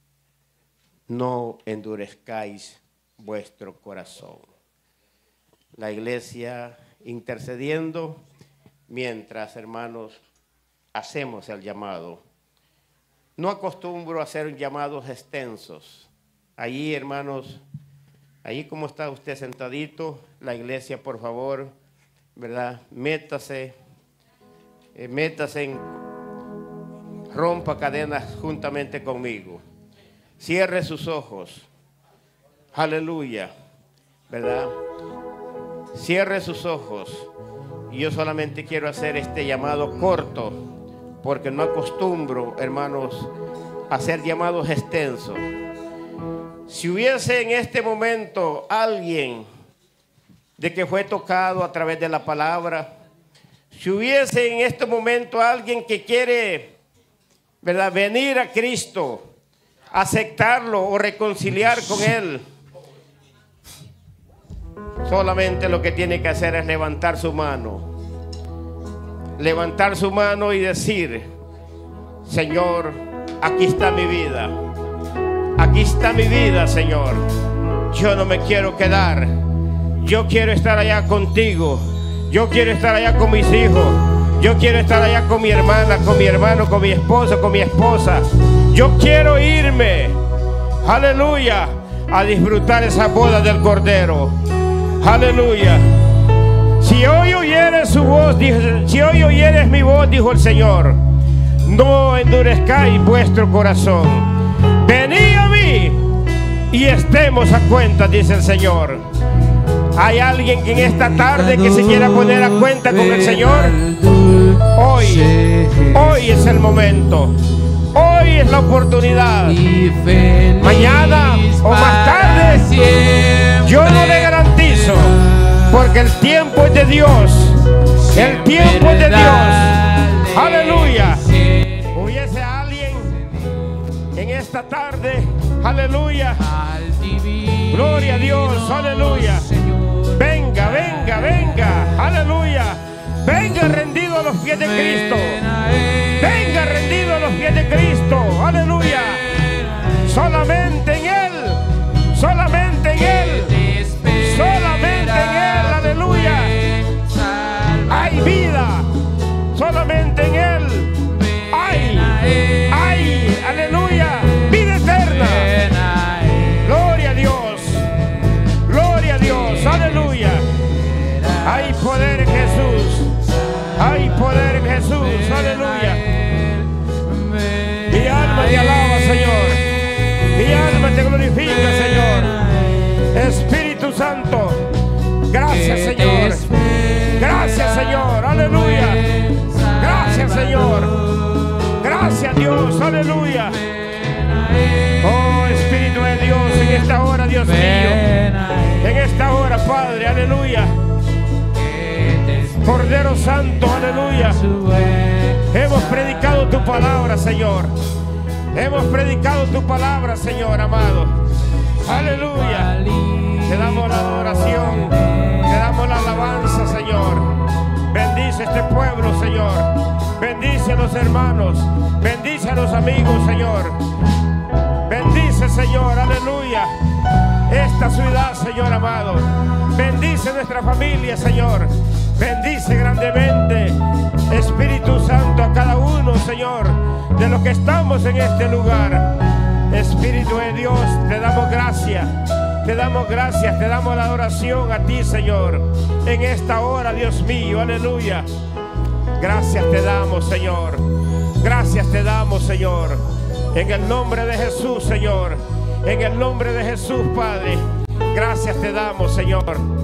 no endurezcáis vuestro corazón. La iglesia intercediendo mientras, hermanos, hacemos el llamado. No acostumbro a hacer llamados extensos. Allí, hermanos, allí como está usted sentadito, la iglesia, por favor, ¿verdad? Métase, eh, métase en, rompa cadenas juntamente conmigo. Cierre sus ojos. Aleluya, ¿verdad? Cierre sus ojos. Y yo solamente quiero hacer este llamado corto, porque no acostumbro, hermanos, a hacer llamados extensos. Si hubiese en este momento alguien de que fue tocado a través de la palabra, si hubiese en este momento alguien que quiere, ¿verdad?, venir a Cristo, aceptarlo o reconciliar con Él, solamente lo que tiene que hacer es levantar su mano. Levantar su mano y decir: Señor, aquí está mi vida. Aquí está mi vida, Señor. Yo no me quiero quedar. Yo quiero estar allá contigo. Yo quiero estar allá con mis hijos. Yo quiero estar allá con mi hermana, con mi hermano, con mi esposo, con mi esposa. Yo quiero irme, aleluya, a disfrutar esa boda del Cordero. Aleluya. Si hoy oyeres su voz, dijo, si hoy oyeres mi voz, dijo el Señor, no endurezcáis vuestro corazón. Venid a mí y estemos a cuenta, dice el Señor. ¿Hay alguien que en esta tarde que se quiera poner a cuenta con el Señor? Hoy, hoy es el momento. Hoy es la oportunidad. Mañana o más tarde, yo no le garantizo, porque el tiempo es de Dios. El tiempo es de Dios. Aleluya. Hubiese alguien en esta tarde, aleluya. Gloria a Dios, aleluya. Venga, venga, venga, aleluya. Venga rendido a los pies de Cristo. Venga rendido a los pies de Cristo, aleluya. Solamente en Él, solamente en Él, solamente en Él, aleluya. Hay vida, solamente en Él. Hay, hay, aleluya, vida eterna. Gloria a Dios, gloria a Dios, aleluya. Hay poder en Jesús, hay poder en Jesús, aleluya. Mi alma te alaba, Señor. Mi alma te glorifica, Señor. Espíritu Santo, gracias, Señor. Gracias, Señor, aleluya. Gracias, Señor. Gracias, Dios, aleluya. Oh, Espíritu de Dios, en esta hora, Dios mío, en esta hora, Padre, aleluya. Cordero Santo, aleluya. Hemos predicado tu palabra, Señor. Hemos predicado tu palabra, Señor amado. Aleluya. Te damos la adoración, te damos la alabanza, Señor. Bendice este pueblo, Señor. Bendice a los hermanos, bendice a los amigos, Señor. Bendice, Señor, aleluya, esta ciudad, Señor amado. Bendice nuestra familia, Señor. Bendice grandemente, Espíritu Santo, a cada uno, Señor, de los que estamos en este lugar. Espíritu de Dios, te damos gracias, te damos gracias, te damos la adoración a ti, Señor, en esta hora, Dios mío, aleluya. Gracias te damos, Señor, gracias te damos, Señor, en el nombre de Jesús, Señor, en el nombre de Jesús, Padre, gracias te damos, Señor.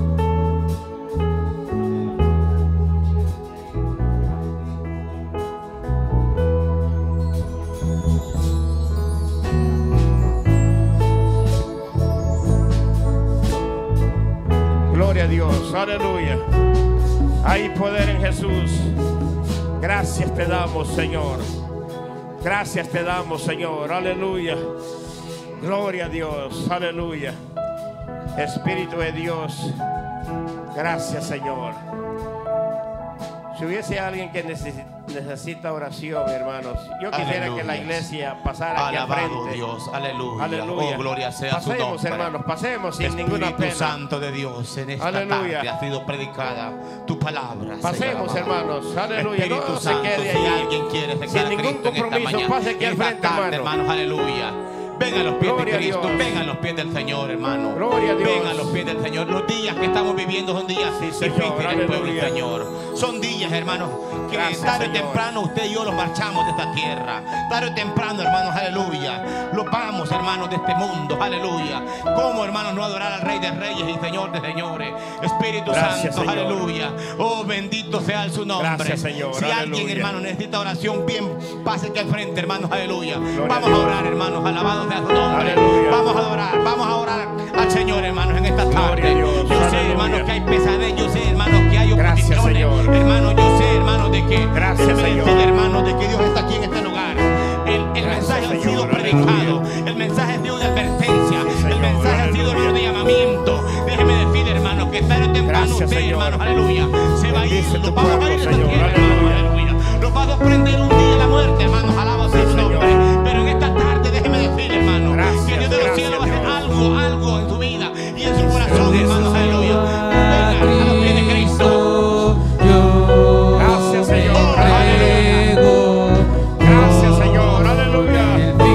Gloria a Dios, aleluya. Hay poder en Jesús. Gracias te damos, Señor. Gracias te damos, Señor, aleluya. Gloria a Dios, aleluya. Espíritu de Dios, gracias, Señor. Si hubiese alguien que necesita, necesita oración, hermanos, yo quisiera aleluya. Que la iglesia pasara aquí al frente. Dios, aleluya. Aleluya. Oh, gloria sea pasemos, su nombre. Hermanos, pasemos sin Espíritu ninguna pena. Santo de Dios, en esta aleluya. Tarde ha sido predicada tu palabra. Pasemos, Señor, hermanos, aleluya. Espíritu No Santo, se quede si ahí. alguien quiere se sin ningún compromiso, pase aquí al frente, tarde, hermano. hermanos, aleluya. Venga a los pies Gloria de Cristo, venga a los pies del Señor, hermano. Gloria a Dios. Venga a los pies del Señor. Los días que estamos viviendo son días sí, difíciles, Señor, pueblo y Señor. Son días, hermanos, que gracias, tarde o Señor. temprano usted y yo los marchamos de esta tierra. Tarde o temprano, hermanos, aleluya. Los vamos, hermanos, de este mundo, aleluya. ¿Cómo, hermanos, no adorar al Rey de Reyes y Señor de Señores? Espíritu gracias, Santo, Señor. aleluya. Oh, bendito sea su nombre. Gracias, Señor. Si Aleluya. alguien, hermano, necesita oración, bien, pase aquí al frente, hermanos, aleluya. Gloria vamos a a orar, hermanos, alabado sea su nombre. Aleluya. Vamos a adorar, vamos a orar al Señor, hermanos, en esta tarde. Dios, yo sé, aleluya. hermanos, que hay pesadez, yo sé, hermanos, que hay gracias, oposiciones. Señor. Hermanos, yo sé, hermanos, de que gracias, déjeme Señor. decir, hermanos, de que Dios está aquí en este lugar. El, el gracias, mensaje Señor, ha sido predicado, aleluya. el mensaje ha sido de advertencia, sí, el Señor, mensaje ha sido, hermano, de llamamiento. Déjeme decir, hermanos, que tarde o temprano gracias, usted, Señor. hermanos, aleluya, se va a ir, Bendice nos tu vamos a pueblo, ir de esta Señor, tierra, hermanos, aleluya. Nos va a sorprender un día la muerte, hermanos, alabado sea su nombre. Pero en esta tarde, déjeme decir, hermano, gracias, que Dios de los gracias, cielos va a hacer Dios. algo, algo en su vida y en su corazón, hermanos, aleluya. Venga a los pies de Cristo. Gracias, Señor. Aleluya. Gracias, Señor. Aleluya.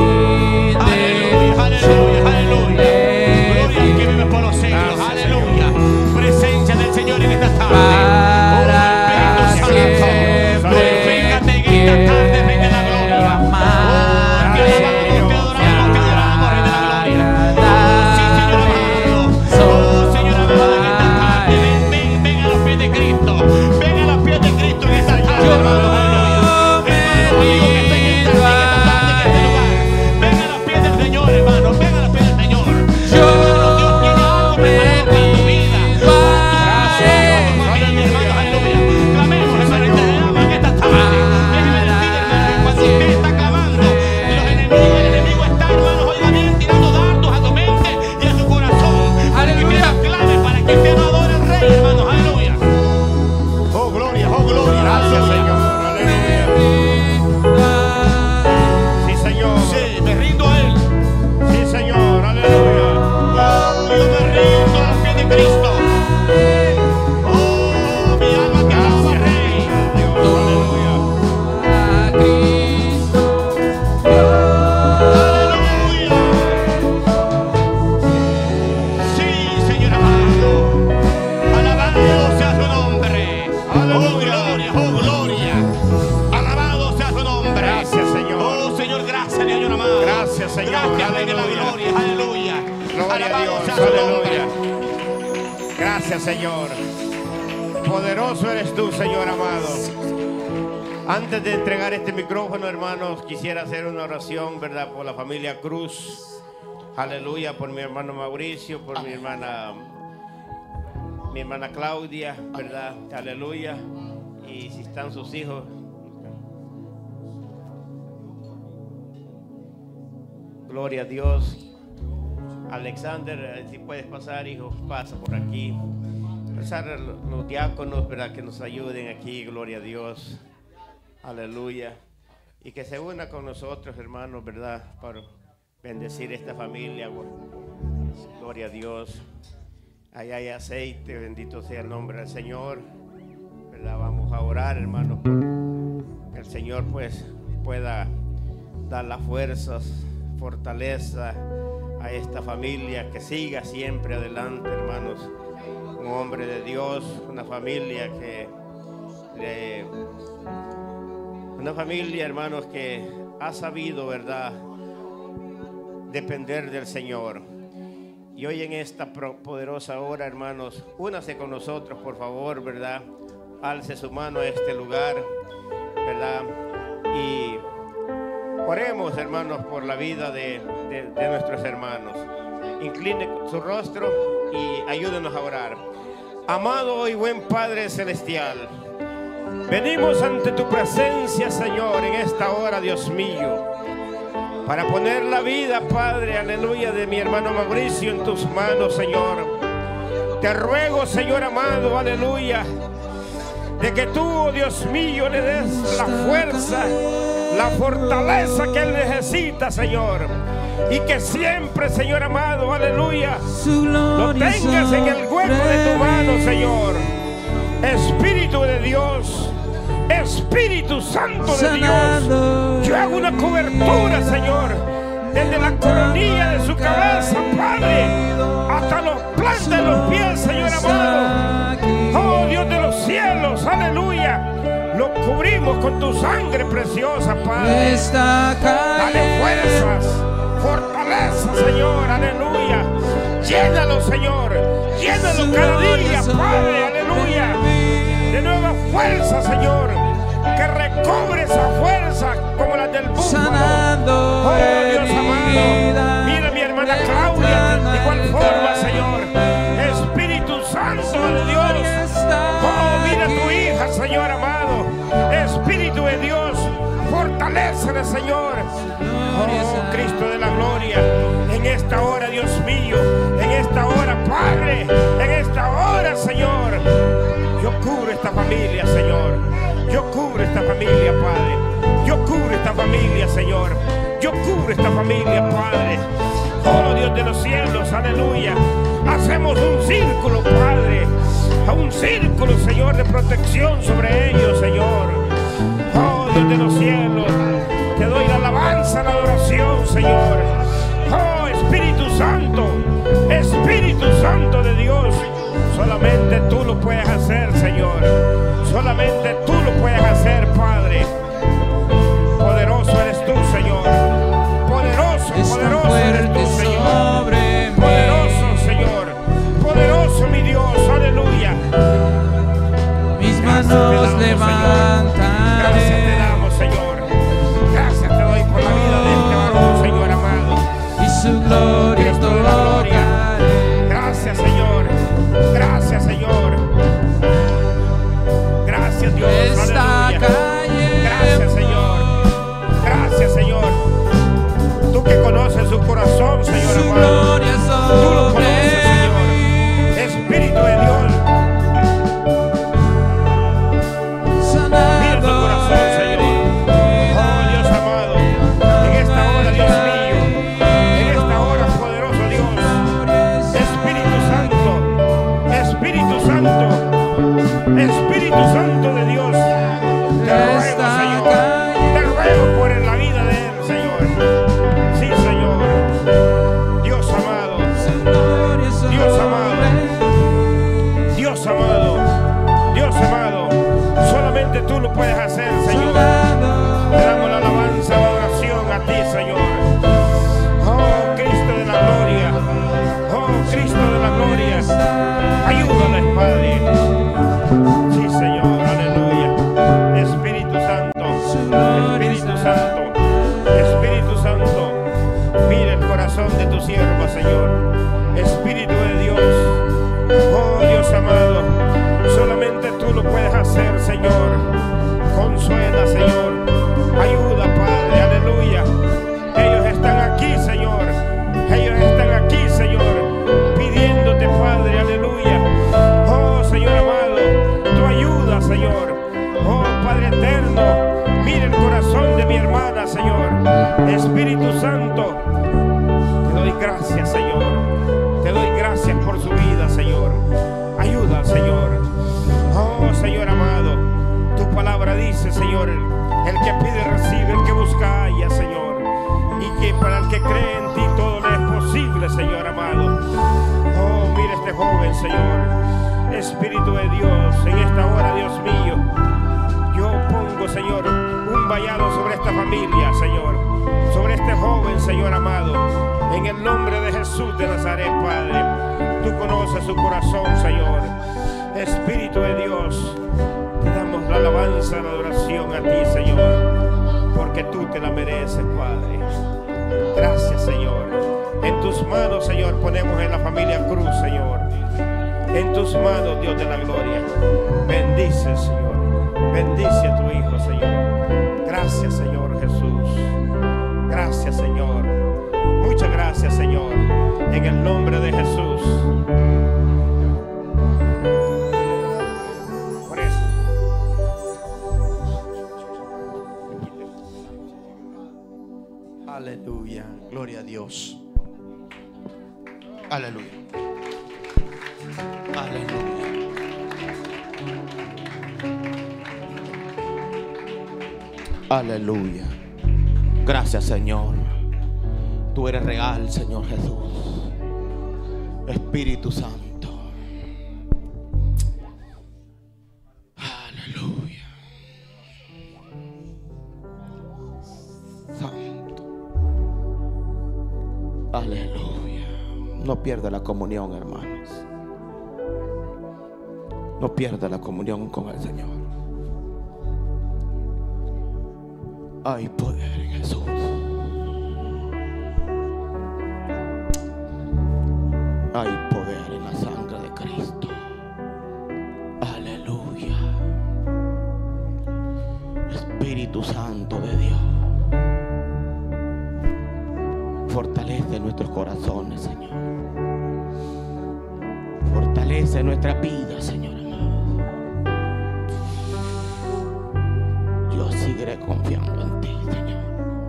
Aleluya, aleluya, aleluya. Gloria al que vive por los siglos. Gracias, Aleluya. Presencia del Señor en esta tarde. Para Oh, Espíritu Santo. Glorifícate en esta tarde, Rey de la Gloria. Oh, te alabamos, te adoramos, te adoramos, Rey de la Gloria. Oh, sí, Señor amado. Oh, Señor amado, en esta tarde. Ven, ven, ven a los pies de Cristo. Ven a los pies de Cristo en esta tarde, hermano. Aleluya. Hermano, amigo que está en esta, en esta tarde, en este lugar. Ven a los pies del Señor, hermano. Ven a los pies del Señor. Hermano, Dios tiene algo preparado para tu vida. Para tu familia, hermano. Aleluya. Clamemos, hermano, y te damos en esta tarde. Déjeme decir, hermano, que cuando usted está clamando, los enemigos, el enemigo está, hermano, oiga bien, tirando dardos a su mente y a su corazón. Para que usted clame, para que usted no adore al Rey, hermano. Aleluya. Oh, gloria, oh, gloria. Gracias, Señor. Aleluya. Sí, Señor. Sí, me rindo a Él. Sí, Señor. Aleluya. Oh, yo me rindo a los pies de Cristo. Oh, mi alma te alaba, Rey. Dios. Aleluya. Aleluya. Sí, Señor amado. Alabado sea su nombre. Oh, gloria, oh, gloria. Alabado sea su nombre. Gracias, Señor. Oh, Señor, gracias, Señor amado. Gracias, Señor. Gracias, Rey de la Aleluya. gloria. Aleluya. Gloria a Alabado Dios. sea su nombre. Aleluya. Gracias, Señor. Poderoso eres tú, Señor amado. Antes de entregar este micrófono, hermanos, quisiera hacer una oración, ¿verdad? Por la familia Cruz. Aleluya. Por mi hermano Mauricio, por mi hermana, mi hermana Claudia, ¿verdad? Aleluya. Y si están sus hijos. Gloria a Dios. Alexander, si puedes pasar, hijo, pasa por aquí. Pasar los diáconos, ¿verdad? Que nos ayuden aquí, gloria a Dios. Aleluya. Y que se una con nosotros, hermanos, ¿verdad? Para bendecir esta familia. Gloria a Dios. Allá hay aceite, bendito sea el nombre del Señor. ¿Verdad? Vamos a orar, hermanos, que el Señor pues pueda dar las fuerzas, fortaleza a esta familia, que siga siempre adelante, hermanos. Un hombre de Dios, una familia que eh, una familia, hermanos, que ha sabido, ¿verdad?, depender del Señor. Y hoy en esta poderosa hora, hermanos, únase con nosotros, por favor, ¿verdad? Alce su mano a este lugar, ¿verdad? Y oremos, hermanos, por la vida de, de, de nuestros hermanos. Incline su rostro y ayúdenos a orar. Amado y buen Padre Celestial, venimos ante tu presencia, Señor, en esta hora, Dios mío, para poner la vida, Padre, aleluya, de mi hermano Mauricio en tus manos, Señor. Te ruego, Señor amado, aleluya, de que tú, oh Dios mío, le des la fuerza, la fortaleza que él necesita, Señor. Y que siempre, Señor amado, aleluya, lo tengas en el hueco de tu mano, Señor. Espíritu de Dios, Espíritu Santo de Dios, yo hago una cobertura, Señor, desde la coronilla de su cabeza, Padre, hasta los plantes de los pies, Señor amado. Oh Dios de los cielos, aleluya, lo cubrimos con tu sangre preciosa, Padre. Dale fuerzas, fortaleza, Señor, aleluya. Llénalo, Señor, llénalo cada día, Padre, aleluya, de nueva fuerza, Señor, que recobre esa fuerza como la del búfalo. Oh Dios amado, mira mi hermana Claudia de igual forma, Señor. Espíritu Santo de Dios, oh mira tu hija, Señor amado. Espíritu de Dios, fortalécele, Señor. Oh Cristo de la gloria, en esta hora, Dios mío, en esta hora, Padre, en esta hora, Señor, yo cubro esta familia, Señor. Yo cubro esta familia, Padre. Yo cubro esta familia, Señor. Yo cubro esta familia, Padre. Oh Dios de los cielos, aleluya. Hacemos un círculo, Padre, a un círculo, Señor, de protección sobre ellos, Señor. Oh Dios de los cielos, te doy la alabanza, la adoración, Señor. Oh Espíritu Santo, Espíritu Santo de Dios, solamente tú lo puedes hacer, Señor. Solamente tú lo puedes hacer, Padre. Poderoso eres tú, Señor. Poderoso, poderoso eres tú, Señor. Poderoso, Señor. Poderoso, mi Dios, aleluya. Mis manos levantaré. Gracias te damos, Señor. Gracias te doy por la vida de este varón, Señor amado. Y su gloria es gloria. Gracias, Señor. Gracias, Señor. Gracias, Dios. Aleluya. Gracias, Señor. Gracias, Señor. Tú que conoces su corazón, Señor amado. Tú lo conoces, Señor. Espíritu de Dios. Mira su corazón, Señor. Oh, Dios amado. En esta hora, Dios mío. En esta hora, poderoso Dios. Espíritu Santo. Espíritu Santo. Espíritu Santo de Dios. Te ruego, Señor. Te ruego por la vida de él, Señor. Sí, Señor. Dios amado. Dios amado. Dios amado. Dios amado. Solamente tú lo puedes hacer, Señor. Te damos la alabanza, la adoración a ti, Señor. Oh, Cristo de la gloria. Oh, Cristo de la gloria. Ayúdales, Padre. Sí, Señor, aleluya. Espíritu Santo, Espíritu Santo, Espíritu Santo, mira el corazón de tu siervo, Señor. Espíritu de Dios, oh Dios amado, solamente tú lo puedes hacer, Señor. Consuela, Señor. Ayuda, Padre, aleluya. Ellos están aquí, Señor. Ellos están aquí, Señor, pidiéndote, Padre, aleluya. Oh, Señor amado, tu ayuda, Señor. Oh, Padre eterno, mira el corazón de mi hermana, Señor. Espíritu Santo, te doy gracias, Señor. Te doy gracias por su vida, Señor. Ayuda, Señor. Oh, Señor amado, tu palabra dice, Señor, el que pide recibe, el que busca halla, Señor. que cree en ti todo le es posible, Señor amado. Oh, mira este joven, Señor. Espíritu de Dios, en esta hora, Dios mío, yo pongo, Señor, un vallado sobre esta familia, Señor, sobre este joven, Señor amado, en el nombre de Jesús de Nazaret, Padre. Tú conoces su corazón, Señor. Espíritu de Dios, te damos la alabanza, la adoración a ti, Señor, porque tú te la mereces, Padre. Gracias, Señor. En tus manos, Señor, ponemos en la familia Cruz, Señor. En tus manos, Dios de la gloria. Bendice, Señor. Bendice a tu Hijo, Señor. Gracias, Señor Jesús. Gracias, Señor. Muchas gracias, Señor. En el nombre de Jesús. Por eso. Aleluya. Gloria a Dios. Aleluya. Aleluya. Aleluya. Gracias, Señor. Tú eres real, Señor Jesús. Espíritu Santo. Aleluya. Santo. Aleluya. No pierda la comunión, hermanos. No pierda la comunión con el Señor. Hay poder en Jesús. Hay poder en la sangre de Cristo. Aleluya. Espíritu Santo de Dios, fortalece nuestros corazones, Señor. Fortalece nuestra vida, Señor amado. Yo seguiré confiando en ti, Señor.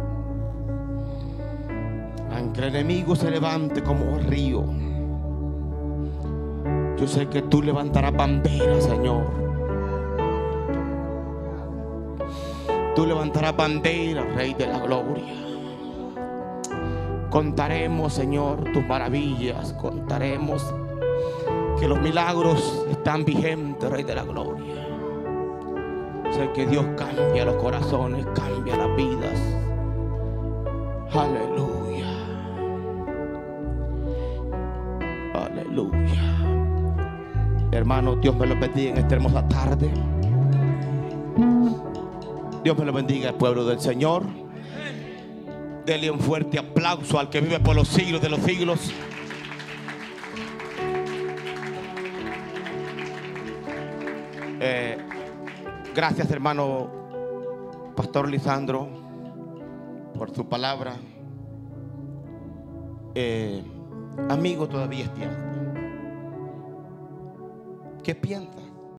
Aunque el enemigo se levante como el río, yo sé que tú levantarás bandera, Señor. Tú levantarás bandera, Rey de la gloria. Contaremos, Señor, tus maravillas. Contaremos que los milagros están vigentes, Rey de la gloria. Sé que Dios cambia los corazones, cambia las vidas. Aleluya. Aleluya. Hermanos, Dios me los bendiga en esta hermosa tarde. Dios me lo bendiga, el pueblo del Señor. Dele un fuerte aplauso al que vive por los siglos de los siglos. Eh, gracias, hermano Pastor Lisandro, por su palabra. Eh, amigo, todavía es tiempo. ¿Qué piensas?